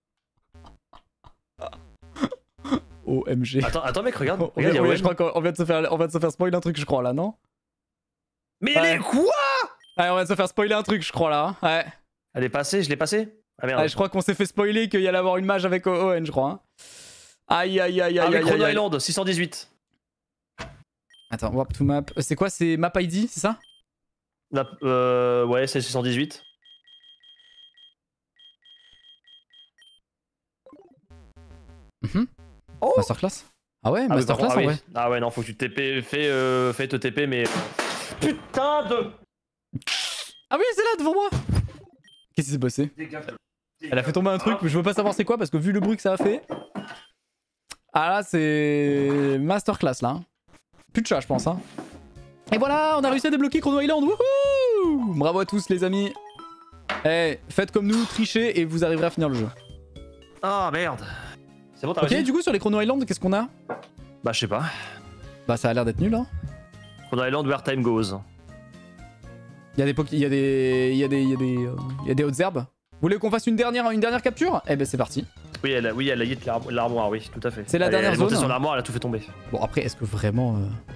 OMG. Attends mec, regarde. Oh, Regarde, il y a ouais, ON. je crois qu'on vient de se faire spoiler un truc je crois là, non? Mais Ouais. elle est quoi? Ouais, on vient de se faire spoiler un truc je crois là. Hein. Ouais. Elle est passée, je l'ai passée. Ah merde. Ouais, je crois qu'on s'est fait spoiler qu'il y allait avoir une mage avec ON je crois. Hein. Aïe aïe aïe aïe Avec aïe Chrono aïe. Island, 618. Attends, warp to map. C'est quoi? C'est map ID, c'est ça? Ouais, c'est 618. Oh Masterclass? Ah ouais, Ah, masterclass ah, en oui. vrai. Ah ouais, non, faut que tu TP, fais te TP, mais... Putain de... Ah oui, c'est là devant moi. Qu'est-ce qui s'est passé? Elle a fait tomber un truc, mais je veux pas savoir c'est quoi parce que vu le bruit que ça a fait. Ah là, c'est masterclass là. Hein. Plus de chat, je pense. Hein. Et voilà, on a réussi à débloquer Chrono Island. Wouhou! Bravo à tous, les amis. Eh, faites comme nous, trichez et vous arriverez à finir le jeu. Ah merde. C'est bon, t'as Ok, réussi? du coup, sur les Chrono Island, qu'est-ce qu'on a? Bah, je sais pas. Bah, ça a l'air d'être nul. Hein. Chrono Island, where time goes. Il y a des hautes herbes. Vous voulez qu'on fasse une dernière capture? Eh ben, c'est parti. Oui, elle a hit l'armoire, oui, tout à fait. C'est la Elle dernière est montée zone. sur l'armoire, elle a tout fait tomber. Bon, après, est-ce que vraiment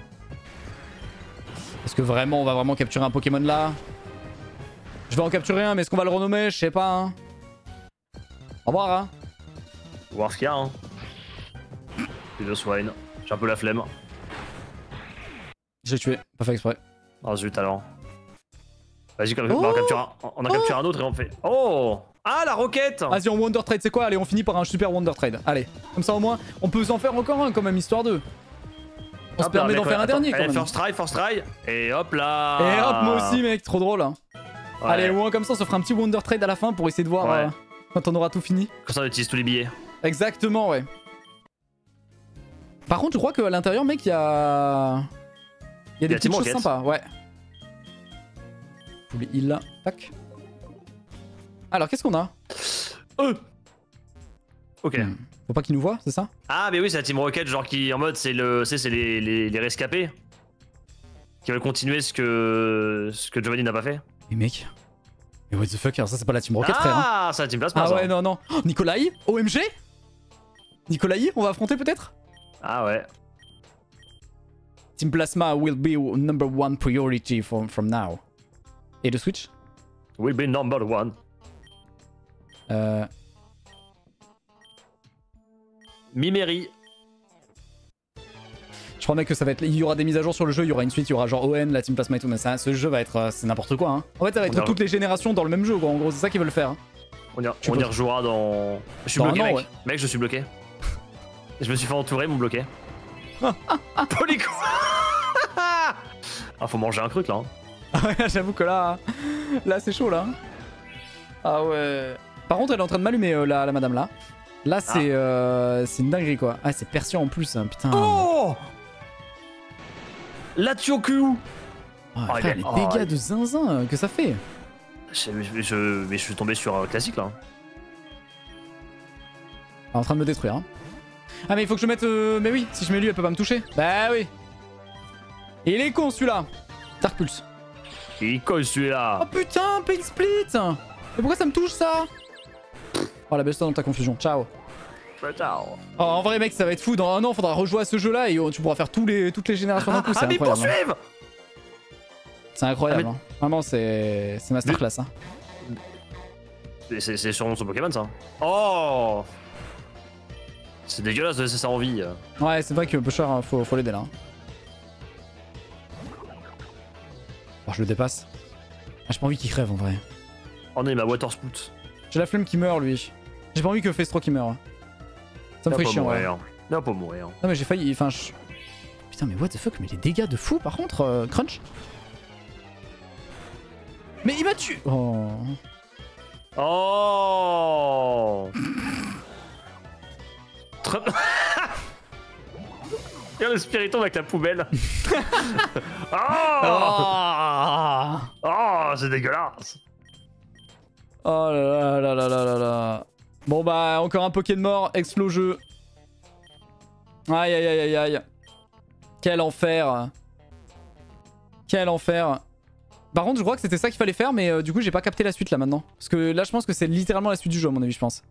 on va vraiment capturer un Pokémon là? Je vais en capturer un, mais est-ce qu'on va le renommer? Je sais pas. Hein. Au revoir. Hein. On va voir ce qu'il y a, hein. Le swine. J'ai un peu la flemme. Je l'ai tué, pas fait exprès. Ah zut alors. Vas-y, on en capture un autre et on fait. Oh! Ah, la roquette! Vas-y, on Wonder Trade, c'est quoi? Allez, on finit par un super Wonder Trade. Allez, comme ça au moins, on peut en faire encore un quand même, histoire de. On se permet d'en faire un dernier quand même. First try. Et hop là! Et hop, moi aussi, mec, trop drôle. Hein. Ouais. Allez, au moins comme ça, on se fera un petit Wonder Trade à la fin pour essayer de voir quand on aura tout fini. Comme ça, on utilise tous les billets. Exactement, ouais. Par contre, je crois qu'à l'intérieur, mec, il y a des petites choses sympas, ouais. Tous les heals là, tac. Alors, qu'est-ce qu'on a? Ok. Faut pas qu'il nous voit, c'est ça? Ah, mais oui, c'est la Team Rocket, genre qui en mode, c'est les rescapés qui veulent continuer ce que Giovanni n'a pas fait. Mais mec, mais what the fuck, alors ça c'est pas la Team Rocket, frère. Ah, c'est la Team Plasma. Ah ouais, non, non. Oh, Nikolai? OMG? Nikolai, on va affronter peut-être? Ah ouais. Team Plasma will be number one priority from now. Et le Switch? Will be number one. Mimeri. Je crois mec que ça va être... Il y aura des mises à jour sur le jeu, il y aura une suite, il y aura genre ON, la Team Plasma et tout, mais ça, ce jeu va être... c'est n'importe quoi, hein. En fait, ça va être toutes les générations dans le même jeu, quoi. En gros, c'est ça qu'ils veulent faire. Hein. On y rejouera dans... Je suis bloqué, mec. Mec, je suis bloqué. Je me suis fait entourer, mon bloqué. Polyco. Ah, faut manger un truc, là. Ah ouais, j'avoue que là c'est chaud, là. Ah ouais... Par contre, elle est en train de m'allumer, la madame, là. Là, c'est une dinguerie, quoi. Ah, c'est perçu en plus, hein, putain. Oh, la Tioku. Oh, frère, les dégâts de zinzin que ça fait. Mais je suis tombé sur un classique, là. En train de me détruire, hein. Ah, mais il faut que je mette... Mais oui, si je mets lui, elle peut pas me toucher. Bah oui. Et il est con, celui-là. Dark Pulse. Il est con, celui-là. Oh putain, Pain Split. Mais pourquoi ça me touche, ça? Oh, la baisse-toi dans ta confusion. Ciao. Ciao. Oh, en vrai, mec, ça va être fou. Dans un an, faudra rejouer à ce jeu-là et tu pourras faire toutes les générations d'un coup. C'est incroyable. Hein. C'est incroyable. Hein. Vraiment, c'est masterclass. Hein. C'est sûrement son Pokémon, ça. Oh, c'est dégueulasse de laisser ça en vie. Ouais, c'est vrai que Pusher, faut l'aider là. Hein. Oh, je le dépasse. Ah, j'ai pas envie qu'il crève en vrai. Oh non, il m'a Water Spout. J'ai la flemme qui meurt, lui. J'ai pas envie que Festro qui meurt. Ça me ferait chiant, ouais. Il va pas mourir. Non, mais j'ai failli. Enfin, putain, mais what the fuck, mais les dégâts de fou par contre, Crunch. Mais il m'a tué. Oh. Oh. Regarde le Spiritomb avec la poubelle. Oh, oh, c'est dégueulasse. Oh là là là là là là. Bon bah encore un Poké de mort, explo jeu. Aïe aïe aïe aïe aïe. Quel enfer. Quel enfer. Par contre je crois que c'était ça qu'il fallait faire mais du coup j'ai pas capté la suite là maintenant. Parce que là je pense que c'est littéralement la suite du jeu à mon avis je pense.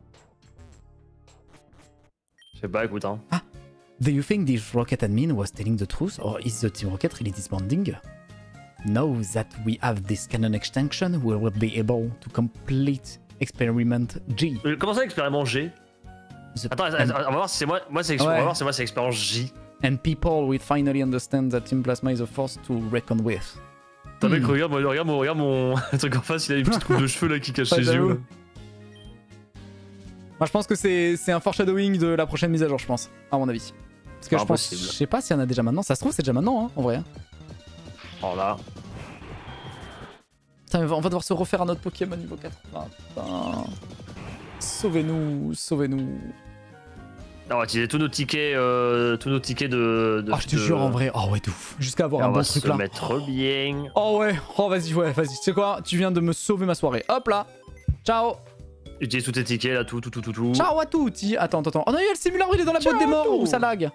Je sais pas, écoute hein. Ah. Do you think this Rocket admin was telling the truth or is the Team Rocket really disbanding? Now that we have this canon extension, we will be able to complete experiment G. Comment ça, expériment G? Attends, on va voir si c'est moi. On va voir si moi c'est expérience J. And people will finally understand that Team Plasma is a force to reckon with. Attends, mec, regarde mon truc en face, il a une petite coupe de cheveux là qui cache ses yeux. Moi, je pense que c'est un foreshadowing de la prochaine mise à jour, je pense, à mon avis. Parce que je pense, je sais pas s'il y en a déjà maintenant. Ça se trouve, c'est déjà maintenant, hein, en vrai. Oh là. Putain, on va devoir se refaire un autre Pokémon niveau 80. Putain. Sauvez-nous, sauvez-nous. On va utiliser tous nos tickets, de. Oh, je te jure, en vrai. Oh, ouais, de ouf. Jusqu'à avoir un bon truc là. On va se mettre bien. Oh, ouais. Oh, vas-y, ouais, vas-y. Tu sais quoi? Tu viens de me sauver ma soirée. Hop là. Ciao. Utilise tous tes tickets là, tout. Ciao à tutti. Attends. Oh non, il y a le simulateur, il est dans la boîte des morts où ça lag.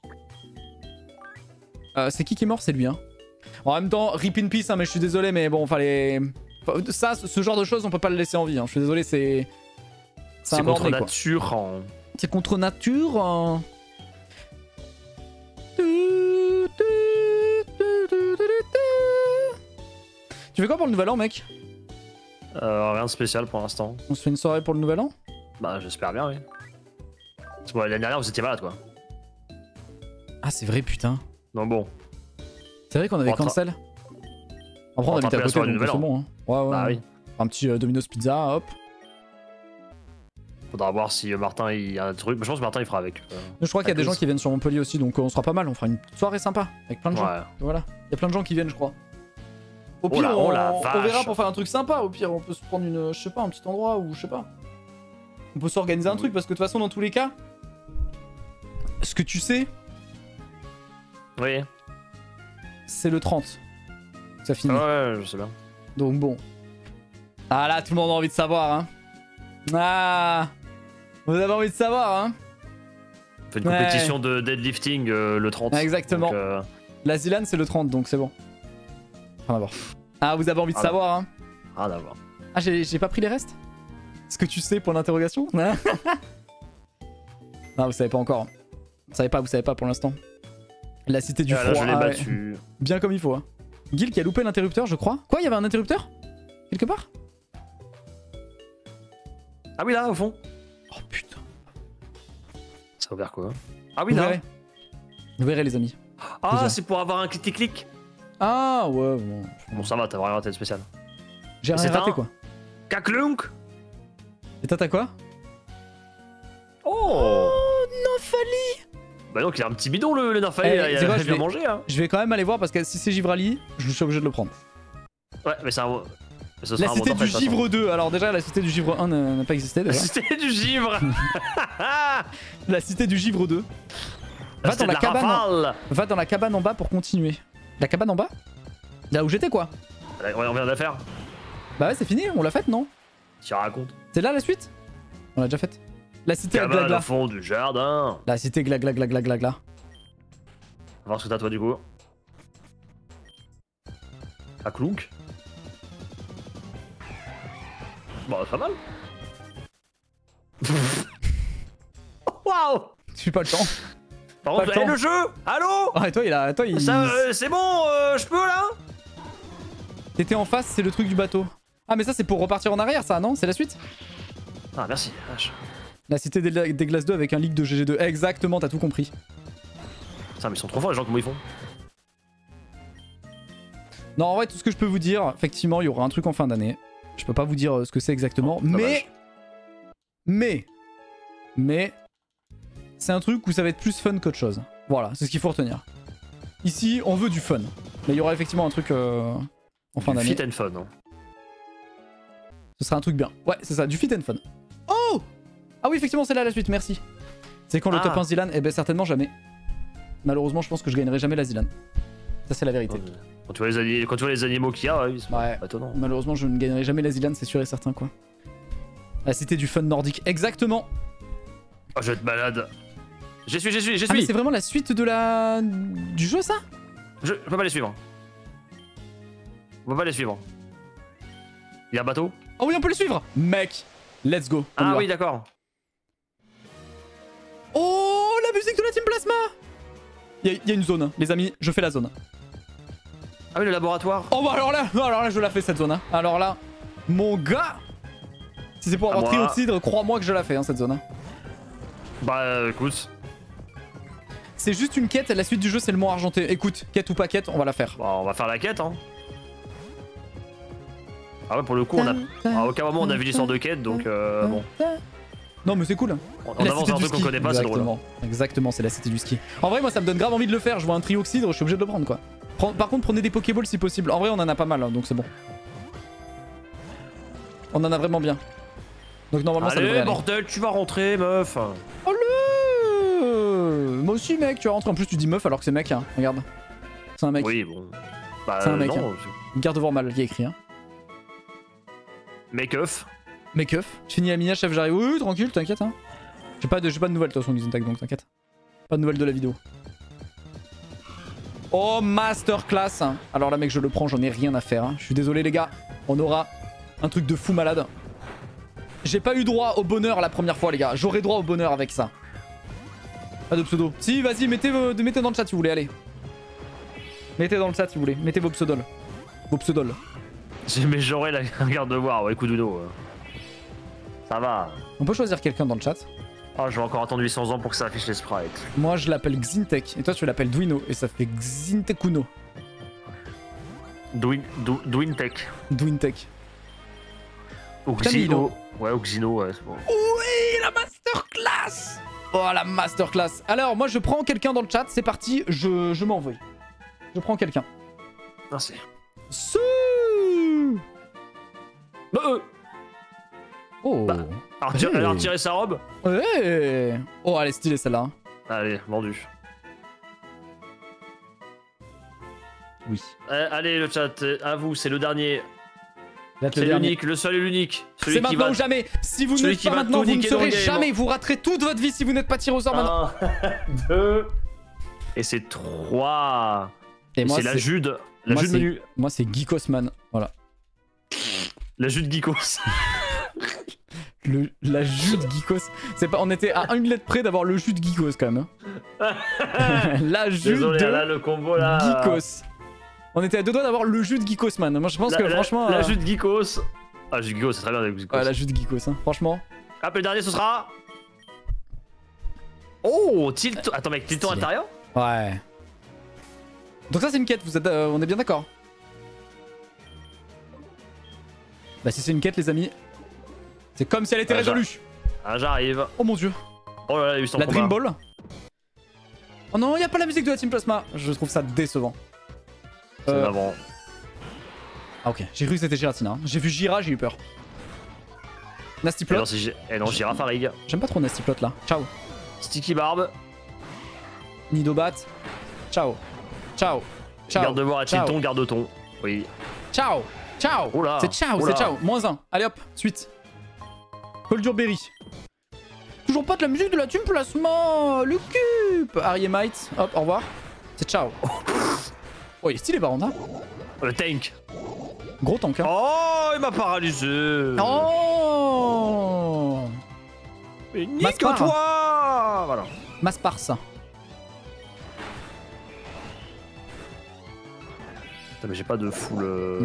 C'est qui est mort? C'est lui, hein. En même temps, rip in peace, hein, mais je suis désolé, mais bon, fallait. Ça, ce genre de choses, on peut pas le laisser en vie. Hein. Je suis désolé, c'est. C'est contre nature. Hein. C'est contre nature. Hein. Tu fais quoi pour le nouvel an, mec? Rien de spécial pour l'instant. On se fait une soirée pour le nouvel an? Bah, j'espère bien, oui. Parce que l'année dernière, vous étiez malade, quoi. Ah, c'est vrai, putain. Non, bon. C'est vrai qu'on avait cancel. Après, on habite à côté, donc c'est bon. Hein. Ouais. Bah oui. Un petit Domino's Pizza, hop. Faudra voir si Martin il y a un truc. Je pense que Martin il fera avec. Je crois qu'il y a des gens qui viennent sur Montpellier aussi, donc on sera pas mal. On fera une soirée sympa avec plein de gens. Ouais. Voilà. Il y a plein de gens qui viennent, je crois. Au pire, Oh la on vache. verra pour faire un truc sympa. Au pire, on peut se prendre une, je sais pas, un petit endroit ou je sais pas. On peut s'organiser un truc parce que de toute façon, dans tous les cas, ce que tu sais, Oui. c'est le 30. Ça finit. Ouais, je sais bien. Donc bon. Ah là, tout le monde a envie de savoir, hein. Ah, vous avez envie de savoir, hein. On fait une compétition de deadlifting le 30. Exactement. Donc, La Zilan, c'est le 30, donc c'est bon. Rien à voir. Ah, vous avez envie de savoir, hein. rien à voir. Ah, j'ai pas pris les restes? Ce que tu sais pour l'interrogation? Non, vous savez pas encore. Vous savez pas pour l'instant. La cité du Ah, froid. là, je l'ai ah, ouais. battu. Bien comme il faut, hein. Gil qui a loupé l'interrupteur, je crois. Quoi, il y avait un interrupteur? Quelque part? Ah oui, là, au fond. Oh putain. Ça a ouvert quoi? Ah oui, Vous là. verrez. Vous verrez, les amis. Ah, Déjà. c'est pour avoir un clic-clic. Ah, ouais, bon. Bon, ça va, t'as vraiment raté le spécial. J'ai rien c'est raté, un- quoi. Kaklunk. Et toi, t'as quoi? Oh. Nofali! Bah donc il a un petit bidon le Narfali, Eh, là, il c'est a quoi, bien je vais- mangé hein. Je vais quand même aller voir parce que si c'est Givrali, je suis obligé de le prendre. Ouais mais c'est un... ce sera La un cité bon du Narfali, de toute Givre 2. Alors déjà, la cité du Givre 1 n'a pas existé façon. déjà. C'était du givre. La cité du Givre 2. Va C'était dans la de cabane. rafale. Va dans la cabane en bas pour continuer. La cabane en bas? Là où j'étais, quoi. Ouais, on vient de la faire. Bah ouais, c'est fini, on l'a faite, non? Tu racontes. C'est là la suite? On l'a déjà faite. La cité à Cabane glagla. au fond du jardin. La cité glagla glagla glagla. On va voir ce que t'as toi du coup. Kaklunk. Bah pas mal. Waouh. Je suis pas le temps. Par Pas contre, le temps. le jeu. Allô. Ah, et toi, il. Ça, c'est bon, je peux là. T'étais en face, c'est le truc du bateau. Ah, mais ça, c'est pour repartir en arrière, ça, non? C'est la suite? Ah merci. Vache. La cité des glaces 2 avec un leak de GG2. Exactement, t'as tout compris. Putain mais ils sont trop forts les gens, comment ils font? Non, en vrai, tout ce que je peux vous dire, effectivement, il y aura un truc en fin d'année. Je peux pas vous dire ce que c'est exactement, Oh, dommage. mais, c'est un truc où ça va être plus fun qu'autre chose. Voilà, c'est ce qu'il faut retenir. Ici, on veut du fun. Mais il y aura effectivement un truc en fin Du d'année. fit and fun. Hein. Ce sera un truc bien. Ouais, c'est ça, du fit and fun. Oh! Ah oui, effectivement, c'est là la suite, merci. C'est quand le Ah. top 1 Zilan? Eh ben, certainement jamais. Malheureusement, je pense que je gagnerai jamais la Zilan. Ça, c'est la vérité. Quand tu vois les animaux qu'il y a, ils sont Ouais. pas étonnants. Malheureusement, je ne gagnerai jamais la Zilan, c'est sûr et certain, quoi. La cité du fun nordique, exactement. Oh, je vais être malade. J'y suis. Ah, mais c'est vraiment la suite de la... du jeu, ça? Je peux pas les suivre. On peut pas les suivre. Il y a un bateau? Oh oui, on peut le suivre. Mec, let's go. On y Ah va. oui, d'accord. Oh, la musique de la Team Plasma. Il y a une zone, les amis, je fais la zone. Ah oui, le laboratoire. Oh bah alors là, je la fais cette zone. Hein. Alors là, mon gars, si c'est pour avoir moi. Trioxydre, crois-moi que je la fais, hein, cette zone. Hein. Bah écoute. C'est juste une quête, la suite du jeu c'est le mont argenté. Écoute, quête ou pas quête, on va la faire. Bah, on va faire la quête, hein. Ah ouais, pour le coup, on a... à aucun moment on a vu l'histoire de quête, donc bon. Non mais c'est cool. On La avance cité un du truc qu'on ski. connaît pas, c'est drôle. Exactement, c'est la cité du ski. En vrai, moi ça me donne grave envie de le faire. Je vois un Trioxydre, je suis obligé de le prendre quoi. Par contre, prenez des Pokéballs si possible. En vrai, on en a pas mal, hein, donc c'est bon. On en a vraiment bien. Donc normalement ça devrait Allez, aller. bordel, tu vas rentrer, meuf. Oh le moi aussi mec, tu vas rentrer. En plus tu dis meuf alors que c'est mec, hein. Regarde. C'est un mec. Oui, bon. Bah C'est un mec, non. Garde voir mal, il y a écrit. Hein. Make-off. Make up. Tu finis la mini chef, j'arrive. Oui, tranquille, t'inquiète. Hein. J'ai pas de nouvelles de toute façon, Gizentag, donc t'inquiète. Pas de nouvelles de la vidéo. Oh, masterclass. Hein. Alors là, mec, je le prends, j'en ai rien à faire. Hein. Je suis désolé, les gars. On aura un truc de fou malade. J'ai pas eu droit au bonheur la première fois, les gars. J'aurai droit au bonheur avec ça. Pas de pseudo. Si, vas-y, mettez dans le chat si vous voulez, allez. Mettez dans le chat si vous voulez. Mettez vos pseudols. Vos pseudols. Mais j'aurais la regarde de voir, ouais, Kuduno. Ça va. On peut choisir quelqu'un dans le chat. Oh, je vais encore attendre 800 ans pour que ça affiche les sprites. Moi, je l'appelle Xintek. Et toi, tu l'appelles Duino. Et ça fait Xintekuno. Dwintech. Dwintek. Ou Xino. Ouais, ou Xino, ouais, c'est bon. Oui, la masterclass. Oh, la masterclass. Alors, moi, je prends quelqu'un dans le chat. C'est parti, je m'envoie. Je prends quelqu'un. Merci. Oh. Bah, alors, tirer sa robe. Ouais. Oh, elle est stylée celle-là. Allez, vendu. Oui. Allez, le chat, à vous, c'est le dernier. C'est l'unique, le seul et l'unique. C'est maintenant ou jamais. Si vous n'êtes pas maintenant, vous ne serez jamais. Vous raterez toute votre vie si vous n'êtes pas tiré au sort maintenant. 1, 2. Et c'est 3. Et c'est la Jude. La Jude menu. Moi, c'est Geekosman. Voilà. La Jude Geekos. La Jude Geekos. On était à une lettre près d'avoir le Jude Geekos quand même. La Jude. Désolé, là, le combo là. Geekos. On était à 2 doigts d'avoir le jus de Geekos, man. Moi, je pense que franchement. La jus de Geekos. Ah, la jus de Geekos, c'est très bien avec Geekos. Ouais, la jus de Geekos, hein. Franchement. Hop, le dernier, ce sera. Oh, tilt. Attends, mec, tilt à l'intérieur. Ouais. Donc, ça, c'est une quête, on est bien d'accord. Bah, si c'est une quête, les amis, c'est comme si elle était résolue. Ah, j'arrive. Oh mon dieu. Oh là là, 800 la Dream Ball. Oh non, y a pas la musique de la Team Plasma. Je trouve ça décevant. Avant. Ah ok, j'ai cru que c'était Giratina. J'ai vu Gira, j'ai eu peur. Nasty Plot. Non, Gira Farig. J'aime pas trop Nasty Plot là. Ciao. Sticky Barb. Nidobat. Ciao. Ciao. Ciao. Garde de voir à Tilton, garde ton. Oui. Ciao. Ciao. C'est ciao, c'est ciao. -1. Allez hop, suite. Coldurberry. Toujours pas de la musique de la Team Plasma. Le cup. Ariemite. Hop, au revoir. C'est ciao. Oh, il est stylé par contre, hein. Le tank. Gros tank, hein. Oh, il m'a paralysé. Oh. Mais nique-toi. Voilà. Masparsa. Putain, mais j'ai pas de full.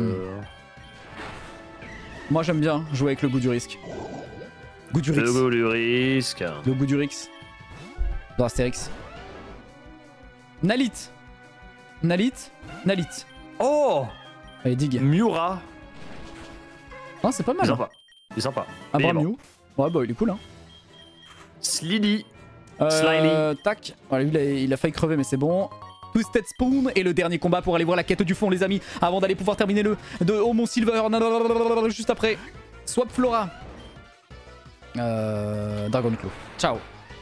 Moi, j'aime bien jouer avec le goût du risque. Goût du risque. Le goût du risque. Le goût du risque. Dans Astérix. Nalit. Nalit. Nalit. Oh. Allez, dig. Miura. Non, c'est pas mal. Il est sympa. Un bras Mew. Ouais, bah il est cool, hein. Slily. Slily. Tac. Voilà, lui, il a failli crever, mais c'est bon. Twisted Spoon et le dernier combat pour aller voir la quête du fond, les amis, avant d'aller pouvoir terminer le de Homon Silver. Juste après. Swap Flora. Dragon Claw. Ciao.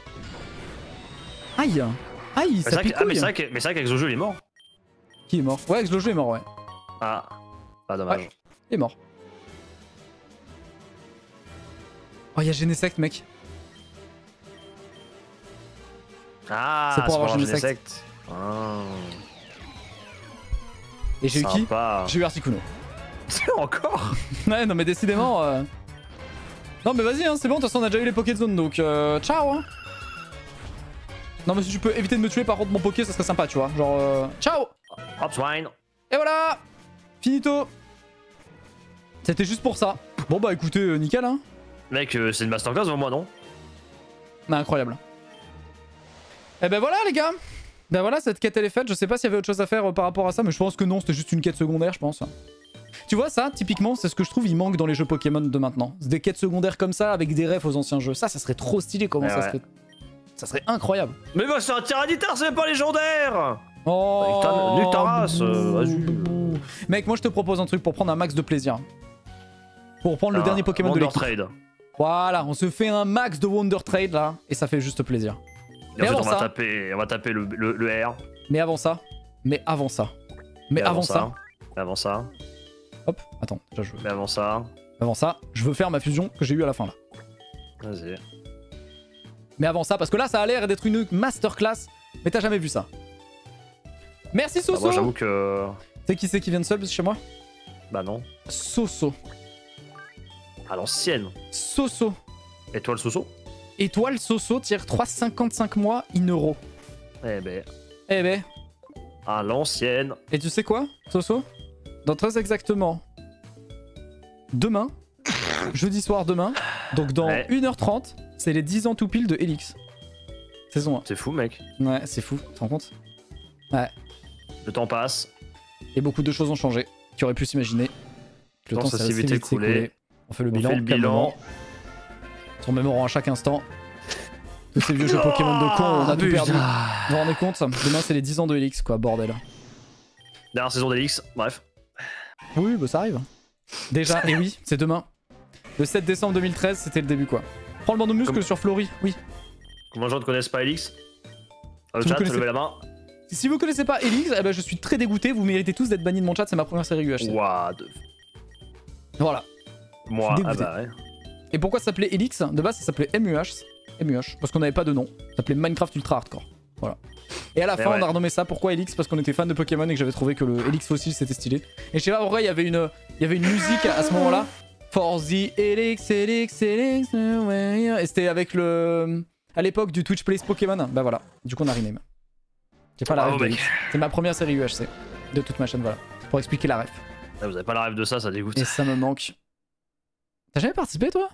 Aïe. Aïe, ça pique. Mais c'est vrai qu'avec ce jeu, il est mort. Qui est mort? Ouais, Exlojo est mort, ouais. Ah, dommage. Ouais, il est mort. Oh, il y a Genesect, mec. Ah, c'est pour avoir Genesect. Et j'ai eu qui? J'ai eu Articuno. Encore? Ouais, non, mais décidément. Non, mais vas-y, hein, c'est bon, de toute façon, on a déjà eu les Pokézone, donc ciao, hein. Non, mais si tu peux éviter de me tuer par contre mon Poké, ça serait sympa, tu vois. Genre, ciao! Hop, swine. Et voilà! Finito! C'était juste pour ça. Bon, bah écoutez, nickel, hein. Mec, c'est une masterclass devant moi, non? Bah, incroyable. Et ben voilà, les gars! Ben voilà, cette quête elle est faite. Je sais pas s'il y avait autre chose à faire par rapport à ça, mais je pense que non, c'était juste une quête secondaire, je pense. Tu vois, ça, typiquement, c'est ce que je trouve il manque dans les jeux Pokémon de maintenant. Des quêtes secondaires comme ça, avec des refs aux anciens jeux. Ça serait trop stylé, comment ça serait. Ça serait incroyable. Mais bah, c'est un Tyranitar, c'est même pas légendaire! Oh! Nique ta race, vas-y. Mec, moi je te propose un truc pour prendre un max de plaisir. Pour prendre le dernier Pokémon de l'équipe. Trade. Voilà, on se fait un max de Wonder Trade là, et ça fait juste plaisir. Et en fait, on va taper le R. Mais avant ça. Hop, attends, déjà je veux. Mais avant ça. Avant ça, je veux faire ma fusion que j'ai eue à la fin là. Vas-y. Mais avant ça, parce que là ça a l'air d'être une masterclass, mais t'as jamais vu ça. Merci Soso. Bah moi j'avoue que... C'est qui c'est qui vient de sub chez moi? Bah non. Soso. À l'ancienne. Soso. Étoile Soso. Étoile Soso, tier 3,55 mois in euros. Eh ben. Eh ben. À l'ancienne. Et tu sais quoi, Soso? Dans très exactement demain, jeudi soir demain, donc dans 1h30, c'est les 10 ans tout pile de Helix. Saison 1. C'est fou, mec. Ouais, c'est fou, tu te rends compte? Ouais. Le temps passe. Et beaucoup de choses ont changé. Tu aurais pu s'imaginer. Le temps s'est assez vite écoulé. On fait le On bilan. fait le bilan. Se remémorant à chaque instant. Tous ces vieux jeux Pokémon de con, on a tout perdu. Vous vous rendez compte? Demain c'est les 10 ans de Helix quoi, bordel. Dernière saison d'Helix, bref. Oui, bah ça arrive. Déjà, et oui, c'est demain. Le 7 décembre 2013, c'était le début quoi. Prends le bandeau muscle sur Flory, oui. Comment les gens ne connaissent pas Helix? Dans le Si vous chat, connaissez- levez la main. Si vous connaissez pas Helix, eh ben, je suis très dégoûté, vous méritez tous d'être bannis de mon chat, c'est ma première série UHC. Ouah, Voilà. moi, ah dégoûté. bah ouais. Et pourquoi ça s'appelait Helix? De base ça s'appelait MUH, parce qu'on n'avait pas de nom. Ça s'appelait Minecraft Ultra Hardcore. Voilà. Et à la fin ouais. on a renommé ça pourquoi Helix? Parce qu'on était fan de Pokémon et que j'avais trouvé que le Helix fossile c'était stylé. Et je sais pas pourquoi il y avait une musique à ce moment là. For the Helix, Helix, Helix, et c'était avec le... à l'époque du Twitch Plays Pokémon. Bah voilà, du coup on a rename. J'ai pas la ref de mec. Helix. C'est ma première série UHC de toute ma chaîne, voilà. Pour expliquer la ref. Ah, vous avez pas la rêve de ça dégoûte. Et ça me manque. T'as jamais participé toi?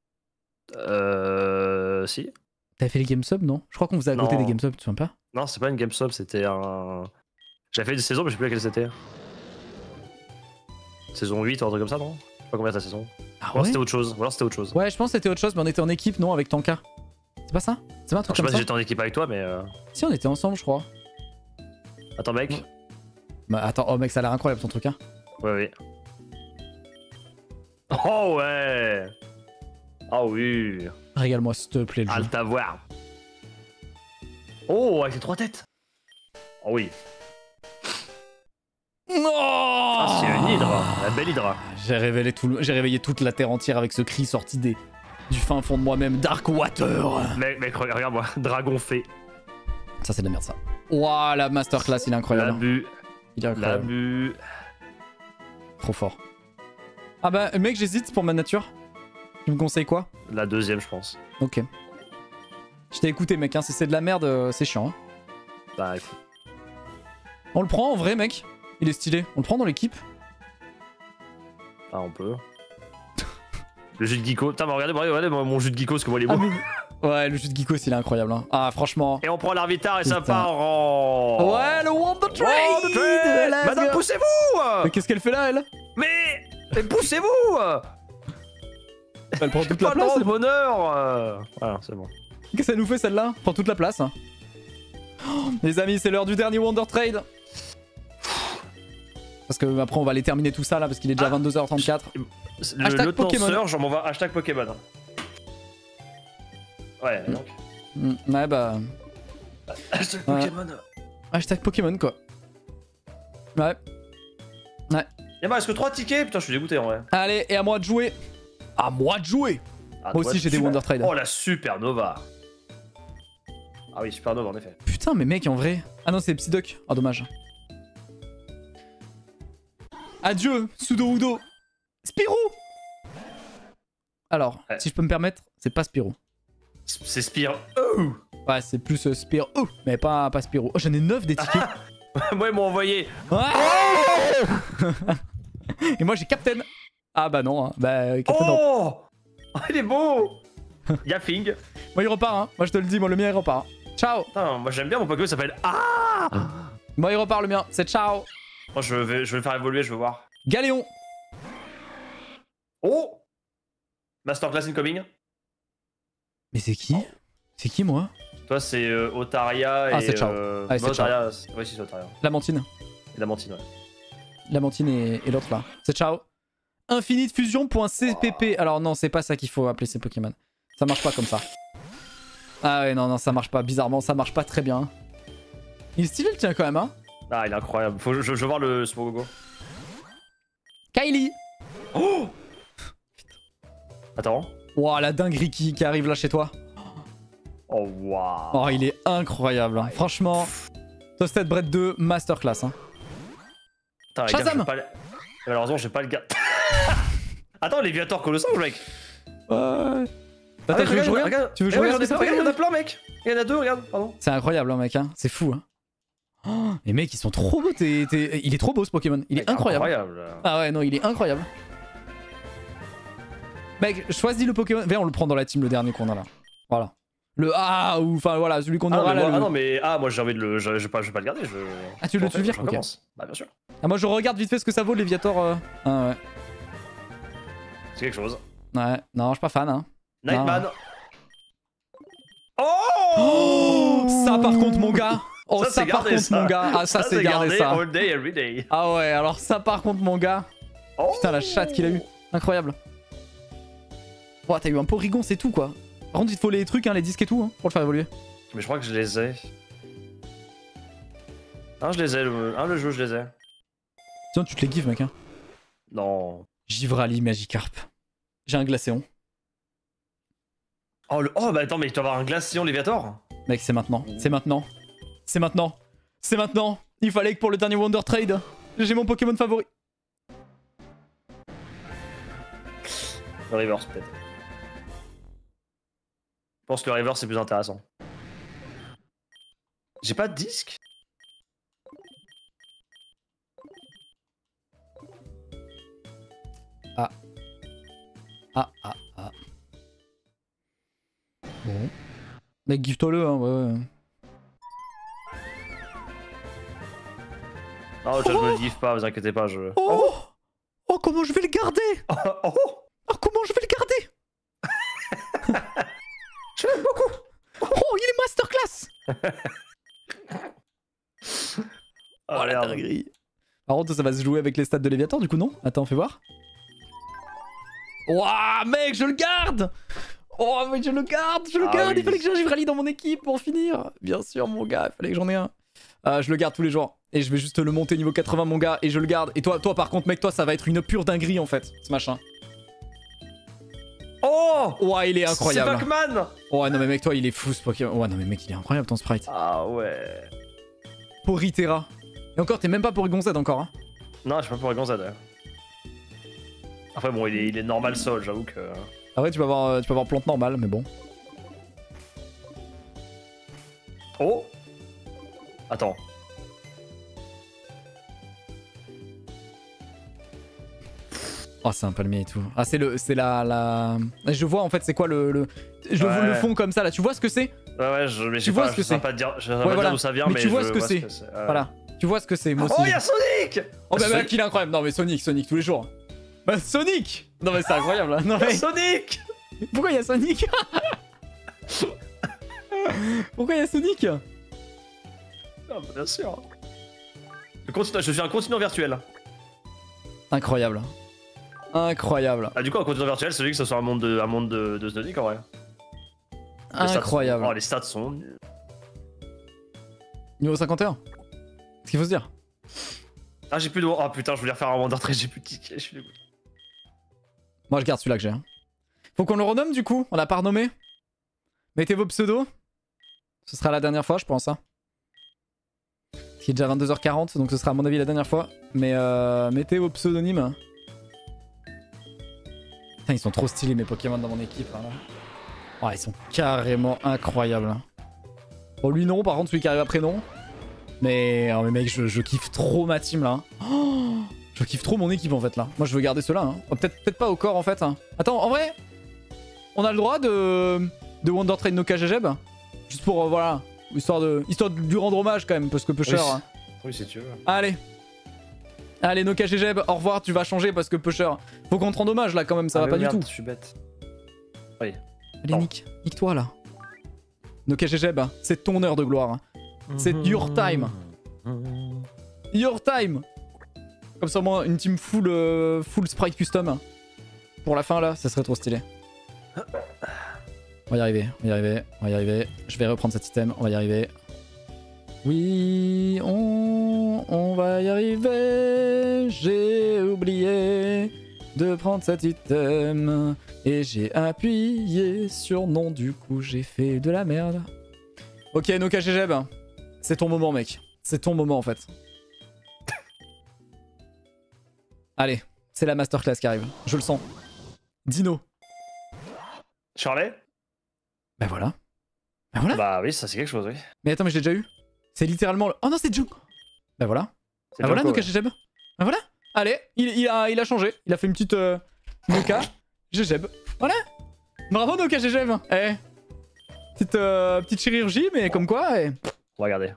Si. T'avais fait les Game Sub, non? Je crois qu'on vous a à côté Non. des Game Sub, tu te souviens pas? Non, c'est pas une Game Sub, c'était un. J'avais fait une saison, mais je sais plus laquelle c'était. Saison 8 ou un truc comme ça, non? Je sais pas combien ta saison. Ah Ou alors ouais? c'était autre chose. Ou alors c'était autre chose. Ouais, je pense que c'était autre chose, mais on était en équipe, non? Avec Tanka. C'est pas ça? C'est pas un truc Je sais comme pas ça? si j'étais en équipe avec toi, mais. Si, on était ensemble, je crois. Attends, mec. Bah attends, oh mec, ça a l'air incroyable ton truc, hein. Ouais, oui. Oh ouais! Ah oui! Régale-moi s'il te plaît le jeu. Hâte à voir! Oh, avec les 3 têtes! Oh oui! Ah, c'est une hydre! La belle hydre! J'ai réveillé toute la terre entière avec ce cri sorti du fin fond de moi-même, Dark Water. Mec, regarde-moi, dragon fait. Ça c'est de la merde ça. Ouah, la masterclass, il est incroyable. L'abus, Il est incroyable. l'abus. Trop fort. Ah bah mec, j'hésite pour ma nature. Tu me conseilles quoi? La deuxième, je pense. Ok. Je t'ai écouté mec, hein. Si c'est de la merde, c'est chiant. Hein. Bah écoute. On le prend en vrai mec. Il est stylé. On le prend dans l'équipe. Ah, on peut. Le jus de Geeko. Putain, mais regardez mon jus de Geeko, parce que moi, il est beau. Ah, mais... Ouais, le jus de Geeko, il est incroyable. Hein. Ah, franchement. Et on prend l'Arvitar et ça Putain. part en. Ouais, le Wonder Trade. Wonder Trade. Let's Madame, go. poussez-vous! Mais qu'est-ce qu'elle fait là, elle? Mais poussez-vous! Elle prend toute Pas la place. tant de bonheur! Voilà, c'est bon. Qu'est-ce que ça nous fait celle-là? Prend toute la place. Oh, les amis, c'est l'heure du dernier Wonder Trade. Parce que après on va aller terminer tout ça là parce qu'il est déjà 22h34. Le Hashtag lieutenant Pokémon. Surge, on m'envoie hashtag Pokémon. Ouais, donc. Ouais bah... Hashtag Ouais. Pokémon. Hashtag Pokémon quoi. Ouais. Y'a bah, est-ce que 3 tickets? Putain, je suis dégoûté en vrai. Allez, et à moi de jouer. À moi de jouer. Ah, Moi toi, aussi j'ai des super- Wonder Trade. Oh la Supernova. Ah oui, Supernova en effet. Putain mais mec en vrai... Ah non c'est Psyduck. Ah dommage. Adieu, Sudowoodo. Spirou. Alors, Ouais. si je peux me permettre, c'est pas Spirou. C'est Spire. Oh. Ouais, c'est plus Spirou, mais pas Spirou. Oh, j'en ai 9 des tickets. Moi, ils m'ont envoyé. Ouais. Et moi j'ai Captain. Ah bah non, hein. Bah Captain. Non. Oh. Il est beau. Y'a Fing. Moi il repart, hein. Moi je te le dis, moi le mien il repart. Ciao. Putain, moi j'aime bien mon Pokémon, il s'appelle. Ah. Moi il repart le mien, c'est ciao. Moi je vais le faire évoluer, je veux voir. Galéon. Oh. Masterclass incoming. Mais c'est qui? C'est qui moi? Toi c'est Otaria et. Ah, c'est Ciao. Allez, c'est Otaria. Ouais, si, c'est Otaria. Lamantine. Et Lamantine, ouais. Lamantine et l'autre là. C'est ciao. Infinite Fusion.cpp. Alors non, c'est pas ça qu'il faut appeler ces Pokémon. Ça marche pas comme ça. Ah ouais, non, ça marche pas. Bizarrement, ça marche pas très bien. Il est stylé le tien quand même, hein. Ah, il est incroyable. Je veux voir le Smogogo. Kylie. Oh. Attends. Ouah, la dinguerie qui arrive là chez toi. Oh, waouh. Oh, il est incroyable. Hein. Franchement, Toasted Bread 2, masterclass. Hein. Putain, les gars, Shazam. j'ai pas le- Malheureusement, j'ai pas le gars. Attends, Léviator Colossal, mec. Ouais. Ah, Attends, tu veux regarde, jouer? regarde. Tu veux Eh jouer ouais, à j'en ai ce plein, que ça regarde, il y en fait a plein, mec. Il y en a 2, regarde, pardon. C'est incroyable, hein, mec. Hein. C'est fou. Hein. Oh, les mecs, ils sont trop beaux. Il est trop beau ce Pokémon. Il est incroyable. Ah ouais, non, il est incroyable. Mec, choisis le Pokémon. Viens, on le prend dans la team, le dernier qu'on a là. Voilà. Le A ou enfin voilà, celui qu'on aura Ah, mais là. moi, le- ah non, mais moi j'ai envie de le. Je vais pas le garder. Ah, tu veux le vires? Je Ok. recommence. Bah, bien sûr. Ah, moi je regarde vite fait ce que ça vaut, Léviator. Ah ouais. C'est quelque chose. Ouais, non, je suis pas fan. Hein. Nightman. Oh, ça par contre, mon gars. Oh, ça par contre, mon gars. Ah, ça c'est gardé ça. All day, every day. Ah ouais, alors ça par contre, mon gars. Oh. Putain, la chatte qu'il a eu. Incroyable. Oh, t'as eu un Porygon, c'est tout quoi. Par contre, il te faut les trucs, hein, les disques et tout, hein, pour le faire évoluer. Mais je crois que je les ai. Ah, je les ai. Le jeu, je les ai. Tiens, tu te les gives, mec. Hein. Non. Givrali, Magikarp. J'ai un Glaceon. Oh, bah attends, mais tu vas avoir un Glaceon Léviator. Mec, c'est maintenant. C'est maintenant. C'est maintenant. C'est maintenant. Il fallait que pour le dernier Wonder Trade, j'ai mon Pokémon favori. Le reverse, peut-être. Je pense que le reverse c'est plus intéressant. J'ai pas de disque. Ah. Ah, ah, ah. Bon. Mec, give-toi-le, hein, ouais. Non, je me le give pas, vous inquiétez pas, je... Oh, oh, comment je vais le garder? Oh, Oh, comment je vais le garder? je l'aime beaucoup. Oh, il est masterclass. Oh, la dinguerie. Par contre, ça va se jouer avec les stats de Léviator, du coup, non? Attends, fais voir. Ouah, mec, je le garde. Oh, mais je le garde, je le garde. Oui. Il fallait que j'ai un Givrali dans mon équipe pour finir. Bien sûr, mon gars, il fallait que j'en ai un. Je le garde tous les jours. Et je vais juste le monter niveau 80, mon gars, et je le garde. Et toi, par contre, mec, toi, ça va être une pure dinguerie, en fait, ce machin. Oh! Ouais, il est incroyable. C'est Pac-Man! Ouais, non, mais mec, toi, il est fou, ce Pokémon. Ouais, non, mais mec, il est incroyable, ton sprite. Ah ouais. Porytera. Et encore, t'es même pas Porygon Z encore, hein? Non, je suis pas Porygon Z. Après, bon, il est normal sol, j'avoue que... Après, tu peux avoir plante normale, mais bon. Oh! Attends. Oh, c'est un palmier et tout. Ah, c'est la... Je vois, en fait, c'est quoi le fond comme ça, là. Tu vois ce que c'est? Ouais, mais tu vois ce que c'est. Je sais pas dire d'où ça vient, mais tu vois ce que c'est. Voilà. Tu vois ce que c'est, moi aussi. Oh, y'a Sonic! Oh, bah, mec, il est incroyable. Non, mais Sonic, tous les jours. Bah, Sonic! Non, mais c'est incroyable, là. Non, mais... Sonic! Pourquoi il y a Sonic? Pourquoi il y a Sonic? Ah, bah, bien sûr. Je suis un continent virtuel. Incroyable. Incroyable. Ah, du coup, un continent virtuel, c'est lui que ce soit un monde de Sonic en vrai. Incroyable. Oh, les stats sont... Niveau 51. Ce qu'il faut se dire. Ah, j'ai plus de... Oh putain, je voulais refaire un Wonder Trade, j'ai plus de tickets, je suis dégoûté. Moi, je garde celui-là que j'ai. Hein. Faut qu'on le renomme du coup, on l'a pas renommé. Mettez vos pseudos. Ce sera la dernière fois, je pense. Hein. Il est déjà 22h40, donc ce sera à mon avis la dernière fois. Mais mettez vos pseudonymes. Putain, ils sont trop stylés mes Pokémon dans mon équipe. Là. Oh, ils sont carrément incroyables. Bon, lui non, par contre, celui qui arrive après non. Mais, oh, mais mec, je kiffe trop ma team là. Oh, je kiffe trop mon équipe en fait là. Moi je veux garder ceux-là. Hein. Oh, peut-être pas au corps en fait. Hein. Attends, en vrai, on a le droit de Wonder Trade no KGGeb. Juste pour, voilà, histoire de lui rendre hommage quand même, parce que Pusher. Oui, hein. Oui si tu veux. Allez. Allez, no KGGeb, au revoir, tu vas changer parce que Pusher. Faut qu'on te rende hommage là quand même, ça va pas merde, du tout. Je suis bête. Oui. Allez, nique-toi là. No KGGeb, c'est ton heure de gloire. C'est your time. Your time. Comme ça, moi, une team full sprite custom. Pour la fin, là, ça serait trop stylé. On va y arriver, on va y arriver. Je vais reprendre cet item, on va y arriver. Oui, on va y arriver. J'ai oublié de prendre cet item. Et j'ai appuyé sur non, du coup, j'ai fait de la merde. Ok, no KGGeb. C'est ton moment, mec. C'est ton moment, en fait. Allez, c'est la masterclass qui arrive. Je le sens. Dino. Charlet? Bah voilà. Bah voilà. Bah oui, ça c'est quelque chose, oui. Mais attends, mais je l'ai déjà eu. C'est littéralement le... Oh non, c'est Junko. Bah voilà. Bah voilà, no KGGeb. Bah voilà. Allez, il a changé. Il a fait une petite... Noka. GGeb. Voilà. Bravo, no KGGeb. Eh. Petite chirurgie, mais comme quoi... Eh. Regardez.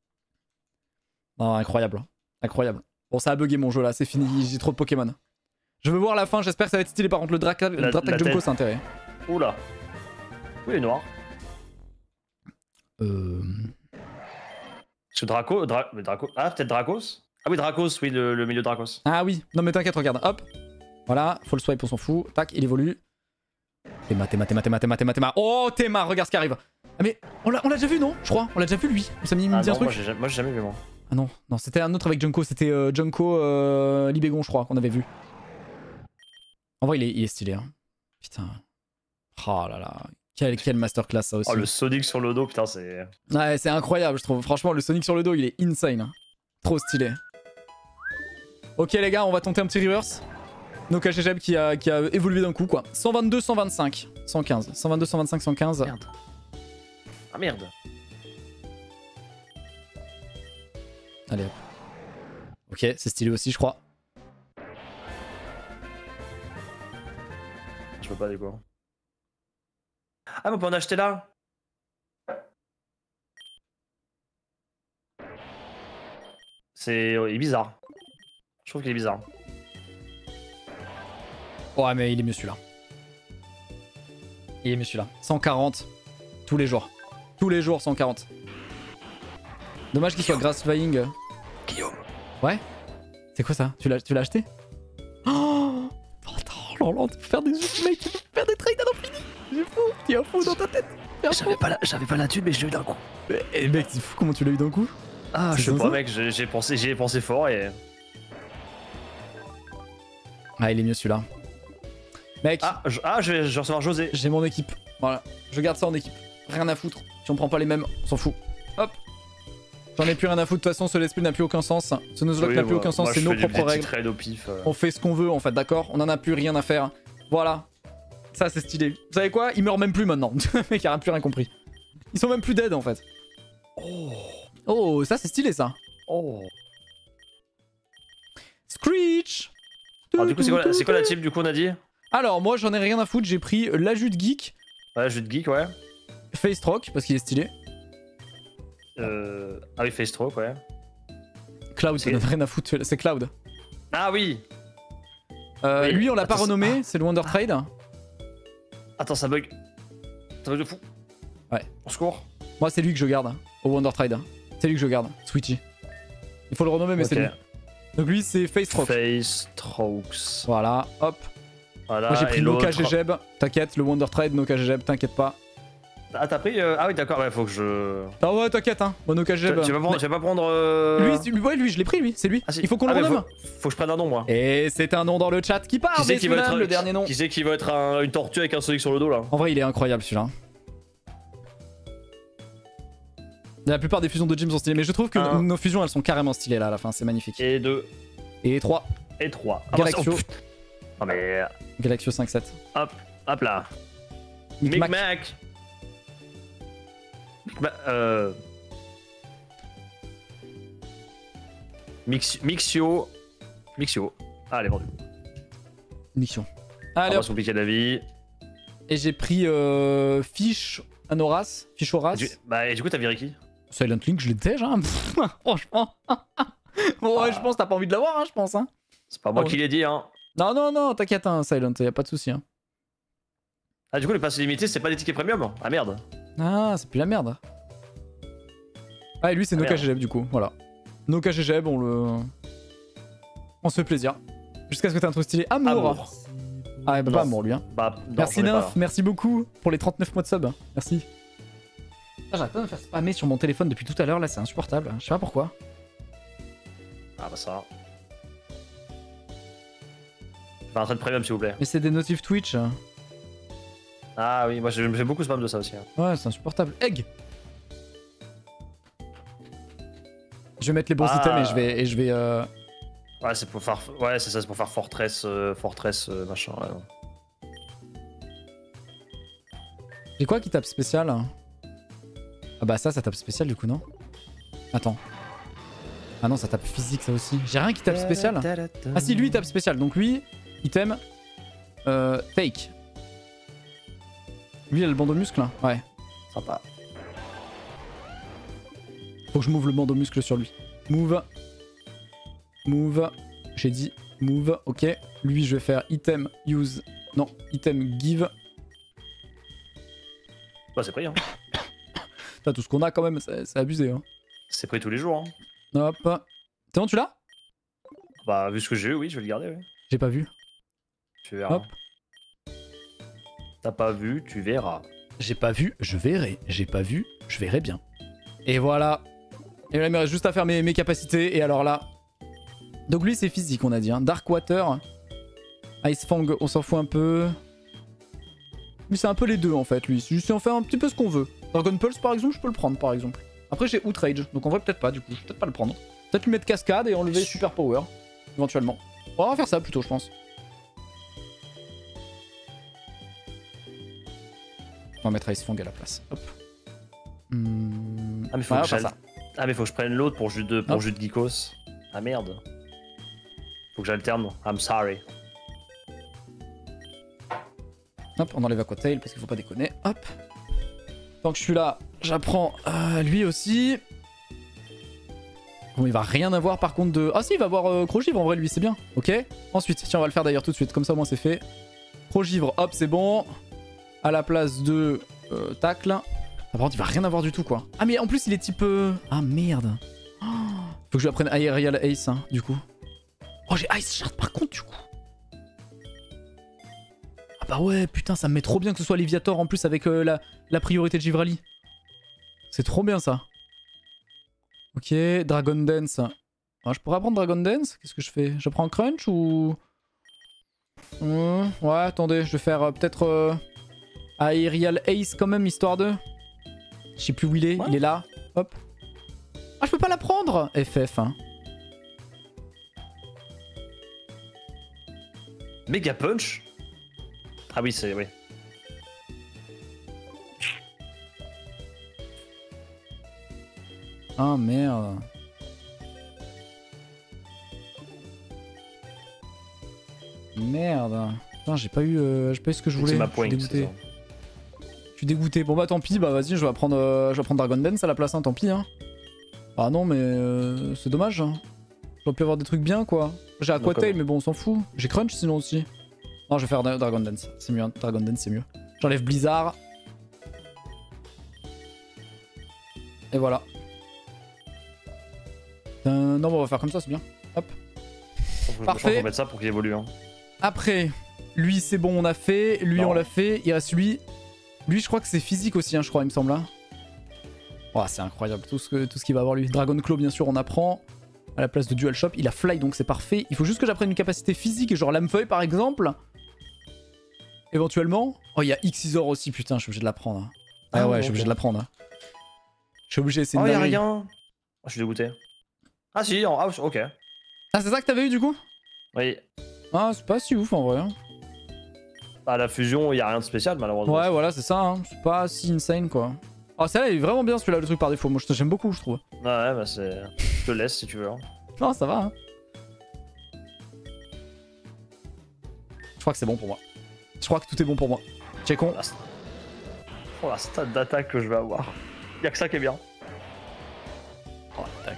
Non, incroyable. Incroyable. Bon, ça a bugué mon jeu là, c'est fini, j'ai trop de Pokémon. Je veux voir la fin, j'espère que ça va être stylé. Par contre, le Dratak Junko, c'est intérêt. Oula. Oui, il est noir. Ce Draco. Ah, peut-être Dracos? Ah oui, Dracos, oui, le milieu Dracos. Ah oui, non mais t'inquiète, regarde, hop. Voilà, faut le swipe, on s'en fout. Tac, il évolue. Théma. Oh, Théma, regarde ce qui arrive. Ah mais, on l'a déjà vu, non? Je crois, on l'a déjà vu lui. Ça me dit un truc. Moi j'ai jamais vu, moi. Ah non, c'était un autre avec Junko, c'était Junko Libégon, je crois, qu'on avait vu. En vrai, il est stylé, hein. Putain. Oh là là. Quelle masterclass ça aussi. Oh, le Sonic sur le dos, putain, c'est. Ouais, c'est incroyable, je trouve. Franchement, le Sonic sur le dos, il est insane. Hein. Trop stylé. Ok, les gars, on va tenter un petit reverse. Noka Gegeb qui a évolué d'un coup, quoi. 122, 125, 115. 122, 125, 115. Merde. Ah merde. Allez hop. Ok, c'est stylé aussi, je crois. Je peux pas, du coup. Ah, mais on peut en acheter là. Il est bizarre. Je trouve qu'il est bizarre. Ouais, mais il est mieux celui-là. Il est mieux celui-là. 140. Tous les jours. Tous les jours, 140. Dommage qu'il soit grass flying. Guillaume. Ouais. C'est quoi ça? Tu l'as acheté? Oh attends, Lorland, faire des ultimates, faire des trades à l'infini. J'ai fou. T'es un fou dans ta tête. J'avais pas la thune, mais je l'ai eu d'un coup. Eh mec, c'est fou comment tu l'as eu d'un coup. Ah, je sais pas, mec, j'y ai pensé fort et. Ah, il est mieux celui-là. Mec. Je vais recevoir José. J'ai mon équipe. Voilà. Je garde ça en équipe. Rien à foutre. Si on prend pas les mêmes, on s'en fout. Hop. J'en ai plus rien à foutre. De toute façon, ce let's play n'a plus aucun sens. Ce Nuzlocke n'a plus aucun sens. C'est nos propres règles. Au pif, On fait ce qu'on veut en fait, d'accord? On en a plus rien à faire. Voilà. Ça, c'est stylé. Vous savez quoi? Il meurt même plus maintenant. Le mec a plus rien compris. Ils sont même plus dead en fait. Oh, ça c'est stylé ça. Oh. Screech. Alors, du coup, c'est quoi la team du coup, on a dit? Alors, moi j'en ai rien à foutre. J'ai pris la jus de geek. Ouais, jus de geek, ouais. Face Stroke parce qu'il est stylé. Ah oui, Face Stroke, ouais. Cloud, ça n'a rien à foutre. C'est Cloud. Ah oui. Mais lui, on l'a pas renommé. C'est le Wonder Trade. Attends, ça bug. Ça bug de fou. Ouais. On secours. Moi, c'est lui que je garde au Wonder Trade. C'est lui que je garde. Switchy. Il faut le renommer, mais c'est lui. Donc lui, c'est Face Stroke. Face Strokes. Voilà, hop. Voilà, moi, j'ai pris Noka Gegeb. T'inquiète, le Wonder Trade, Noka Gegeb, t'inquiète pas. Ah, t'as pris. Ah oui, d'accord, ouais, faut que je. Ah ouais, t'inquiète, hein. Bon, Noka Gegeb. Tu vas pas prendre. Lui, je l'ai pris, lui. C'est lui. Ah, si. Il faut qu'on le renomme. Faut que je prenne un nom, moi. Et c'est un nom dans le chat qui part. Qui c'est qui va être le dernier nom? Qui c'est qui va être une tortue avec un Sonic sur le dos, là? En vrai, il est incroyable, celui-là. La plupart des fusions de gym sont stylées, mais je trouve que nos fusions, elles sont carrément stylées, là, à la fin. C'est magnifique. Et 2. Et 3. Et 3. Galaxio. Oh, mais. Galaxio 5-7. Hop là. Micmac. Mixio. Ah, elle est vendue. Mission. Allez, on va se compliquer la vie. Et j'ai pris Fish Horas. Et du coup, t'as viré qui? Silent Link, je l'ai déjà. Hein. Franchement. Ouais, je pense que t'as pas envie de l'avoir, hein, je pense. Hein. C'est pas moi qui l'ai dit, hein. Non, t'inquiète, hein, Silent, y a pas de souci. Hein. Ah, du coup, les passes limitées, c'est pas des tickets premium? Ah merde. Ah, c'est plus la merde. Ah, et lui, c'est Noka Gegeb, du coup, voilà. Noka Gegeb, on se fait plaisir. Jusqu'à ce que t'aies un truc stylé. Amour. Ah, bah, pas Amour, lui. Hein. Bah, non, merci Nymph, merci beaucoup pour les 39 mois de sub. Merci. Ah, j'arrête pas de me faire spammer sur mon téléphone depuis tout à l'heure, là, c'est insupportable. Je sais pas pourquoi. Ah, bah ça. Fais un trade premium, s'il vous plaît. Mais c'est des notifs Twitch. Ah oui, moi j'ai beaucoup spam de ça aussi. Hein. Ouais, c'est insupportable. Egg. Je vais mettre les bons items et je vais Ouais, c'est pour faire. Ouais, c'est ça, c'est pour faire Fortress, machin. Ouais, non. J'ai quoi qui tape spécial? Ah bah ça tape spécial du coup, non? Attends. Ah non, ça tape physique ça aussi. J'ai rien qui tape spécial. Ah si, lui il tape spécial. Donc lui, item, take. Lui il a le bandeau muscle là. Ouais. Sympa. Faut que je move le bandeau muscle sur lui. Move. J'ai dit move, ok. Lui, je vais faire item use. Non, item give. Bah, c'est pris, hein. T'as tout ce qu'on a quand même, c'est abusé. Hein. C'est pris tous les jours, hein. Hop. C'est bon, tu l'as? Bah, vu ce que j'ai eu, oui, je vais le garder, oui. J'ai pas vu. Tu verras. Hop. T'as pas vu, tu verras. J'ai pas vu, je verrai. J'ai pas vu, je verrai bien. Et voilà. Et là, il me reste juste à faire mes capacités. Et alors là. Donc lui, c'est physique, on a dit. Hein. Dark Water. Ice Fang, on s'en fout un peu. Lui, c'est un peu les deux en fait. Lui, si on fait un petit peu ce qu'on veut. Dragon Pulse, par exemple, je peux le prendre, par exemple. Après, j'ai Outrage. Donc en vrai, peut-être pas, du coup. Je vais peut-être pas le prendre. Peut-être lui mettre Cascade et enlever Super Power. Éventuellement. On va faire ça plutôt, je pense. On va mettre Ice Fang à la place. Hop. Ah mais faut ouais, que ah mais faut que je prenne l'autre pour jus de Geekos. Ah merde. Faut que j'alterne. I'm sorry. Hop, on enlève Aquatail parce qu'il faut pas déconner. Hop. Tant que je suis là, j'apprends lui aussi. Bon, il va rien avoir par contre de... Ah si, il va avoir Crogivre en vrai, lui, c'est bien. Ok. Ensuite, tiens, on va le faire d'ailleurs tout de suite. Comme ça, au moins, c'est fait. Crogivre, hop, c'est bon. À la place de tacle. Ah, par contre, il va rien avoir du tout, quoi. Ah, mais en plus, il est type... Ah, merde. Oh, faut que je lui apprenne Aerial Ace, hein, du coup. Oh, j'ai Ice Shard par contre, du coup. Ah bah ouais, putain, ça me met trop bien que ce soit Léviator en plus avec la priorité de Givrali. C'est trop bien, ça. Ok, Dragon Dance. Ah, je pourrais apprendre Dragon Dance? Qu'est-ce que je fais? Je prends Crunch ou... Ouais, attendez, je vais faire peut-être... Aerial Ace quand même, histoire de... Je sais plus où il est, il est là. Hop. Ah, je peux pas la prendre! FF, hein. Mega Punch? Ah oui, c'est... oui. Ah, merde. Merde. Putain, j'ai pas eu ce que je voulais. C'est ma pointe, c'est ça. Je suis dégoûté. Bon bah tant pis, bah vas-y, je vais prendre Dragon Dance à la place, hein, tant pis. Hein. Ah non, mais c'est dommage. Hein. J'aurais pu avoir des trucs bien, quoi. J'ai Aquatail, mais bon, on s'en fout. J'ai Crunch sinon aussi. Non, je vais faire Dragon Dance. C'est mieux, hein. Dragon Dance, c'est mieux. J'enlève Blizzard. Et voilà. Non, bon, on va faire comme ça, c'est bien. Hop. Parfait. Faut mettre ça pour qu'il évolue. Hein. Après, lui, c'est bon, on a fait. Lui, non. on l'a fait. Il reste lui. Lui, je crois que c'est physique aussi, hein, je crois, il me semble. Hein. Oh, c'est incroyable, tout ce qu'il va avoir lui. Dragon Claw, bien sûr, on apprend. À la place de Dual Shop. Il a Fly, donc c'est parfait. Il faut juste que j'apprenne une capacité physique, genre Lamefeuille, par exemple. Éventuellement. Oh, il y a Xizor aussi, putain, je suis obligé de la prendre. Hein. Ah ouais, je suis obligé de la prendre. Hein. Je suis obligé, c'est une dinguerie. Oh, y'a rien. Oh, je suis dégoûté. Ah si, ok. Ah, c'est ça que t'avais eu, du coup? Oui. Ah, c'est pas si ouf, en vrai. Hein. À la fusion, y'a rien de spécial, malheureusement. Ouais, voilà, c'est ça. Hein. C'est pas si insane, quoi. Oh, celle-là, il est vraiment bien, celui-là, le truc par défaut. Moi, j'aime beaucoup, je trouve. Ouais, bah c'est... Je te laisse, si tu veux. Hein. Non, ça va. Hein. Je crois que c'est bon pour moi. Je crois que tout est bon pour moi. Checkons. Oh, la stat d'attaque que je vais avoir. Y'a que ça qui est bien. Oh, l'attaque.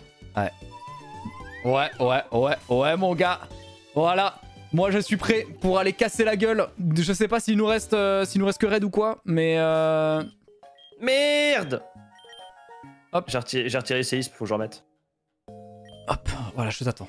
Ouais, mon gars. Voilà. Moi, je suis prêt pour aller casser la gueule. Je sais pas s'il nous reste que Red ou quoi, mais Merde. Hop. J'ai retiré les séismes, faut que j'en remette. Hop, voilà, je t'attends.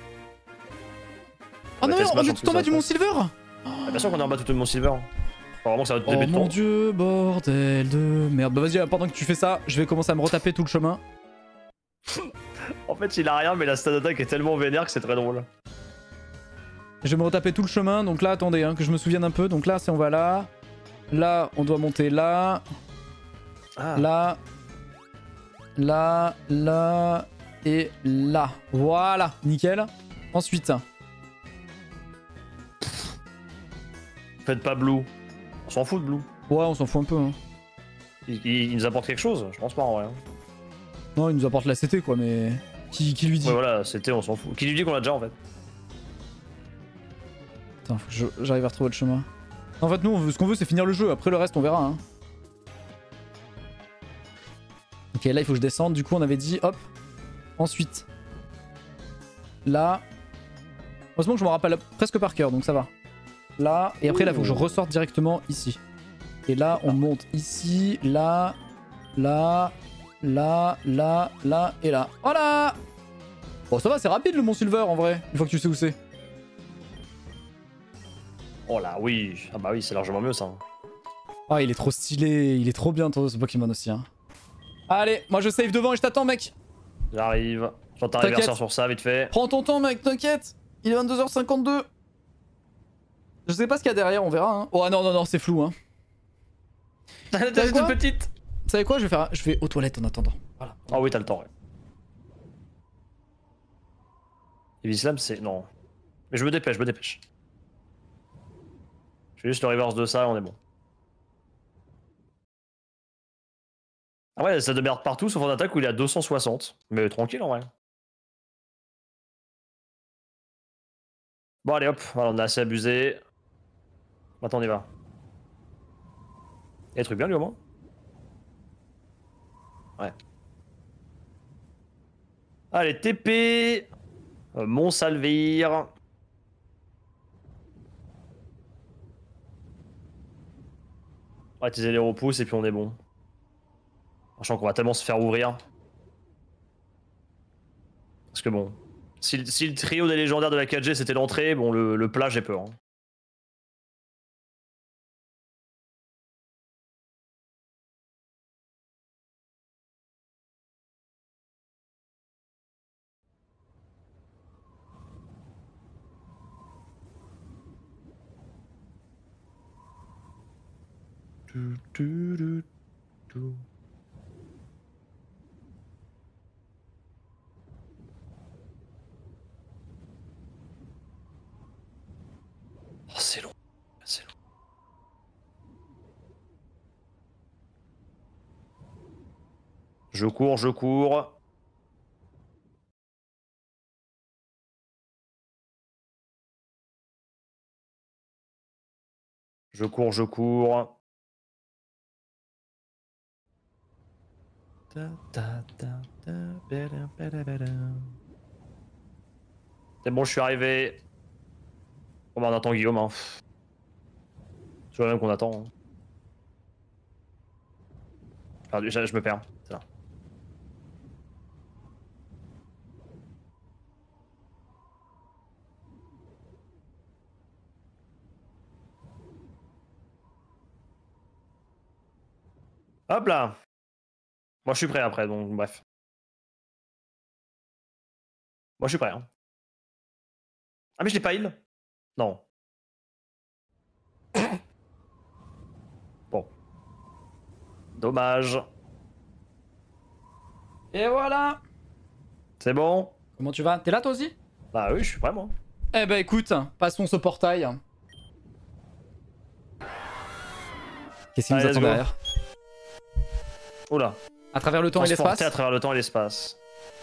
Oh non, on est tout en bas du Mont Silver. Ah, bien sûr qu'on est en bas tout de Mont Silver. Faut vraiment que ça va te début de temps. Oh mon dieu, bordel de merde. Bah vas-y, pendant que tu fais ça, je vais commencer à me retaper tout le chemin. En fait, il a rien, mais la stat d'attaque est tellement vénère que c'est très drôle. Je vais me retaper tout le chemin, donc là, attendez, hein, que je me souvienne un peu. Donc là, on va là. Là, on doit monter là. Ah. Là. Là. Et là. Voilà, nickel. Ensuite. Faites pas Blue. On s'en fout de Blue. Ouais, on s'en fout un peu. Hein. Il nous apporte quelque chose? Je pense pas en vrai. Hein. Non, il nous apporte la CT quoi, mais... Qui lui dit? Ouais, voilà, CT, on s'en fout. Qui lui dit qu'on l'a déjà en fait? Attends, faut que j'arrive à retrouver le chemin. En fait, nous, ce qu'on veut, c'est finir le jeu. Après, le reste, on verra. Hein. Ok, là, il faut que je descende. Du coup, on avait dit, hop. Ensuite. Là. Heureusement que je me rappelle presque par cœur, donc ça va. Là, et après là, il faut que je ressorte directement ici. Et là, on monte ici, là, là, là, là, là, et là. Voilà. Bon, ça va, c'est rapide le Mont Silver en vrai, une fois que tu sais où c'est. Oh là, oui. Ah bah oui, c'est largement mieux ça. Ah, il est trop stylé, il est trop bien ce Pokémon aussi. Hein. Allez, moi je save devant et je t'attends, mec. J'arrive. J'entends ta réverseur sur ça, vite fait. Prends ton temps, mec, t'inquiète. Il est 22h52. Je sais pas ce qu'il y a derrière, on verra. Hein. Oh non, non, non, c'est flou. Hein. T'as toute petite. Vous savez quoi, je vais aux toilettes en attendant. Voilà. Ah oui, t'as le temps, ouais. Et Vislam, c'est... Non. Mais je me dépêche, je me dépêche. Je fais juste le reverse de ça et on est bon. Ah ouais, ça de merde partout, sauf en attaque où il est à 260. Mais tranquille en vrai. Bon allez hop, voilà, on a assez abusé. Maintenant on y va. Il y a des trucs bien lui au moins. Ouais. Allez, TP. Mont Salvire. On va utiliser les repousses et puis on est bon. Sachant qu'on va tellement se faire ouvrir. Parce que bon, si le trio des légendaires de la 4G c'était l'entrée, bon le plat j'ai peur. Hein. Oh, c'est long, c'est long. Je cours, je cours. Je cours, je cours. C'est bon, je suis arrivé. Bon bah on attend Guillaume. Hein. C'est le même qu'on attend. Hein. Perdu, je me perds. C'est là. Hop là. Moi je suis prêt après, donc bref. Moi je suis prêt. Hein. Ah mais je l'ai pas heal. Non. Bon. Dommage. Et voilà. C'est bon. Comment tu vas? T'es là toi aussi? Bah oui, je suis prêt moi. Eh ben écoute, passons ce portail. Qu'est-ce qu'il nous attend derrière? Oula. À travers le temps et l'espace? À travers le temps et l'espace.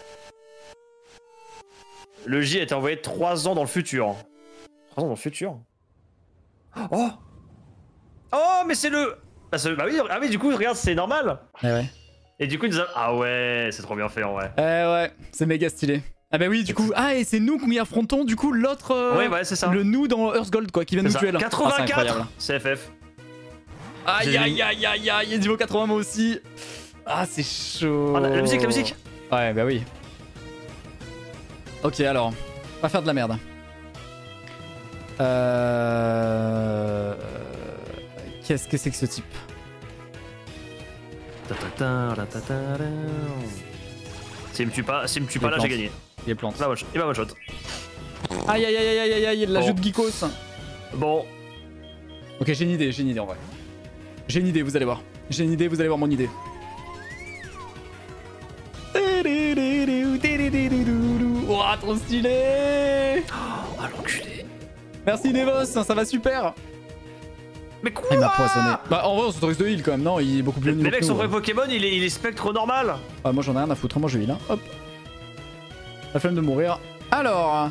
Le J a été envoyé 3 ans dans le futur. 3 ans dans le futur? Oh! Oh, mais c'est le... Bah oui, ah oui, du coup, regarde, c'est normal. Eh ouais. Et du coup, ils nous a... Ah ouais, c'est trop bien fait en vrai. Eh ouais, c'est méga stylé. Ah bah oui, du coup, ah et c'est nous qui affrontons du coup l'autre... Ouais, c'est ça. Le nous dans Earth Gold quoi, qui vient nous tuer là. 84 ah, c'est FF. Aïe aïe aïe aïe aïe, il y a niveau 80 moi aussi. Ah c'est chaud. Ah, la musique, la musique. Ouais bah oui. Ok alors, pas faire de la merde. Qu'est-ce que c'est que ce type? S'il me tue pas, là j'ai gagné. Il est plante. Il va one shot. Aïe aïe aïe aïe aïe aïe, l'ajout de Geekos. Bon. Ok j'ai une idée en vrai. J'ai une idée, vous allez voir. J'ai une idée, vous allez voir mon idée. Ouah, trop stylé! Oh, l'enculé. Merci Nevos, ça va super! Mais quoi? Il m'a poisonné. Bah en vrai on se autorise de heal quand même, non? Il est beaucoup plus haut niveau. Mais mec, que son nous, vrai Pokémon, il est spectre normal. Ah, moi j'en ai rien à foutre, moi je heal. Hein. Hop. La flemme de mourir. Alors.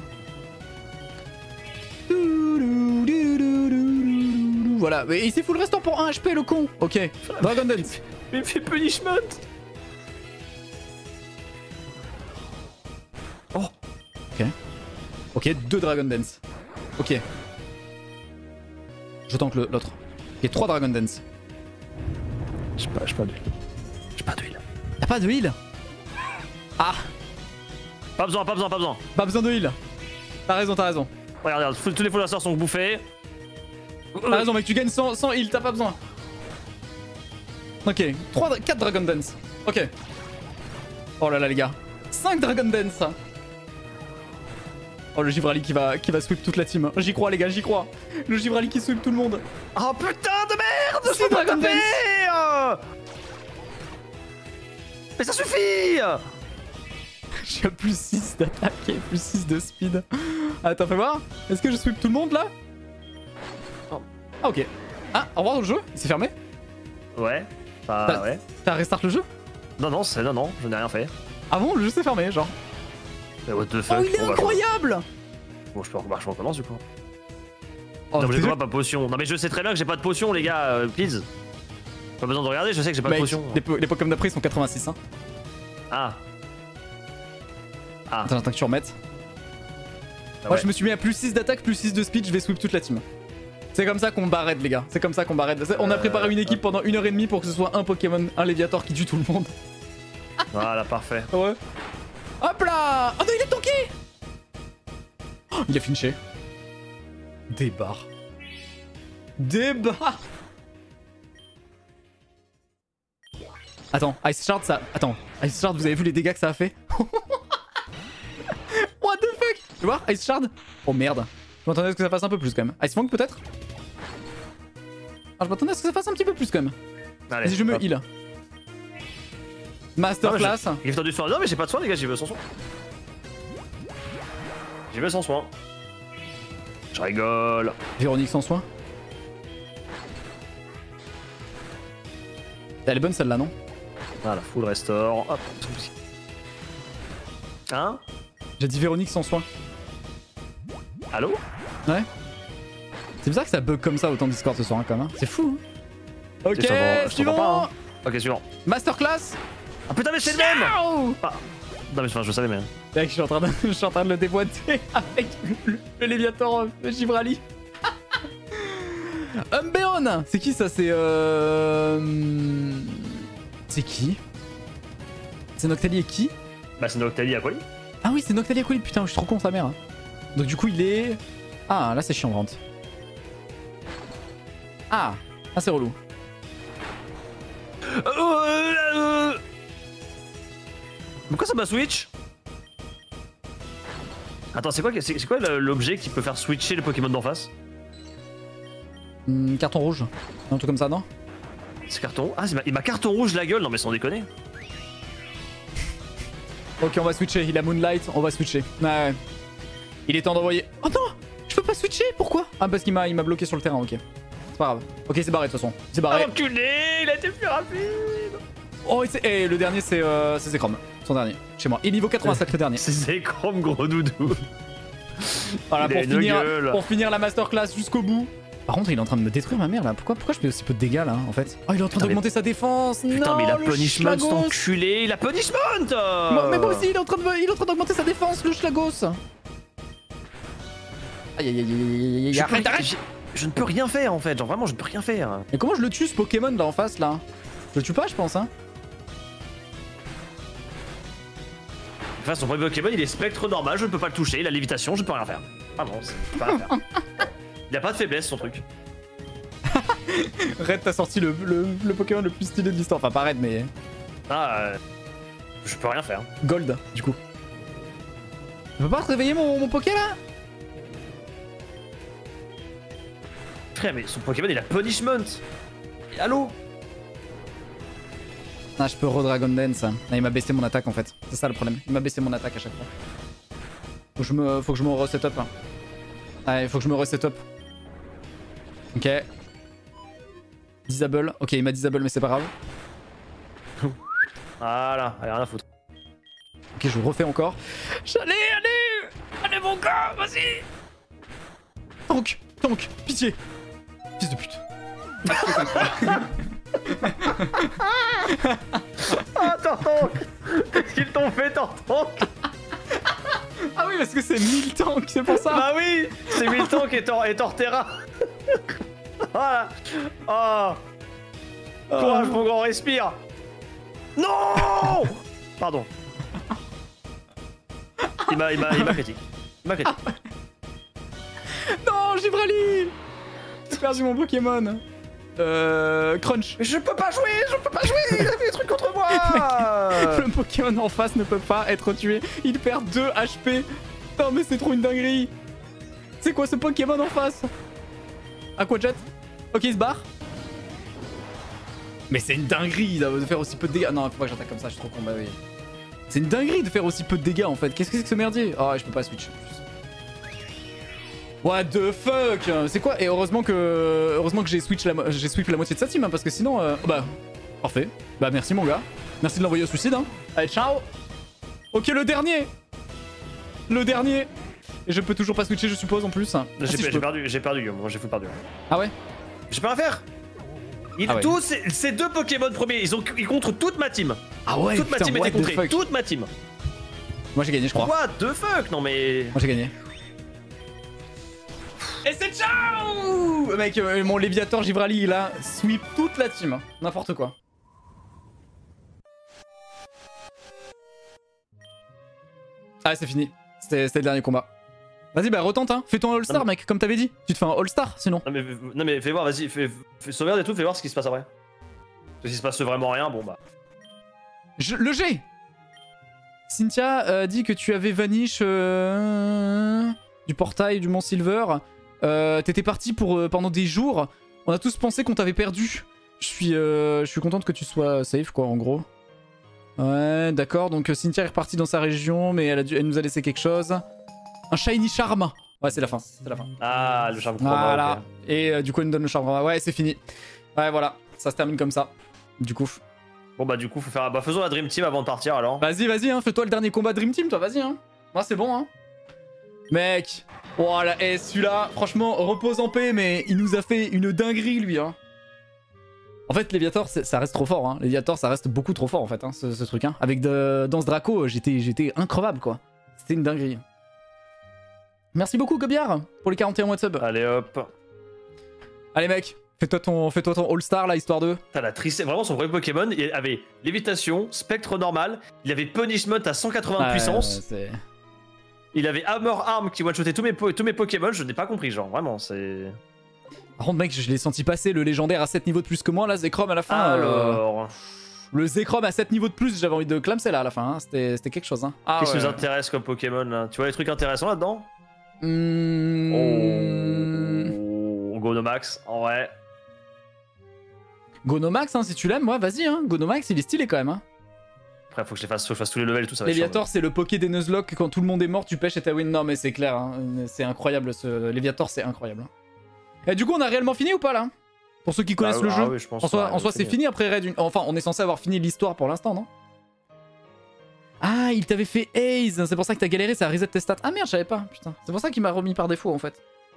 Voilà, mais il s'est full restant pour 1 HP le con. Ok, Dragon Dance. Mais il me fait punishment. Oh. Ok. Ok, 2 Dragon Dance. Ok. Je tank l'autre. Ok, 3 Dragon Dance. J'ai pas d'huile. J'ai pas d'huile. Y'a pas de heal? Ah! Pas besoin. Pas besoin de heal. T'as raison. Regarde, tous les followers sont bouffés. T'as raison mec, tu gagnes sans heal, t'as pas besoin. Ok, 4 Dragon Dance. Ok. Oh là là les gars. 5 Dragon Dance. Oh le Givrali qui va sweep toute la team. J'y crois les gars, j'y crois. Le Givrali qui sweep tout le monde. Oh putain de merde! C'est Dragon Dance! Mais ça suffit! J'ai plus 6 d'attaque et plus 6 de speed. Attends, fais voir. Est-ce que je sweep tout le monde là? Ah ok. Ah, au revoir le jeu? Il s'est fermé? Ouais. Ouais. T'as restart le jeu? Non, je n'ai rien fait. Ah bon, le jeu s'est fermé, genre. Mais what the fuck? Oh, il est incroyable! Bon, je recommence du coup. Oh, non, mais j'ai pas potion. Non, mais je sais très bien que j'ai pas de potion, les gars, please. Pas besoin de regarder, je sais que j'ai pas de potion. Les Pokémon d'après ils sont 86, hein. Ah. Attends que tu remettes. Ah Moi ouais. je me suis mis à plus 6 d'attaque, plus 6 de speed, je vais sweep toute la team. C'est comme ça qu'on barrette les gars, c'est comme ça qu'on barrette. On a préparé une équipe pendant 1h30 pour que ce soit un Pokémon, un Léviator qui tue tout le monde. Voilà, parfait. Ouais. Hop là! Oh non, il est tanké! Oh, il a finché. Débarre. Attends, Ice Shard ça... Attends, Ice Shard, vous avez vu les dégâts que ça a fait? What the fuck? Tu vois, Ice Shard? Oh merde. Je m'attendais à ce que ça fasse un peu plus quand même. Ice Fang peut-être? Ah, je m'attendais à ce que ça fasse un petit peu plus quand même. Allez. Vas-y, je me heal. Masterclass. Il fait du soin. Non, mais j'ai pas de soin, les gars, j'y vais sans soin. J'y vais sans soin. Je rigole. Véronique sans soin. Elle est bonne celle-là, non? Voilà, full restore. Hop. Hein? J'ai dit Véronique sans soin. Allô? Ouais. C'est bizarre que ça bug comme ça autant Discord ce soir hein, quand même. C'est fou. Hein. Ok, suivant. Pas, hein. Ok, suivant. Masterclass. Ah putain, mais c'est le même! Ah. Non, mais enfin, je savais même. Mec, je suis en train de le déboîter avec le Léviator Givrali. Umbreon. C'est qui ça? C'est qui? C'est Noctali et qui? Bah, c'est Noctali Aquali. Ah oui, c'est Noctali Aquali, putain, je suis trop con sa mère. Donc du coup, il est... Ah, là c'est chiant, Brant. Ah, là c'est relou. Pourquoi ça m'a switch? Attends, c'est quoi l'objet qui peut faire switcher le Pokémon d'en face? Carton rouge. Un truc comme ça, non? C'est carton. Ah, il m'a carton rouge la gueule, non mais sans déconner. Ok, on va switcher. Il a Moonlight, on va switcher. Ouais. Il est temps d'envoyer. Oh non! Je peux pas switcher, pourquoi? Ah, parce qu'il m'a bloqué sur le terrain, ok. C'est pas grave. Ok, c'est barré de toute façon. C'est barré. Enculé, il a été plus rapide. Oh, et le dernier, c'est Zekrom. Son dernier, chez moi. Et niveau 87, le dernier. C'est Zekrom, gros doudou. Voilà, pour finir la masterclass jusqu'au bout. Par contre, il est en train de me détruire ma mère là. Pourquoi je fais aussi peu de dégâts là en fait? Oh, il est en train d'augmenter sa défense. Putain, non, mais il a punishment, cet enculé. Il a punishment. Mais moi aussi, il est en train d'augmenter sa défense, le Schlagos. Aïe aïe aïe aïe. Arrête. Je ne peux rien faire en fait. Genre vraiment, je ne peux rien faire. Mais comment je le tue ce Pokémon là en face là? Je le tue pas, je pense, hein. Enfin, son premier Pokémon, il est spectre normal, je ne peux pas le toucher. Il a lévitation, je ne peux rien faire. Ah non, je peux rien faire. Il a pas de faiblesse, son truc. Red, t'as sorti le Pokémon le plus stylé de l'histoire. Enfin, pas Red, mais... Ah, je peux rien faire. Gold, du coup. Je peux pas te réveiller mon Poké, là? Frère, mais son Pokémon, il a punishment. Allô? Ah, je peux re-Dragon Dance. Ah, il m'a baissé mon attaque, en fait. C'est ça, le problème. Il m'a baissé mon attaque à chaque fois. Faut que je me reset-up. Hein. Ah, il faut que je me reset-up. Ok. Disable. Ok, il m'a disable, mais c'est pas grave. Voilà, allez, rien à foutre. Ok, je refais encore. Allez mon gars, vas-y. Tank, pitié. Fils de pute. Ah, Tortank. Qu'est-ce qu'ils t'ont fait, Tortank? Ah oui, parce que c'est 1000 tanks, c'est pour ça. Bah oui, c'est 1000 tanks et Torterra. Voilà. Oh. Courage, mon grand, respire. Non. Pardon. Il m'a critique. Il m'a critique. Non, Givralil. J'ai perdu mon Pokémon. Crunch. Mais je peux pas jouer, il a fait des trucs contre moi. Le Pokémon en face ne peut pas être tué. Il perd 2 HP. Non mais c'est trop une dinguerie. C'est quoi ce Pokémon en face? Aquajet. Ok, il se barre. Mais c'est une dinguerie de faire aussi peu de dégâts. Non, faut pas que j'attaque comme ça, je suis trop con. Bah oui. C'est une dinguerie de faire aussi peu de dégâts en fait. Qu'est-ce que c'est que ce merdier? Oh, je peux pas switch. What the fuck? C'est quoi? Et heureusement que j'ai switch la moitié de sa team, hein, parce que sinon... Bah, parfait. Bah merci mon gars. Merci de l'envoyer au suicide. Hein. Allez, ciao. Ok, le dernier. Le dernier. Et je peux toujours pas switcher, je suppose, en plus. J'ai perdu, moi j'ai full perdu. Ah ouais? J'ai pas à faire. Tous ces 2 Pokémon premiers, ils contrent toute ma team. Ah ouais, toute putain, ma team était contrée, toute ma team. Moi j'ai gagné, je crois. What the fuck? Non mais... Moi j'ai gagné. Et c'est ciao! Mec, mon Léviator Givralil, il a sweep toute la team. N'importe quoi. Ah, c'est fini. C'était le dernier combat. Vas-y, bah retente, hein. Fais ton All-Star, mec, comme t'avais dit. Tu te fais un All-Star, sinon. Non mais fais voir, vas-y, fais sauvegarde et tout, fais voir ce qui se passe après. Parce que s'il se passe vraiment rien, bon bah... Le G. Cynthia dit que tu avais vanish du portail du Mont Silver. T'étais parti pendant des jours. On a tous pensé qu'on t'avait perdu. Je suis contente que tu sois safe, quoi, en gros. Ouais, d'accord. Donc Cynthia est repartie dans sa région, mais elle nous a laissé quelque chose. Un Shiny Charme. Ouais, c'est la fin. C'est la fin. Ah, le charme chroma. Voilà. Okay. Et du coup, elle nous donne le charme chroma. Ouais, c'est fini. Ouais, voilà. Ça se termine comme ça. Du coup. Bon, bah, du coup, faut faire. Bah, faisons la Dream Team avant de partir alors. Vas-y, hein. Fais-toi le dernier combat Dream Team, toi. Vas-y, hein. Moi, c'est bon, hein. Mec. Voilà. Et celui-là, franchement, repose en paix, mais il nous a fait une dinguerie, lui, hein. En fait, Léviator, ça reste trop fort, hein. Léviator, ça reste beaucoup trop fort, en fait, hein, ce truc, hein. Avec dans ce Draco, j'étais increvable, quoi. C'était une dinguerie. Merci beaucoup, Gobiard, pour les 41 mois de sub. Allez, hop. Allez, mec, fais-toi ton All-Star, là, histoire de... T'as la tristesse. Vraiment, son vrai Pokémon, il avait Lévitation, Spectre normal, il avait Punishment à 180 de puissance. Il avait Hammer Arm qui one-shotait tous mes Pokémon, je n'ai pas compris, genre, vraiment, c'est... Par contre, mec, je l'ai senti passer, le légendaire à 7 niveaux de plus que moi, là, Zekrom à la fin. Alors... Le Zekrom à 7 niveaux de plus, j'avais envie de clamser là à la fin, hein. C'était quelque chose. Hein. Ah, qu'est-ce qui nous intéresse comme Pokémon, là? Tu vois les trucs intéressants là-dedans? Oh, Gonomax, en vrai. Gonomax, hein, si tu l'aimes, ouais, vas-y, hein. Gonomax, il est stylé quand même. Hein. Après, faut que je fasse tous les levels, tout ça. Léviator, c'est le Poké des Nuzlocke, quand tout le monde est mort, tu pêches et t'as win. Non, mais c'est clair, hein. C'est incroyable, ce Léviator, c'est incroyable. Et du coup, on a réellement fini ou pas là? Pour ceux qui connaissent le jeu. Oui, je pense en soi c'est fini après Raid. Enfin, on est censé avoir fini l'histoire pour l'instant, non? Ah, il t'avait fait Haze, c'est pour ça que t'as galéré, ça reset tes stats. Ah merde, je savais pas, putain. C'est pour ça qu'il m'a remis par défaut en fait.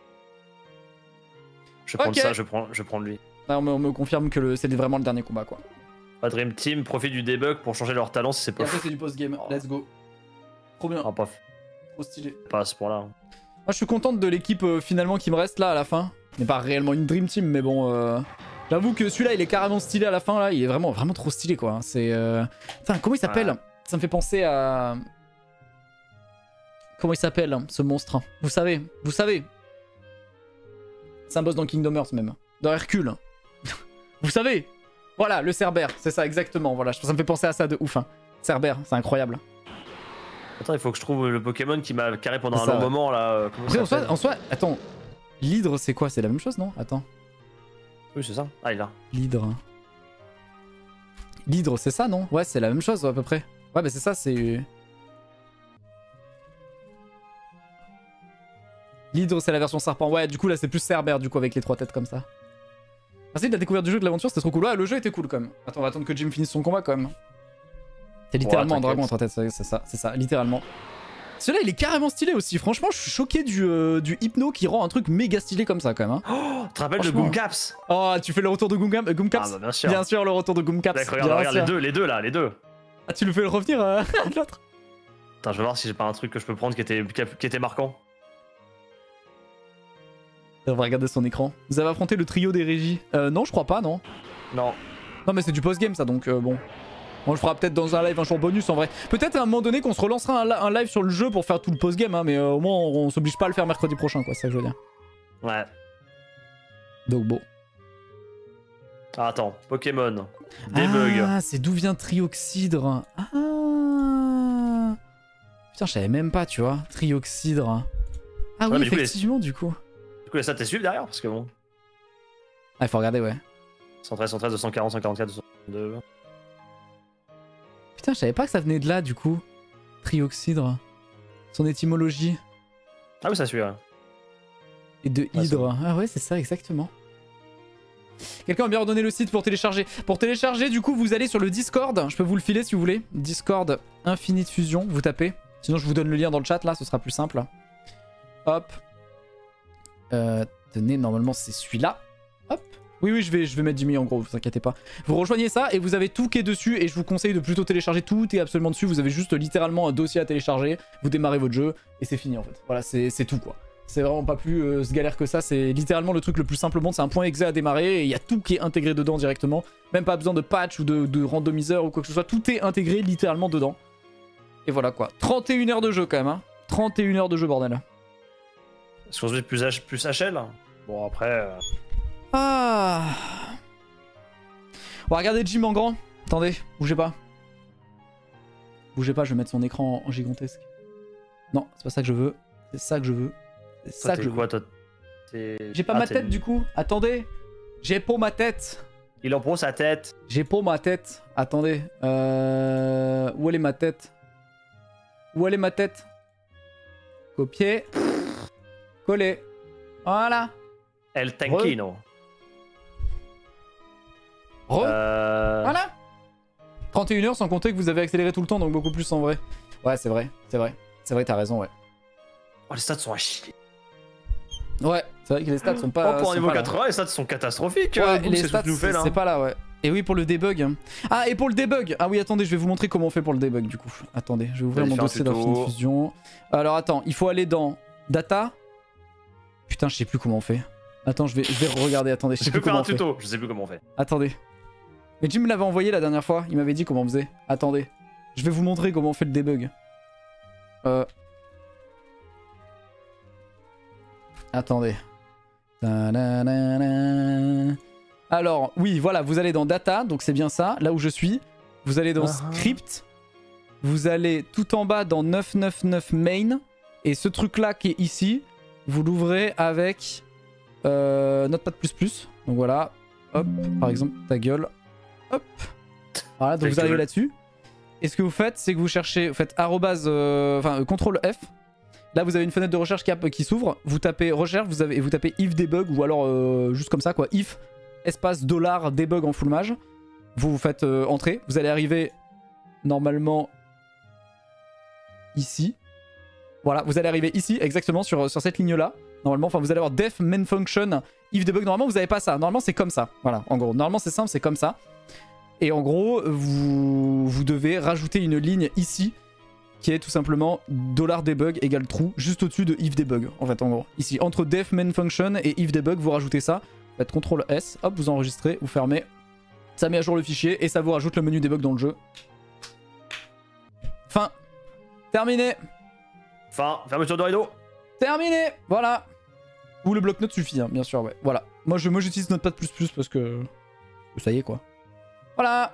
Je prends ça, je prends de lui. Là, on me confirme que c'est vraiment le dernier combat, quoi. La Dream Team profite du debug pour changer leur talent si c'est pas. Et après, c'est du post-game, let's go. Trop bien. Ah, pas. Trop stylé. Pas à ce point-là. Moi, je suis contente de l'équipe finalement qui me reste là à la fin. Ce n'est pas réellement une Dream Team, mais bon. J'avoue que celui-là, il est carrément stylé à la fin, là. Il est vraiment trop stylé, quoi. C'est. Putain, comment il s'appelle? Ça me fait penser à. Comment il s'appelle, ce monstre? Vous savez. C'est un boss dans Kingdom Hearts, même. Dans Hercule. Vous savez. Voilà, le Cerbère. C'est ça, exactement. Voilà, ça me fait penser à ça de ouf. Hein. Cerbère, c'est incroyable. Attends, il faut que je trouve le Pokémon qui m'a carré pendant un long moment, là. Après, en soi, attends. L'hydre, c'est quoi? C'est la même chose, non? Attends. Oui, c'est ça. Ah, il est là. L'hydre. L'hydre, c'est ça, non? Ouais, c'est la même chose, à peu près. Ouais, bah c'est ça, c'est... L'hydre, c'est la version serpent. Ouais, du coup, là, c'est plus Cerbère, du coup, avec les 3 têtes comme ça. Merci de la découverte du jeu, de l'aventure, c'était trop cool. Ouais, le jeu était cool, quand même. Attends, on va attendre que Jim finisse son combat, quand même. C'est littéralement un dragon en 3 têtes, c'est ça, littéralement. Celui-là, il est carrément stylé aussi. Franchement, je suis choqué du Hypno qui rend un truc méga stylé comme ça, quand même. Hein. Oh, tu te rappelles de Goomcaps? Oh, tu fais le retour de Goomcaps? Ah, bah, bien sûr. Bien sûr, le retour de Goomcaps. Regarde, les deux là, les deux. Ah, tu le fais revenir l'autre? Attends, je vais voir si j'ai pas un truc que je peux prendre qui était marquant. On va regarder son écran. Vous avez affronté le trio des régies. Non, je crois pas, non. Non. Non, mais c'est du post-game ça, donc bon. On le fera peut-être dans un live un jour bonus en vrai. Peut-être à un moment donné qu'on se relancera un live sur le jeu pour faire tout le post-game, hein, mais au moins on s'oblige pas à le faire mercredi prochain, quoi, c'est ça que je veux dire. Ouais. Donc bon. Ah, attends, Pokémon. Debug. Ah, c'est d'où vient Trioxydre. Ah. Putain, je savais même pas, tu vois. Trioxydre. Ah Ouais, oui, mais effectivement, du coup. Du coup, les stats, t'es suivi derrière parce que bon. Ah, il faut regarder, ouais. 113, 113, 240, 144, 262. Putain, je savais pas que ça venait de là, du coup. Trioxydre. Son étymologie. Ah oui, ça suit, ouais. Et de hydre. Ah ouais, c'est ça, exactement. Quelqu'un a bien redonné le site pour télécharger. Pour télécharger, du coup, vous allez sur le Discord. Je peux vous le filer si vous voulez. Discord Infinite Fusion, vous tapez. Sinon, je vous donne le lien dans le chat, là, ce sera plus simple. Hop. Tenez, normalement, c'est celui-là. Hop. Oui, je vais mettre Jimmy en gros, vous inquiétez pas. Vous rejoignez ça et vous avez tout qui est dessus et je vous conseille de plutôt télécharger tout est absolument dessus. Vous avez juste littéralement un dossier à télécharger, vous démarrez votre jeu et c'est fini en fait. Voilà, c'est tout quoi. C'est vraiment pas plus galère que ça, c'est littéralement le truc le plus simple au monde, c'est un point exe à démarrer et il y a tout qui est intégré dedans directement. Même pas besoin de patch ou de randomiseur ou quoi que ce soit, tout est intégré littéralement dedans. Et voilà quoi. 31 heures de jeu quand même, hein. 31 heures de jeu bordel. Est-ce qu'on se met plus HL? Bon après... Ah. On va regarder Jim en grand. Attendez, bougez pas. Bougez pas, je vais mettre son écran en gigantesque. Non, c'est pas ça que je veux. C'est ça que je veux. C'est ça que je veux. J'ai pas ma tête du coup. Attendez. J'ai pas ma tête. Il en prend sa tête. J'ai pas ma tête. Attendez. Où elle est ma tête? Où elle est ma tête? Copier. Coller. Voilà. El Tankino. Voilà. 31 heures sans compter que vous avez accéléré tout le temps, donc beaucoup plus en vrai. Ouais, c'est vrai, c'est vrai. C'est vrai, t'as raison, ouais. Oh, les stats sont à chier. Ouais, c'est vrai que les stats sont pas... Oh, pour un niveau 80, les stats sont catastrophiques. Ouais, donc les c'est stats, c'est pas là, ouais. Et oui, pour le debug. Ah, et pour le debug. Ah oui, attendez, je vais vous montrer comment on fait pour le debug, du coup. Attendez, je vais ouvrir mon dossier d'Infinite Fusion. Alors, attends, il faut aller dans Data. Putain, je sais plus comment on fait. Attends, je vais regarder, attendez, je sais plus comment on fait. Je peux faire un tuto, je sais plus comment on fait. Attendez. Mais Jim me l'avait envoyé la dernière fois, il m'avait dit comment on faisait. Attendez, je vais vous montrer comment on fait le debug. Attendez. Alors, oui, voilà, vous allez dans Data, donc c'est bien ça, là où je suis. Vous allez dans Script. Vous allez tout en bas dans 999 Main. Et ce truc-là qui est ici, vous l'ouvrez avec Notepad++. Donc voilà, hop, par exemple, ta gueule. Hop. Voilà, donc vous arrivez là-dessus. Et ce que vous faites, c'est que vous cherchez, vous faites CTRL F. Là, vous avez une fenêtre de recherche qui s'ouvre. Vous tapez recherche, vous tapez if debug ou alors juste comme ça quoi, if espace $debug en full mage. Vous faites entrer. Vous allez arriver normalement ici. Voilà, vous allez arriver ici exactement sur cette ligne là. Normalement, enfin vous allez avoir def main function if debug. Normalement, vous n'avez pas ça. Normalement, c'est comme ça. Voilà, en gros. Normalement, c'est simple, c'est comme ça. Et en gros, vous devez rajouter une ligne ici qui est tout simplement $debug égale true juste au-dessus de if debug. En fait, en gros, ici entre def main function et if debug, vous rajoutez ça. Vous faites CTRL S, hop, vous enregistrez, vous fermez. Ça met à jour le fichier et ça vous rajoute le menu debug dans le jeu. Fin. Terminé. Fin. Fermeture de rideau. Terminé. Voilà. Ou le bloc-notes suffit, hein, bien sûr, ouais. Voilà. Moi j'utilise Notepad++ parce que ça y est, quoi. Voilà.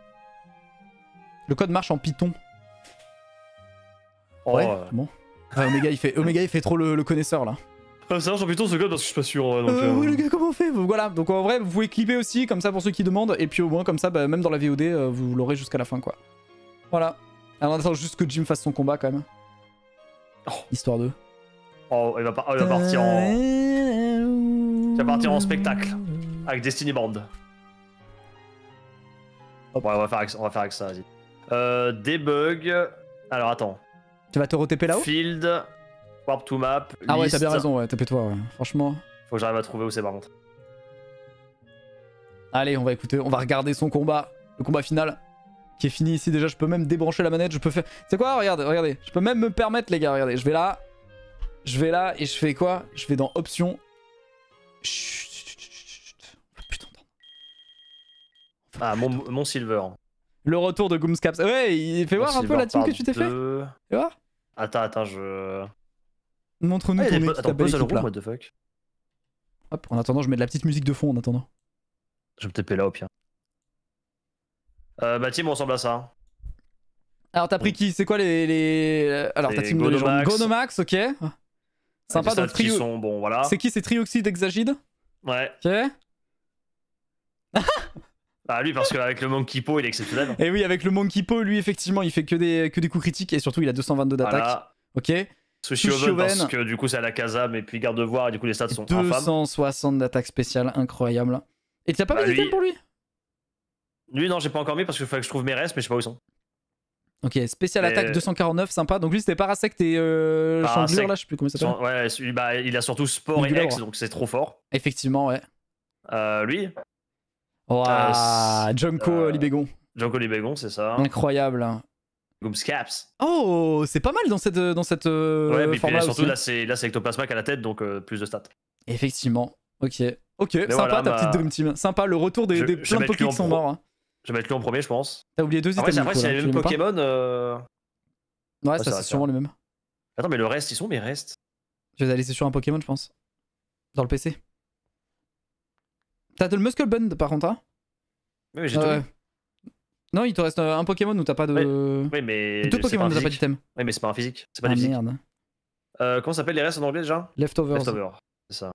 Le code marche en Python. Oh, ouais, bon. Ah, Omega, il fait trop le connaisseur, là. Ah, ça marche en Python ce code parce que je suis pas sûr. Oui, le gars, comment on fait? Voilà, donc en vrai, vous pouvez clipper aussi, comme ça pour ceux qui demandent, et puis au moins, comme ça, bah, même dans la VOD, vous l'aurez jusqu'à la fin, quoi. Voilà. Alors, on attend juste que Jim fasse son combat, quand même. Oh. Histoire de... Oh, il va partir en... Il va partir en spectacle. Avec Destiny Band. Hop. Ouais, on va faire avec ça, vas-y. Debug... Alors, attends. Tu vas te re-TP là-haut? Field... Warp to map, ah ouais, t'as bien raison, ouais, TP-toi, ouais. Franchement... Faut que j'arrive à trouver où c'est par contre. Allez, on va écouter, on va regarder son combat. Le combat final. qui est fini ici déjà. Je peux même débrancher la manette. Je peux faire... C'est quoi? Regardez. Je peux même me permettre, les gars. Regardez, je vais là et je fais quoi? Je vais dans options. Chut. Putain. Ah, mon Silver. Le retour de Goomscaps. Ouais, il fait voir un peu la team que tu t'es fait. Fais voir. Attends, je... Montre-nous ton équipe. Attends, pose le room, what the fuck. Hop, en attendant, je mets de la petite musique de fond en attendant. Je vais me taper là au pire. Bah team ressemble à ça. Alors t'as pris qui? C'est quoi les... Alors ta team de légende. Gonomax, ok. Sympa dans le trio. Sont, bon, voilà. C'est qui? C'est Trioxide Exagide? Ouais. Ok. Ah lui parce qu'avec le Monkey Paw il est exceptionnel. Et oui, avec le Monkey Paw, lui effectivement il fait que des coups critiques et surtout il a 222 d'attaque. Voilà. Ok. Sushi Oven parce que du coup c'est à la Kazam et puis garde-voir et du coup les stats sont infâmes. 260 d'attaque spéciale, incroyable. Et tu as pas mis d'item pour lui? Lui non, j'ai pas encore mis parce qu'il faut que je trouve mes restes mais je sais pas où ils sont. Ok, spécial attaque 249, sympa. Donc lui c'était Parasect et Chandelure là, je sais plus comment ça s'appelle. Ouais, celui, bah, il a surtout Sport et X donc c'est trop fort. Effectivement, ouais. Lui Junko Libégon. Junko Libégon, c'est ça. Incroyable. Goomscaps. Oh, c'est pas mal dans cette ouais, mais format surtout aussi. là c'est Ectoplasma qui a la tête donc plus de stats. Effectivement. Ok, mais sympa voilà, ta petite Dream Team. Sympa le retour des plein de Poké qui sont morts. Hein. Je vais mettre lui en premier, je pense. T'as oublié 2 items. Après, c'est les mêmes Pokémon. Ouais, ça c'est sûrement les mêmes. Attends, mais le reste, ils sont mes restes. Je vais aller laisser sur un Pokémon, je pense. Dans le PC. T'as de le Muscle Bund par contre, hein? Oui, mais j'ai tout. Non, il te reste un Pokémon où t'as pas de. Oui, mais. 2 Pokémon où t'as pas d'item. Oui, mais c'est pas un physique. C'est pas des physiques. Merde. Comment s'appelle les restes en anglais déjà? Leftovers. Leftovers, c'est ça.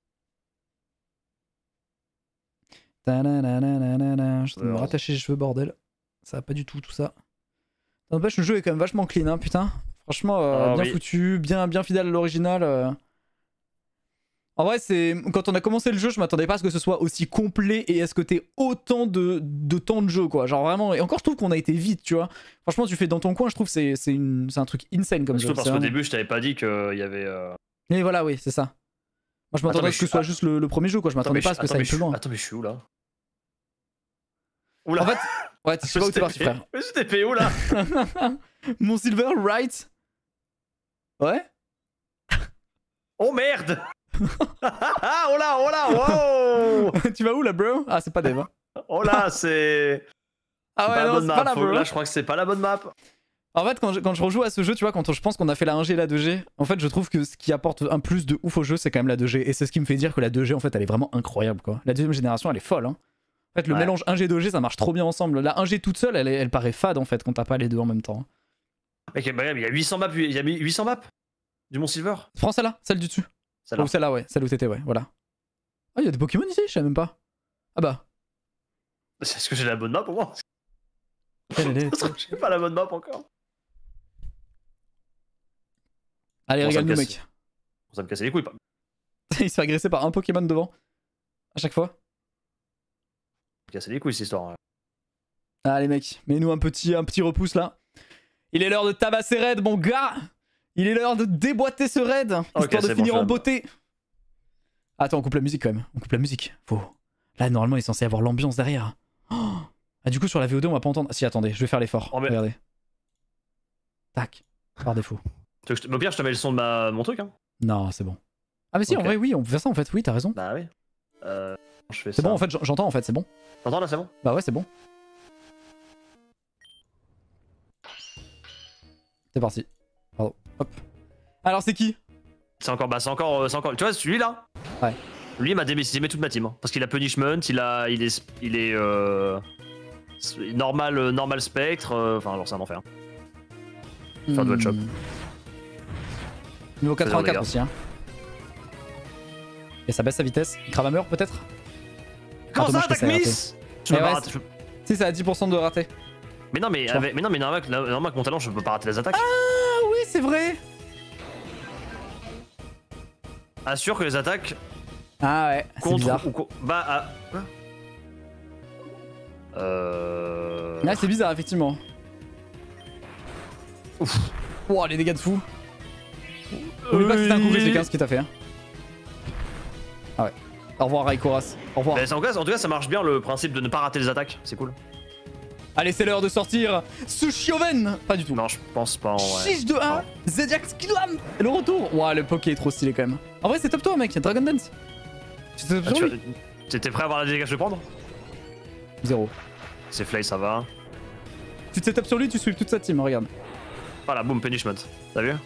Je vais me rattacher les cheveux, bordel. Ça va pas du tout ça. N'empêche, le jeu est quand même vachement clean, hein, putain. Franchement, bien foutu, bien fidèle à l'original. En vrai, c'est quand on a commencé le jeu, je m'attendais pas à ce que ce soit aussi complet et à ce que t'aies autant de temps de jeu, quoi. Genre vraiment, et encore, je trouve qu'on a été vite, tu vois. Franchement, tu fais dans ton coin, je trouve que c'est un truc insane comme jeu. Parce qu'au début, je t'avais pas dit qu'il y avait. Et voilà, oui, c'est ça. Moi, je m'attendais à ce que ce soit juste le premier jeu, quoi. Je m'attendais pas à ce que ça aille plus loin. Attends, mais je suis où là? Oula. En fait, ouais, je sais pas où t'es parti, frère. Mais je t'ai fait où là? Mon Silver, right? Ouais? Oh merde! Oh là, wow! Tu vas où là, bro? Ah, c'est pas Dave. Hein. Oh là, c'est. Ah ouais, non, c'est pas la bonne map. Là, je crois que c'est pas la bonne map. En fait, quand je rejoue à ce jeu, tu vois, je pense qu'on a fait la 1G et la 2G, en fait, je trouve que ce qui apporte un plus de ouf au jeu, c'est quand même la 2G. Et c'est ce qui me fait dire que la 2G, en fait, elle est vraiment incroyable, quoi. La deuxième génération, elle est folle, hein. En fait, le mélange 1G et 2G, ça marche trop bien ensemble. La 1G toute seule, elle paraît fade, en fait, quand t'as pas les deux en même temps. Mec, il y a 800 maps, il y a 800 maps du Mont Silver. Prends celle-là, celle du dessus. Ou celle-là, ouais, celle où t'étais, ouais, voilà. Ah, il y a des Pokémon ici, je savais même pas. Ah bah. Est-ce que j'ai la bonne map pour moi? J'ai pas la bonne map encore. Allez, régale-nous, mec. Ça me cassait les couilles, pas. Il se fait agresser par un Pokémon devant. À chaque fois. Ça me cassait les couilles, cette histoire. Allez, mec, mets-nous un petit repousse là. Il est l'heure de tabasser raid, mon gars. Il est l'heure de déboîter ce raid, histoire de finir en beauté. Attends, on coupe la musique quand même. On coupe la musique. Faut. Là, normalement, il est censé y avoir l'ambiance derrière. Oh. Ah, du coup, sur la VO2, on va pas entendre. Si, attendez, je vais faire l'effort. Oh, mais... Regardez. Tac. Par défaut. Au pire, je te mets le son de mon truc. Hein. Non, c'est bon. Ah, mais si, en vrai, oui, on peut faire ça en fait. Oui, t'as raison. Bah oui. Je fais ça. C'est bon, en fait, j'entends en fait, c'est bon. T'entends là, c'est bon? Bah ouais, c'est bon. C'est parti. Pardon. Hop. Alors, c'est qui? C'est encore. Tu vois, celui-là? Ouais. Lui, il m'a démé toute ma team. Hein, parce qu'il a punishment, il est normal spectre. Enfin, alors c'est un enfer. Faire de one shot. Niveau 84 aussi, hein. Et ça baisse sa vitesse. Cravameur peut-être? Comment ça, attaque miss? Tu vas rater. Si, ça a 10% de raté. Mais non, mais normalement avec mon talent, je peux pas rater les attaques. Ah oui, c'est vrai. Assure que les attaques. Ah ouais, c'est bizarre. Bah, Là, c'est bizarre, effectivement. Ouf. Wow, les dégâts de fou. Oublie pas que c'était un coup critique, hein, ce qu'il t'a fait. Hein. Ah ouais. Au revoir, Raikoras. Au revoir. En tout cas, ça marche bien le principe de ne pas rater les attaques. C'est cool. Allez, c'est l'heure de sortir ce Chioven. Pas du tout. Non, je pense pas en vrai. 6 de 1, Zediax Clam. Le retour. Ouah, le Poké est trop stylé quand même. En vrai, c'est top toi, mec. Dragon Dance. Tu t'es top sur lui? T'étais prêt à voir la dégâts que je vais prendre? 0. C'est Flay, ça va. Tu te setup sur lui, tu sweep toute sa team, regarde. Voilà, boom, punishment. T'as vu?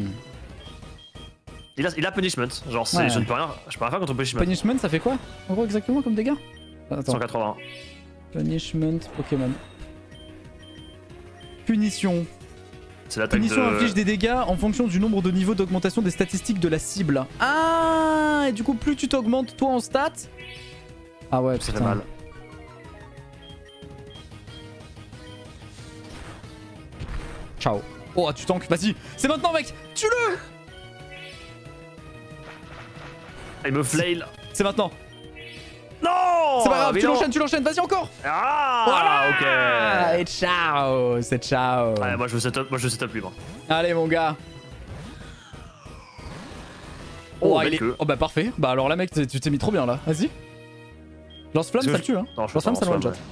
Il a punishment. Genre, Ouais. je ne peux rien faire contre punishment. Punishment, ça fait quoi en gros exactement comme dégâts? Attends. 180. Punishment Pokémon. Punition. C'est l'attaque de... Punition inflige des dégâts en fonction du nombre de niveaux d'augmentation des statistiques de la cible. Ah, et du coup, plus tu t'augmentes toi en stats. Ah ouais, Ça putain. fait mal. Ciao. Oh, tu tankes, vas-y. C'est maintenant, mec. Tue-le. Il me flail. C'est maintenant. Non! C'est pas grave, mais tu non. l'enchaînes, vas-y encore. Ah! Voilà. Ok. Et ciao, c'est ciao. Ouais, moi je setup lui, moi. Allez, mon gars. Oh, belle il est... queue. Oh bah parfait. Bah alors là, mec, tu t'es mis trop bien là. Vas-y. Lance-flamme, ça le tue, hein. Non, je Lance-flamme, ça le lance-flamme, one-shot.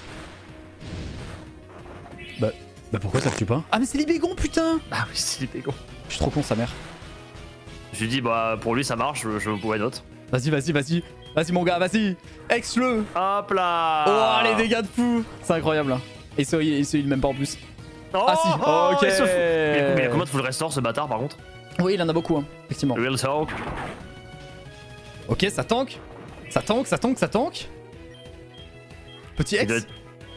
Bah pourquoi ça le tue pas? Ah mais c'est Libégon, putain. Ah oui, c'est dégon. Je suis trop con, sa mère. Je lui dis, bah pour lui ça marche, je pourrais d'autres. Vas-y, vas-y. Vas-y, mon gars, vas-y. Ex-le. Hop là! Oh, les dégâts de fou. C'est incroyable. Et ça, il se heal même pas en plus. Oh, Ah si, oh, ok. il se fout. Mais il y a combien de full restore ce bâtard par contre? Oui, il en a beaucoup, hein, effectivement. Real talk. Ok, ça tank. Ça tank. Petit Il doit X. être-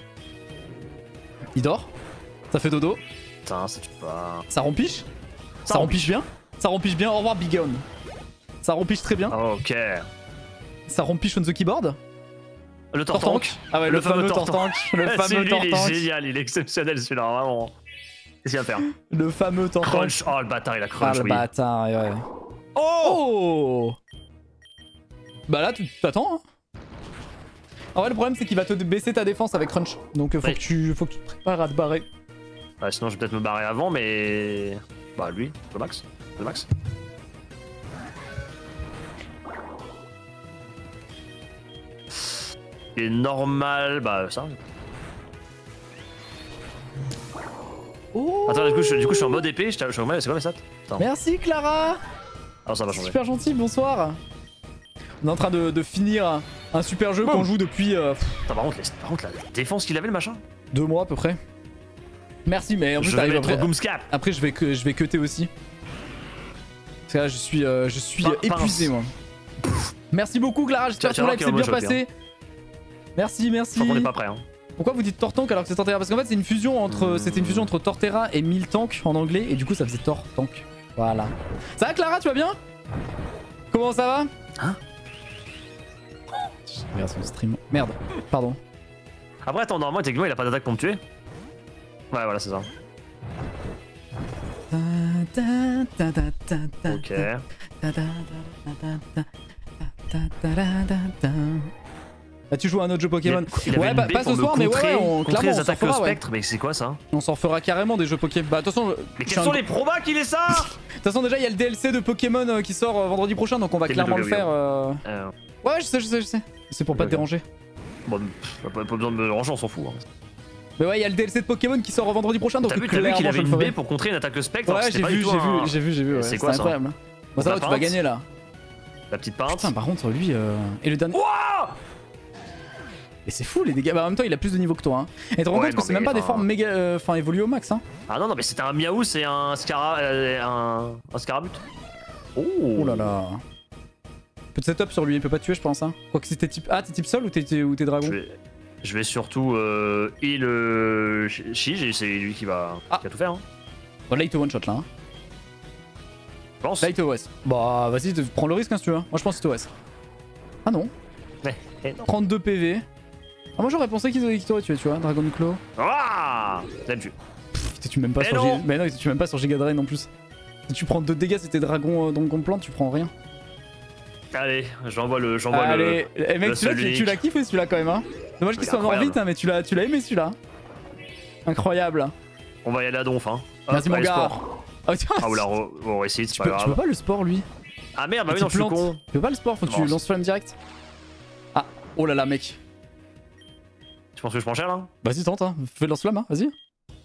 Il dort. Ça fait dodo. Putain, ça tue pas. Ça rompiche. Ça rompiche bien. Ça rompiche bien. Au revoir, Big Gun. Ça rompiche très bien. Ok. Ça rompiche on the keyboard. Le Tortank. Tortank. Ah ouais, le fameux Tortank. Le fameux Celui, il est Tortank. génial, il est exceptionnel celui-là, vraiment. Qu'est-ce qu'il va faire? Le fameux Tortank. Crunch. Oh le bâtard, il a Ah, crunch, le oui. bâtard, ouais. Oh! Oh! Bah là, tu t'attends, hein. En vrai, le problème, c'est qu'il va te baisser ta défense avec Crunch. Donc, faut, Oui. que tu te prépares à te barrer. Ouais, sinon, je vais peut-être me barrer avant, mais. Bah, lui, le max. Le max. Il est normal. Bah, ça. Oh! Attends, du coup, je suis en mode épée. C'est quoi mes stats? Attends. Merci, Clara! Alors, ça va changer. Super gentil, bonsoir. On est en train de finir un super jeu qu'on joue depuis Attends, par contre, la défense qu'il avait, le machin. 2 mois à peu près. Merci, mais en plus, Je vais t'arrives mettre après. Boomscap. Après, je vais cutter aussi. Parce que là, je suis épuisé, moi. Merci beaucoup, Clara. J'espère que Tu ton vas live voir s'est qu'il y a bien un bon passé. Merci, merci. Je crois qu'on est pas prêt, hein. Pourquoi vous dites Tortank alors que c'est Torterra? Parce qu'en fait, c'est une fusion entre, c'était une fusion entre Torterra et Miltank en anglais, et du coup, ça faisait Tortank. Voilà. Ça va, Clara? Tu vas bien? Comment ça va? Hein? Je regarde son stream. Merde, pardon. Après, attends, normalement, techniquement, il a pas d'attaque pour me tuer. Ouais, voilà, c'est ça. Ok. Là, tu joues à un autre jeu Pokémon. Il avait Ouais, une bah, baie pas pour ce me soir, mais contrer, ouais, contrer clairement, les on s'en attaques au fera, ouais. spectre, mais c'est quoi ça? On s'en fera carrément des jeux Pokémon. Bah, de toute façon, Mais quels sont les probas qu'il est ça? de toute façon, déjà, il y a le DLC de Pokémon qui sort vendredi prochain, donc on va C'est clairement le le faire. Ouais, je sais. C'est pour pas te Ok. déranger. Bon, pas besoin de me ranger, on s'en fout. Hein. Mais ouais, il y a le DLC de Pokémon qui sort vendredi prochain, donc T'as vu clairement, qu'il je avait le une ferai. baie pour contrer une attaque au spectre? alors Ouais, que c'était j'ai pas vu, du tout un- j'ai vu, ouais. C'est C'est quoi, ça? incroyable. Bon, ça va, tu vas Peinte. gagner là. La petite peinte. Putain, par contre, lui. Et le dernier. Wouah! Et c'est fou les dégâts. Bah, en même temps, il a plus de niveau que toi. Hein. Et tu te rends Ouais, compte que non, c'est même mais pas des enfin- formes méga. Enfin, évoluées au max, hein. Ah non, mais c'était un Miaou, c'est un un Scarabut. Oh là là. Peut te setup sur lui, il peut pas te tuer, je pense. Hein. Quoique si t'es type. Ah, t'es type sol ou t'es dragon? Je vais surtout heal Shige et c'est lui qui va tout faire. Hein. Bon, là, il te one shot là. Hein. Je pense. Là, il te OS. Bah, vas-y, prends le risque hein, si tu veux. Moi, je pense qu'il te OS. Ah non. Non. 32 PV. Ah, moi, j'aurais pensé qu'il t'aurait tué, tu vois. Dragon Claw. Ah! Ça me tue. Il te tue même pas Mais sur non. Mais non, il te tue même pas sur Giga Drain en plus. Si tu prends 2 dégâts, si t'es dragon donc plante, tu prends rien. Allez, j'envoie le. Allez, eh, mec, le celui-là, tu l'as kiffé celui-là quand même. Hein. Dommage qu'il Il est soit mort incroyable. vite, hein, mais tu l'as aimé celui-là. Incroyable. On va y aller à donf, hein. Merci, mon allez, gars. sport. Ah, tiens, Ah, ou la on récite, c'est tu pas peux grave. pas le sport, lui. Ah merde, bah oui, Tu non, je suis plantes. con. Tu peux pas le sport, faut que tu Non, lances flamme direct. Ah, oh là là, mec. Tu penses que je prends cher là? Vas-y, tente, hein. Fais lance-flamme, hein. Vas-y.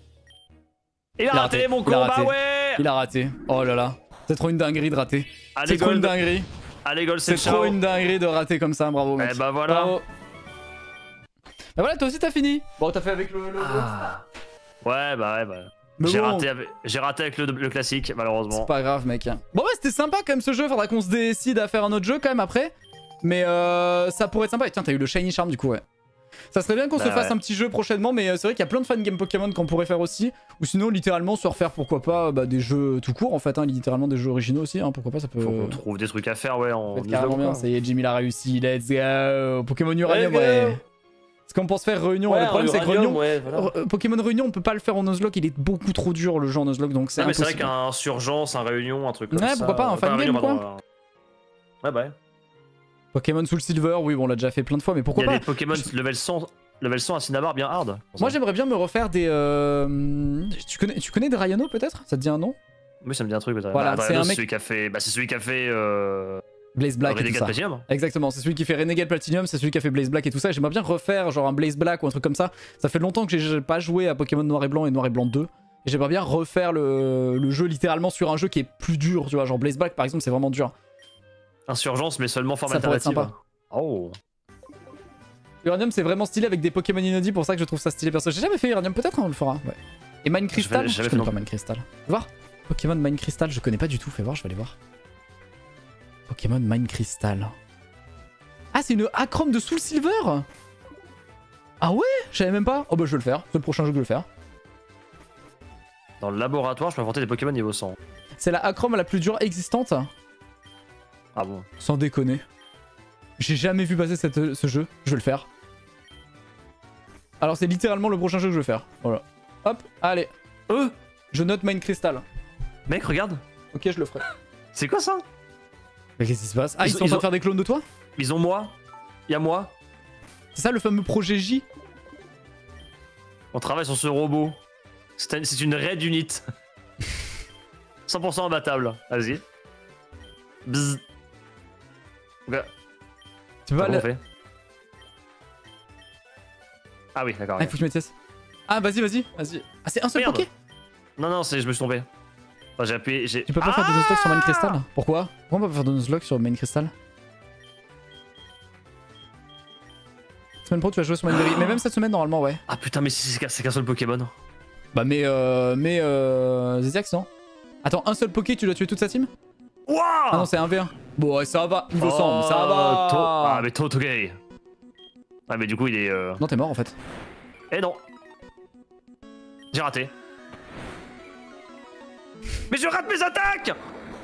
Il a raté mon con, bah ouais. Il a raté. Oh là là. C'est trop une dinguerie de rater. C'est trop une dinguerie. Allez, Gold, c'est trop une dinguerie de rater comme ça. Bravo, mec. Eh bah voilà. Bravo. Bah voilà, toi aussi t'as fini. Bon, t'as fait avec le. Ouais, bah. J'ai raté avec le classique, malheureusement. C'est pas grave, mec. Bon, ouais, c'était sympa quand même ce jeu. Faudra qu'on se décide à faire un autre jeu quand même après. Mais ça pourrait être sympa. Et tiens, t'as eu le Shiny Charm du coup, ouais. Ça serait bien qu'on se fasse un petit jeu prochainement, mais c'est vrai qu'il y a plein de fan game Pokémon qu'on pourrait faire aussi. Ou sinon, littéralement, se refaire pourquoi pas des jeux tout court en fait, hein, littéralement des jeux originaux aussi. Hein, pourquoi pas, ça peut. Faut qu'on trouve des trucs à faire, ouais. En carrément bien, ça y est, Jimmy l'a réussi. Let's go. Pokémon Uranium, ouais. Est-ce qu'on pense faire Réunion? Le problème, c'est que Réunion, Pokémon Réunion, on peut pas le faire en Nuzlocke, il est beaucoup trop dur le jeu en Nuzlocke, donc c'est impossible. Mais c'est vrai qu'un Surgence, un Réunion, un truc comme ça. Ouais, pourquoi pas, un fan game quoi. Ouais, bah. Pokémon Soul Silver, oui, bon, on l'a déjà fait plein de fois, mais pourquoi pas. Il y a des Pokémon level 100 à Cinnabar bien hard. Moi, j'aimerais bien me refaire des. Tu connais Drayano peut-être? Ça te dit un nom? Oui, ça me dit un truc peut-être. Voilà, c'est un mec. C'est celui qui a fait. Blaze Black et tout ça. Platinum. Exactement, c'est celui qui fait Renegade Platinum, c'est celui qui a fait Blaze Black et tout ça. J'aimerais bien refaire genre un Blaze Black ou un truc comme ça. Ça fait longtemps que j'ai pas joué à Pokémon Noir et Blanc et Noir et Blanc 2. Et j'aimerais bien refaire le jeu littéralement sur un jeu qui est plus dur, tu vois. Genre Blaze Black par exemple, c'est vraiment dur. Insurgence, mais seulement format alternatif. Ça pourrait être sympa. Oh. Uranium, c'est vraiment stylé avec des Pokémon inédits, pour ça que je trouve ça stylé perso. J'ai jamais fait Uranium, peut-être on le fera. Ouais. Et Mine Crystal, je connais pas Mine Crystal. Fais voir. Pokémon Mine Crystal, je connais pas du tout. Fais voir, je vais aller voir. Pokémon Mine Crystal. Ah, c'est une Acrom de Soul Silver. Ah ouais, je savais même pas. Oh bah je vais le faire, c'est le prochain jeu que je vais faire. Dans le laboratoire, je peux inventer des Pokémon niveau 100. C'est la Acrom la plus dure existante. Ah bon? Sans déconner. J'ai jamais vu passer ce jeu, je vais le faire. Alors c'est littéralement le prochain jeu que je vais faire. Voilà. Hop, allez. Je note Mine Crystal. Mec, regarde. Ok, je le ferai. C'est quoi ça? Mais qu'est-ce qui se passe? Ah, ils sont en train de faire des clones de toi? Ils ont moi. Il y a moi. C'est ça le fameux projet J? On travaille sur ce robot. C'est une raid unit. 100% imbattable. Vas-y. Bzzz. Okay. Tu vas le... Ah oui, d'accord. Ah, il faut que je mette yes. Ah, vas-y. Ah, c'est un seul Poké? Non, je me suis trompé. Enfin, j'ai appuyé. Tu peux pas faire de Nuzlocke sur Mine Crystal? Pourquoi on peut pas faire de Nuzlocke sur Mine Crystal? Semaine pro, tu vas jouer sur Mineberry. Mais même cette semaine, normalement, ouais. Ah putain, mais c'est qu'un seul Pokémon. Bah, mais Zediax, non? Attends, un seul Poké, tu dois tuer toute sa team? Wow. Ah non, c'est 1v1. Bon, ouais, ça va. Niveau 100, ça va. Ah, mais Totogay. Ah, mais du coup, il est. Non, t'es mort en fait. Eh non. J'ai raté. Mais je rate mes attaques.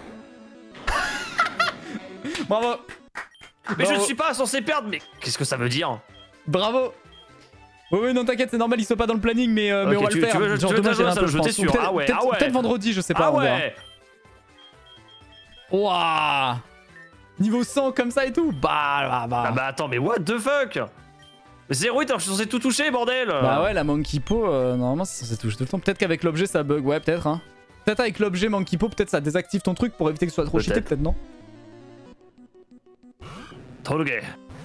Bravo. Mais je ne suis pas censé perdre, mais qu'est-ce que ça veut dire? Bravo. Oui, non, t'inquiète, c'est normal, il soit pas dans le planning, mais on va le faire. Tu veux je sûr. Ah ouais, peut-être vendredi, je sais pas. Ah ouais. Waouh. Niveau 100 comme ça et tout. Bah. Ah bah attends, mais what the fuck? 0-8 alors je suis censé tout toucher, bordel. Bah ouais, la Monkey Paw, normalement c'est censé toucher tout le temps. Peut-être qu'avec l'objet ça bug, ouais, peut-être, hein. Peut-être avec l'objet Monkey Paw, peut-être ça désactive ton truc pour éviter que ce soit trop cheaté, peut-être, non? Trop gay.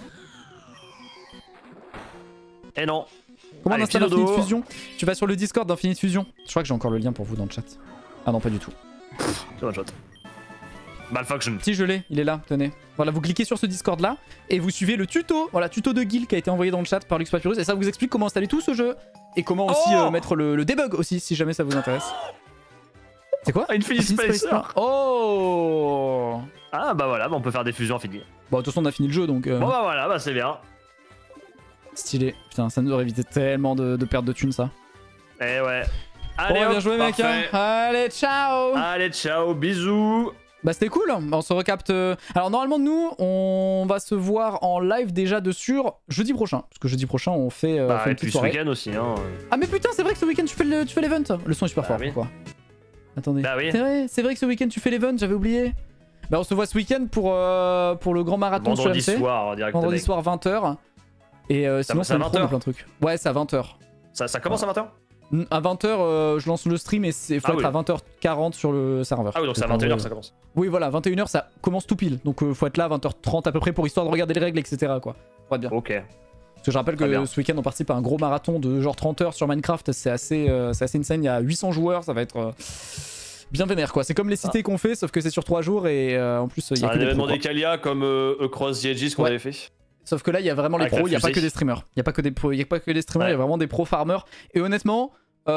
Eh non. Comment on installe Infinite Fusion? Tu vas sur le Discord d'Infinite Fusion. Je crois que j'ai encore le lien pour vous dans le chat. Ah non, pas du tout. C'est one shot. Malfunction. Si, je l'ai, il est là, tenez. Voilà, vous cliquez sur ce Discord là et vous suivez le tuto. Voilà, tuto de Guil qui a été envoyé dans le chat par Lux Papyrus et ça vous explique comment installer tout ce jeu et comment aussi mettre le debug aussi si jamais ça vous intéresse. C'est quoi? Infinite Spacer. Oh. Ah bah voilà, bah on peut faire des fusions infinies. Bon, de toute façon on a fini le jeu donc... Bon bah voilà, bah c'est bien. Stylé. Putain, ça nous aurait évité tellement de perte de thunes ça. Eh ouais. Allez, bien joué mec, hein. Allez, ciao. Allez, ciao, bisous. Bah c'était cool, on se recapte. Alors normalement nous, on va se voir en live déjà dessus jeudi prochain. Parce que jeudi prochain on fait, fait une petite soirée. Et puis ce week-end aussi, hein. Ah mais putain, c'est vrai que ce week-end tu fais l'event. Le son est super fort, oui. pourquoi? Attendez. Bah oui. C'est vrai que ce week-end tu fais l'event, j'avais oublié. Bah on se voit ce week-end pour le grand marathon sur MC. Vendredi soir 20h. Et sinon c'est 20h plein de trucs. Ouais, c'est à 20h. Ça commence à 20h? À 20h, je lance le stream et il faut être à 20h40 sur le serveur. Ah oui, donc c'est à 21h que ça commence. Oui, voilà, 21h ça commence tout pile. Donc faut être là à 20h30 à peu près pour histoire de regarder les règles, etc. quoi. Pour être bien. Ok. Parce que je rappelle que ce week-end on participe à un gros marathon de genre 30 heures sur Minecraft, c'est assez insane, il y a 800 joueurs, ça va être bien vénère quoi. C'est comme les cités qu'on fait, sauf que c'est sur 3 jours et en plus il y a que un des événement pros, des Kalia comme Across the Edges qu'on avait fait. Sauf que là il y a vraiment les pros, il n'y a pas que des streamers. Il n'y a pas que des streamers, il y a vraiment des pro farmers. Et honnêtement,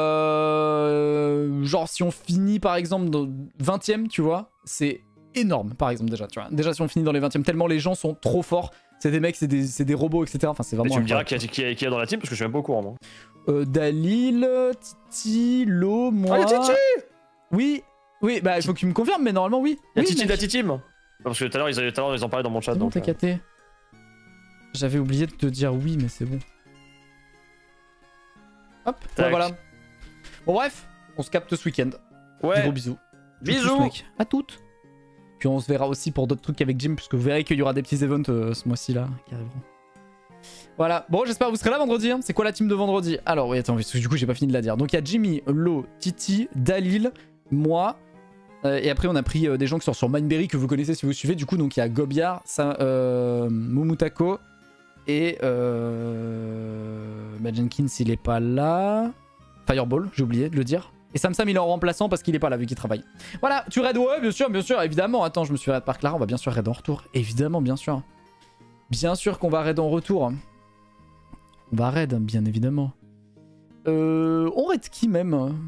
genre si on finit par exemple dans 20ème, tu vois, c'est énorme par exemple déjà, tu vois. Déjà si on finit dans les 20ème, tellement les gens sont trop forts. C'est des mecs, c'est des robots, etc. Enfin, c'est vraiment. Et tu me diras qui y a dans la team parce que je suis même pas au courant, moi. Dalil, Titi, Lo, moi. Ah, Titi! Oui, bah il faut que tu me confirmes, mais normalement, oui. Il y a oui, Titi de la Team. Parce que tout à l'heure, ils en parlaient dans mon chat. Non, donc. t'es J'avais oublié de te dire oui, mais c'est bon. Hop, ouais, voilà. Bon, bref, on se capte ce week-end. Ouais. Gros bisous. Bisous. Mec. À toutes. Puis on se verra aussi pour d'autres trucs avec Jim, puisque vous verrez qu'il y aura des petits events ce mois-ci là qui arriveront. Voilà, bon j'espère que vous serez là vendredi, hein. C'est quoi la team de vendredi? Alors oui attends, parce que du coup j'ai pas fini de la dire. Donc il y a Jimmy, Lo, Titi, Dalil, moi, et après on a pris des gens qui sont sur Mineberry que vous connaissez si vous suivez. Du coup donc il y a Gobiar, Momutako et Jenkins il est pas là. Fireball, j'ai oublié de le dire. Et Samsam il est en remplaçant parce qu'il est pas là vu qu'il travaille. Voilà, tu raid, ouais bien sûr, évidemment. Attends, je me suis raid par Clara, on va bien sûr raid en retour. Évidemment, bien sûr. Bien sûr qu'on va raid en retour. On va raid, bien évidemment. On raid qui même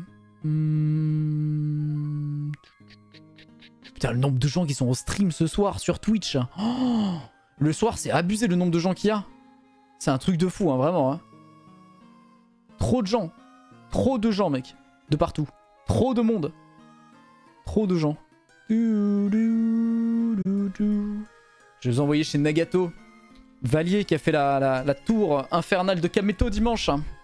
Putain, le nombre de gens qui sont au stream ce soir sur Twitch. Oh, le soir, c'est abusé le nombre de gens qu'il y a. C'est un truc de fou, hein, vraiment. Hein. Trop de gens. Trop de gens, mec. De partout. Trop de monde. Trop de gens. Je vais vous envoyer chez Nagato. Valier qui a fait la tour infernale de Kameto dimanche.